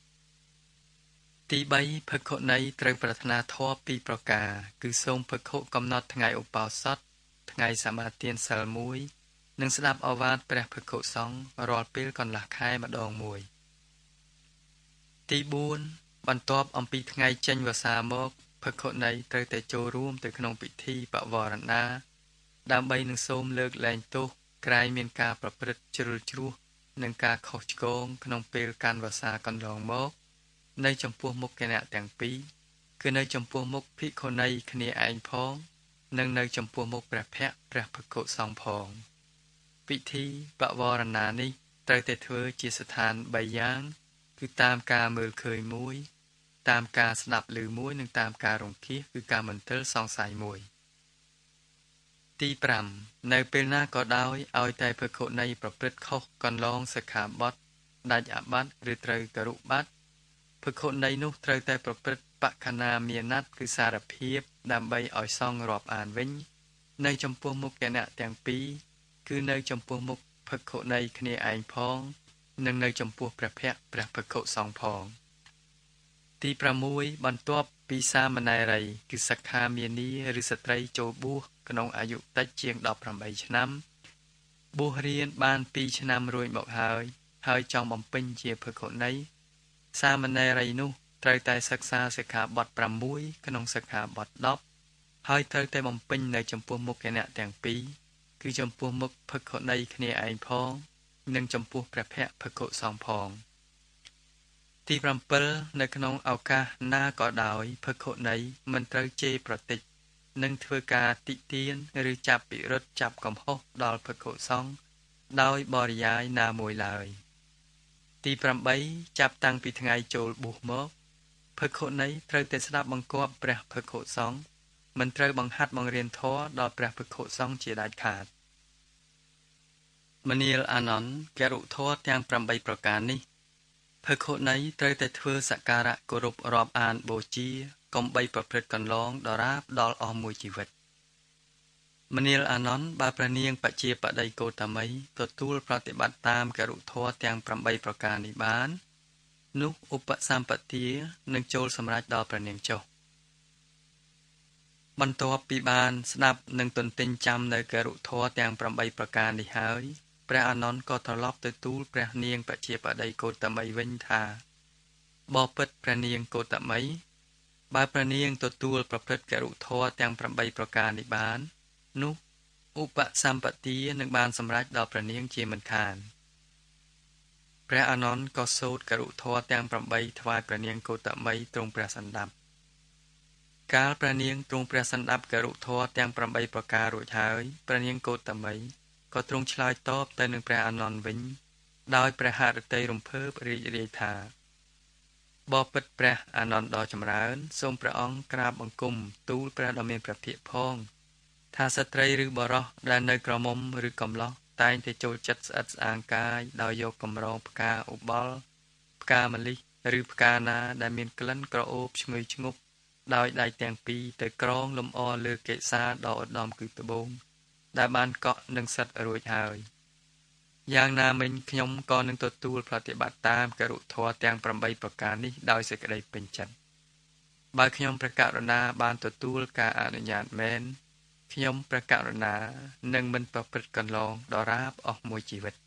ទីបីភិក្ខុនីត្រូវប្រាថ្នាធម៌ពីរប្រការគឺសូមភិក្ខុកំណត់ថ្ងៃឧបោសថថ្ងៃសមាទានសិលមួយនិងស្ដាប់ឱវាទព្រះភិក្ខុសង្ឃរាល់ពេលកន្លះខែម្ដងមួយទីបួនបន្ទាប់អំពីថ្ងៃចេញវស្សាមកភិក្ខុនីត្រូវតែចូលរួមទៅក្នុងពិធីបវរណាដើម្បីនឹងសូមលើកលែងទោសក្រែងមានការប្រព្រឹត្តជ្រុលជ្រួសនិងការខុសឆ្គងក្នុងពេលកាន់វស្សាកន្លងមកនៅចំពោះមុខគណៈទាំងពីរគឺនៅចំពោះមុខភិក្ខុនីគ្នាឯងផងនិងនៅចំពោះមុខព្រះភ័ក្ត្រព្រះភិក្ខុសង្ឃផងពិធីបវរណានេះត្រូវតែធ្វើជាស្ថានបីយ៉ាងគឺតាមការមើលឃើញមួយតាមការស្ដាប់ឮមួយនិងតាមការរង្គៀសគឺការមន្ទិលសង្ស័យមួយទីប្រាំនៅពេលណាក៏ដោយឲ្យតែភិក្ខុនីប្រព្រឹត្តខុសកន្លងសិក្ខាបទដាច់អាបត្តិឬត្រូវគរុបត្តិភិក្ខុនីនោះត្រូវតែប្រព្រឹត្តបក្ខណាមាណត្តគឺសារភាពដើម្បីឲ្យសង្ឃរាប់អានវិញនៅចំពោះមុខគណៈទាំងពីរគឺនៅចំពោះមុខភិក្ខុនីគ្នាឯងផងនិងនៅចំពោះព្រះភ័ក្ត្រព្រះភិក្ខុសង្ឃផងទីប្រាំមួយបន្ទាប់ពីសាមណេរីគឺសិក្ខាមានីឬស្ត្រីចូលបួសក្នុងអាយុតិចជាងដប់ប្រាំបីឆ្នាំបួសរៀនបានពីរឆ្នាំរួចមកហើយហើយចង់បំពេញជាភិក្ខុនីសាមណេរីនោះត្រូវតែសិក្សាសិក្ខាបទប្រាំមួយក្នុងសិក្ខាបទដប់ហើយត្រូវតែបំពេញនៅចំពោះមុខគណៈទាំងពីរគឺចំពោះមុខភិក្ខុនីគ្នាឯងផងនិងចំពោះព្រះភ័ក្ត្រភិក្ខុសង្ឃផងទីប្រាំពីរនៅក្នុងឱកាសណាក៏ដោយភិក្ខុនីមិនត្រូវជេរប្រតិចនិងធ្វើការតិទៀនឬចាប់ពិរុទ្ធចាប់កំហុសដល់ភិក្ខុសង្ឃដោយបរិយាយណាមួយឡើយទីប្រាំបីចាប់តាំងពីថ្ងៃចូលបួសមកភិក្ខុនីត្រូវតែស្ដាប់បង្គាប់ព្រះភិក្ខុសង្ឃមិនត្រូវបង្ហាត់បង្រៀនធម៌ដល់ព្រះភិក្ខុសង្ឃជាដាច់ខាតមនាលអានន្ទគរុធម៌ទាំងប្រាំបីប្រការនេះភិក្ខុនីត្រូវតែធ្វើសក្ការៈគោរពរាប់អានបូជាកុំបីប្រព្រឹត្តកន្លងដរាបដល់អស់មួយជីវិតមនាលអានន្ទបើព្រះនាងបជាបតីកោតមីទទួលប្រតិបត្តិតាមគរុធម៌ទាំងប្រាំបីប្រការនេះបាននោះឧបសម្បទានឹងចូលសម្រេចដល់ព្រះនាងចុះបន្ទាប់ពីបានស្ដាប់និងទន្ទិញចាំនៅគរុធម៌ទាំងប្រាំបីប្រការនេះហើយព្រះអានន្ទក៏ត្រឡប់ទៅទូលព្រះនាងបជាបតីកោតមីវិញថាបបិទ្ធព្រះនាងកោតមីបើព្រះនាងទទួលប្រព្រឹត្តគរុធម៌ទាំងប្រាំបីប្រការនេះបាននោះឧបសម្បទានឹងបានសម្រេចដល់ព្រះនាងជាមិនខានព្រះអានន្ទក៏សូត្រគរុធម៌ទាំងប្រាំបីថ្វាយព្រះនាងកោតមីទ្រង់ព្រះសណ្ដាប់កាលព្រះនាងទ្រង់ព្រះសណ្ដាប់គរុធម៌ទាំងប្រាំបីប្រការរួចហើយព្រះនាងកោតមីក៏ទ្រង់ឆ្លើយតបទៅនឹងព្រះអានន្ទវិញដោយព្រះហឫទ័យរំភើបរីករាយថាបបិទ្ធព្រះអានន្ទដ៏ចម្រើនសូមព្រះអង្គក្រាបបង្គំទូលព្រះដ៏មានព្រះភិក្ខផងថាស្ត្រីឬបុរសដែលនៅក្រមុំឬកំឡោះតែងតែចូលចិត្តស្អិតស្អាងកាយដោយយកកម្រងផ្កាឧបលផ្កាម្លិះឬផ្កាណាដែលមានក្លិនក្រអូបឈ្ងុយឈ្ងប់ដោយដៃទាំងពីរទៅក្រងលំអលើកេសាដ៏ឧត្តមគឺត្បូងដែលបានកក់នឹងសិតរួចហើយយ៉ាងណាមិញខ្ញុំក៏នឹងទទួលប្រតិបត្តិតាមគរុធម៌ទាំងប្រាំបីប្រការនេះដោយសេចក្តីពេញចិត្តបើខ្ញុំព្រះករុណាបានទទួលការអនុញ្ញាតមែនខ្ញុំព្រះករុណានឹងមិនប្រព្រឹត្តកន្លងដរាបអស់មួយជីវិត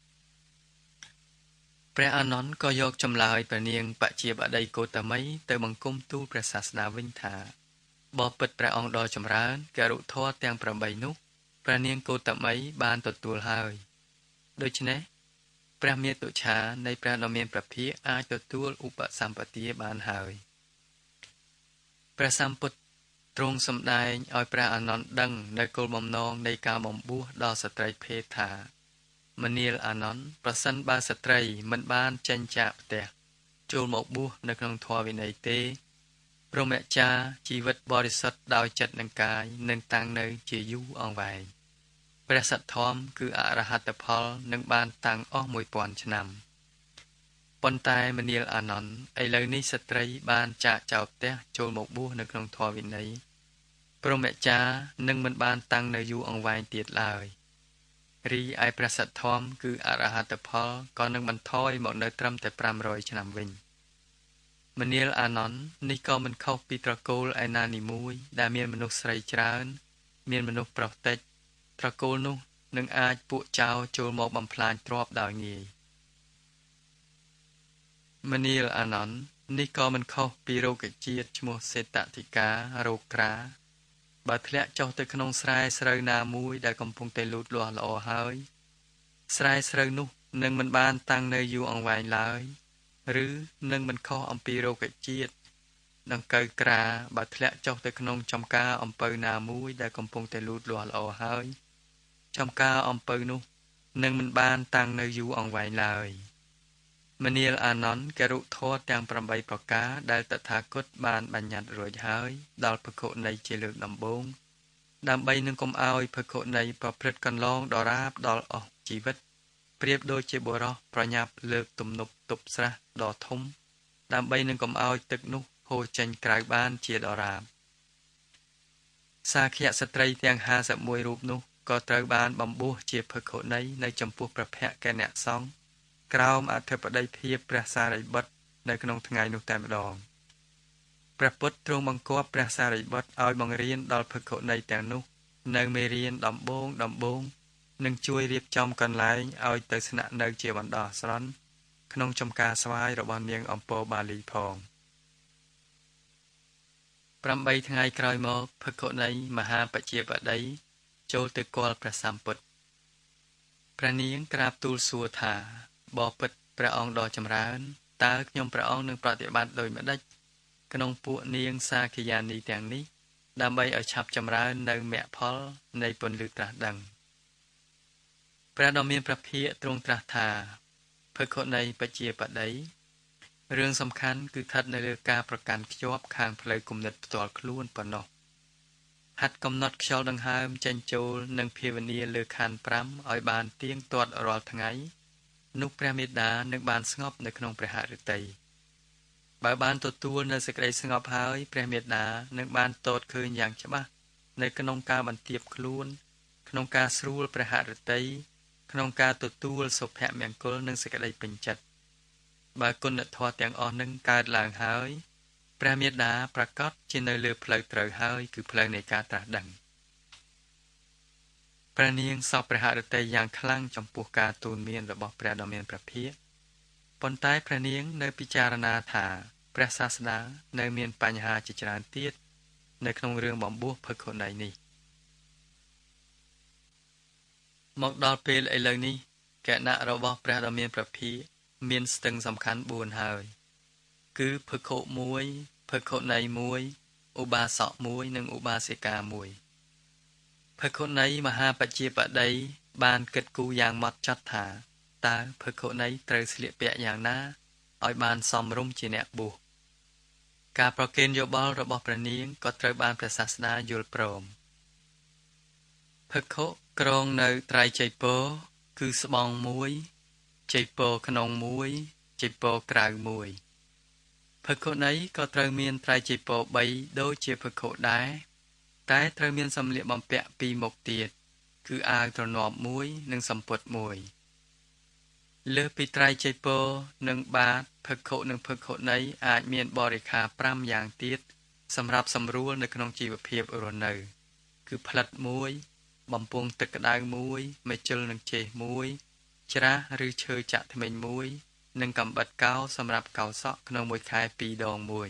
ព្រះអានន្ទក៏យកចម្លើយព្រះនាងបជាបតីកោតមីទៅបង្គំទូលព្រះសាស្តាវិញថាបបិទ្ធព្រះអង្គដ៏ចម្រើនគរុធម៌ទាំងប្រាំបីនោះព្រះនាងកោតមីបានទទួលហើយដូច្នេះព្រះមាតុច្ឆានៃព្រះដ៏មានព្រះភិក្ខអាចទទួលឧបសម្បទាបានហើយព្រះសម្ពុទ្ធទ្រង់សម្ដែងឲ្យព្រះអានន្ទដឹងនៅគោលបំណងនៃការបំបួសដល់ស្ត្រីភេទថាមនាលអានន្ទប្រសិនបើស្ត្រីមិនបានចេញចាកផ្ទះចូលមកបួសនៅក្នុងធម៌វិន័យទេព្រហ្មចារ្យជីវិតបរិសុទ្ធដោយចិត្តនិងកាយនឹងតាំងនៅជាយូរអង្វែងព្រះសទ្ធម្មគឺអរហត្តផលនឹងបានតាំងអស់មួយពាន់ឆ្នាំប៉ុន្តែមនាលអានន្ទឥឡូវនេះស្ត្រីបានចាកចោលផ្ទះចូលមកបួសនៅក្នុងធម៌វិន័យព្រហ្មចារ្យនឹងមិនបានតាំងនៅយូរអង្វែងទៀតឡើយរីឯព្រះសទ្ធម្មគឺអរហត្តផលក៏នឹងបន្ថយមកនៅត្រឹមតែប្រាំរយឆ្នាំវិញមនាលអានន្ទនេះក៏មិនខុសពីត្រកូលឯណានីមួយដែលមានមនុស្សស្រីច្រើនមានមនុស្សប្រុសតិចត្រកូលនោះនឹងអាចពួកចៅចូលមកបំផ្លាញទ្រព្យដោយងាយមនាលអានន្ទនេះក៏មិនខុសពីរោគជាតិឈ្មោះសេតតិការោគក្រាបើធ្លាក់ចុះទៅក្នុងស្រែស្រូវណាមួយដែលកំពុងតែលូតលាស់ល្អហើយស្រែស្រូវនោះនឹងមិនបានតាំងនៅយូរអង្វែងឡើយឬនឹងមិនខុសអំពីរោគជាតិដង្កូវក្រាបើធ្លាក់ចុះទៅក្នុងចំការអំពៅណាមួយដែលកំពុងតែលូតលាស់ល្អហើយចំការអំពៅនោះនឹងមិនបានតាំងនៅយូរអង្វែងឡើយមនាលអានន្ទគរុធម៌ទាំងប្រាំបីប្រការដែលតថាគតបានបញ្ញត្តិរួចហើយដល់ភិក្ខុនីជាលើកដំបូងដើម្បីនឹងកុំឲ្យភិក្ខុនីប្រព្រឹត្តកន្លងដរាបដល់អស់ជីវិតប្រៀបដូចជាបុរសប្រញាប់លើកទំនប់ទប់ស្រះដ៏ធំដើម្បីនឹងកុំឲ្យទឹកនោះហូរចេញក្រៅបានជាដរាបសាខយស្ត្រីទាំងហាសិបមួយរូបនោះក៏ត្រូវបានបំបួសជាភិក្ខុនីនៅចំពោះព្រះភក្ត្រគណៈសង្ឃក្រោមអធិបតីភាពព្រះសារីបុត្រនៅក្នុងថ្ងៃនោះតែម្ដងព្រះពុទ្ធទ្រង់បង្គាប់ព្រះសារីបុត្រឲ្យបង្រៀនដល់ភិក្ខុនីទាំងនោះនៅមេរៀនដំបូងដំបូងនិងជួយរៀបចំកន្លែងឲ្យទៅស្នាក់នៅជាបណ្ដោះអាសន្នក្នុងចំការស្វាយរបស់នាងអម្ពរបាលីផងប្រាំបីថ្ងៃក្រោយមកភិក្ខុនីមហាបជាបតីចូលទៅគាល់ព្រះសម្ពុទ្ធព្រះនាងក្រាបទូលសួរថាបបិទ្ធព្រះអង្គដ៏ចម្រើនតើខ្ញុំព្រះអង្គនឹងប្រតិបត្តិដោយម្ដេចក្នុងពួកនាងសាគយានីទាំងនេះដើម្បីឲ្យឆាប់ចម្រើននៅមគ្គផលនៃពន្លឺត្រាស់ដឹងព្រះដ៏មានព្រះភិក្ខទ្រង់ត្រាស់ថាភិក្ខុនីបជាបតីរឿងសំខាន់គឺស្ថិតនៅលើការប្រកាន់ខ្ជាប់ខាងផ្លូវគំនិតផ្ទាល់ខ្លួនប៉ុណ្ណោះហាត់កំណត់ខ្យល់ដង្ហើមចេញចូលនិងភាវនាលើខណ្ឌប្រាំឲ្យបានទៀងទាត់រាល់ថ្ងៃនោះព្រះមេដានឹងបានស្ងប់នៅក្នុងព្រះហឫទ័យបើបានទទួលនៅសេចក្តីស្ងប់ហើយព្រះមេដានឹងបានតតឃើញយ៉ាងច្បាស់នៅក្នុងការបន្ទាបខ្លួនក្នុងការស្រួលព្រះហឫទ័យក្នុងការទទួលសុភមង្គលនិងសេចក្តីពេញចិត្តបើគុណធម៌ទាំងអស់នឹងកើតឡើងហើយព្រះមេដាប្រកាសជានៅលើផ្លូវត្រូវហើយគឺផ្លូវនៃការត្រាស់ដឹងព្រះនាងសពព្រះហឫទ័យយ៉ាងខ្លាំងចំពោះការទូនមានរបស់ព្រះដ៏មានព្រះភិក្ខប៉ុន្តែព្រះនាងនៅពិចារណាថាព្រះសាស្តានៅមានបញ្ហាជាច្រើនទៀតនៅក្នុងរឿងបំបួសភិក្ខុនីនេះមកដល់ពេលឥឡូវនេះគណៈរបស់ព្រះដ៏មានព្រះភិក្ខមានស្ទឹងសំខាន់បួនហើយគឺភិក្ខុមួយភិក្ខុណីមួយឧបាសកមួយនិងឧបាសិកាមួយភិក្ខុណីមហាបជាបតីបានគិតគូរយ៉ាងម៉ត់ចត់ថាតើភិក្ខុណីត្រូវស្លៀកពាក់យ៉ាងណាឲ្យបានសមរម្យជាអ្នកបួសការប្រគេនយោបល់របស់ព្រះនាងក៏ត្រូវបានព្រះសាស្តាយល់ព្រមភិក្ខុក្រងនៅត្រៃចីពរគឺស្បង់មួយចីពរក្នុងមួយចីពរក្រៅមួយភិក្ខុណីក៏ត្រូវមានត្រៃចីពរបីដូចជាភិក្ខុដែរតែត្រូវមានសម្លៀកបំពាក់ពីរមុខទៀតគឺអាវទ្រនាប់មួយនិងសំពត់មួយលើសពីត្រៃចីពរនិងបាតភិក្ខុនិងភិក្ខុណីអាចមានបរិខារប្រាំយ៉ាងទៀតសម្រាប់សម្រួលនៅក្នុងជីវភាពរស់នៅគឺផ្លិតមួយបំពង់ទឹកក្តៅមួយមេជិលនិងចេះមួយច្រាស់ឬឈើចាក់ធ្មេញមួយនិងកាំបិតកោសម្រាប់កោសក់ក្នុងមួយខែពីរដងមួយ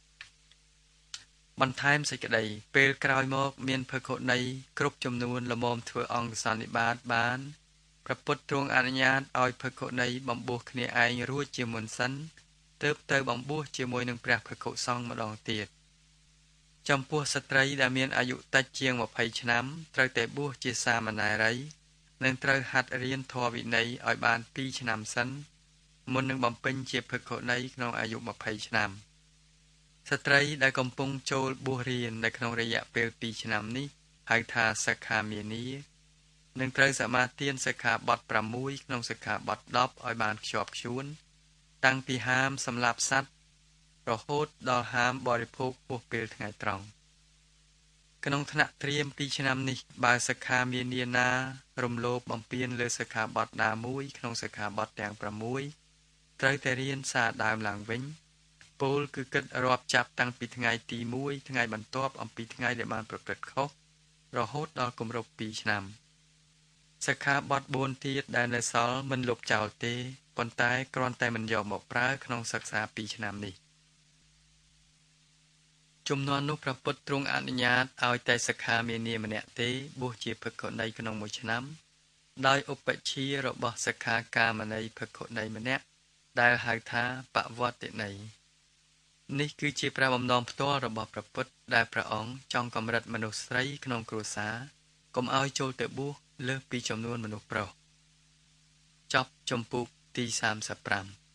បន្ថែមសេចក្តីពេលក្រោយមកមានភិក្ខុណីគ្រប់ចំនួនល្មមធ្វើអង្គសន្និបាតបានព្រះពុទ្ធទ្រង់អនុញ្ញាតឲ្យភិក្ខុណីបំពោះគ្នាឯងរួចជាមុនសិនទើបទៅបំពោះជាមួយនឹងព្រះភិក្ខុសង្ឃម្ដងទៀតចំពោះស្ត្រីដែលមានអាយុតិចជាងម្ភៃឆ្នាំត្រូវតែបួសជាសាមណេរីនិងត្រូវហាត់រៀនធម៌វិន័យឲ្យបានពីរឆ្នាំសិនមុននឹងបំពេញជាភិក្ខុណីក្នុងអាយុម្ភៃឆ្នាំស្ត្រីដែលកំពុងចូលបួសរៀននៅក្នុងរយៈពេលពីរឆ្នាំនេះហៅថាសិក្ខាមានីនឹងត្រូវសមាទានសិក្ខាបទប្រាំមួយក្នុងសិក្ខាបទដប់ឲ្យបានខ្ជាប់ខ្ជួនតាំងពីហាមសម្លាប់សត្វរហូតដល់ហាមបរិភោគពោះពេលថ្ងៃត្រង់ក្នុងថ្នាក់ត្រៀមពីរឆ្នាំនេះបើសិក្ខាមានីណារំលោភបំពានលើសិក្ខាបទណាមួយក្នុងសិក្ខាបទទាំងប្រាំមួយត្រូវតែរៀនសារដើមឡើងវិញពោលគឺគិតរាប់ចាប់តាំងពីថ្ងៃទីមួយថ្ងៃបន្ទាប់អំពីថ្ងៃដែលបានប្រព្រឹត្តខុសរហូតដល់គម្រប់ពីរឆ្នាំសិក្ខាបទបួនទៀតដែលនៅសល់មិនលុបចោលទេប៉ុន្តែគ្រាន់តែមិនយកមកប្រើក្នុងសិក្សាពីរឆ្នាំនេះជំនាន់នោះព្រះពុទ្ធទ្រង់អនុញ្ញាតឲ្យតែសិក្ខាមានីម្នាក់ទេបួសជាភិក្ខុណីក្នុងមួយឆ្នាំដោយឧបជ្ឈារបស់សិក្ខាកាមណីភិក្ខុណីម្នាក់ដែលហៅថាបវត្តន័យនេះគឺជាព្រះបំណងផ្ទាល់របស់ព្រះពុទ្ធដែលព្រះអង្គចង់កម្រិតមនុស្សស្រីក្នុងគ្រួសារកុំឲ្យចូលទៅបួសលើសពីចំនួនមនុស្សប្រុសចប់ជំពូកទីសាមសិបប្រាំ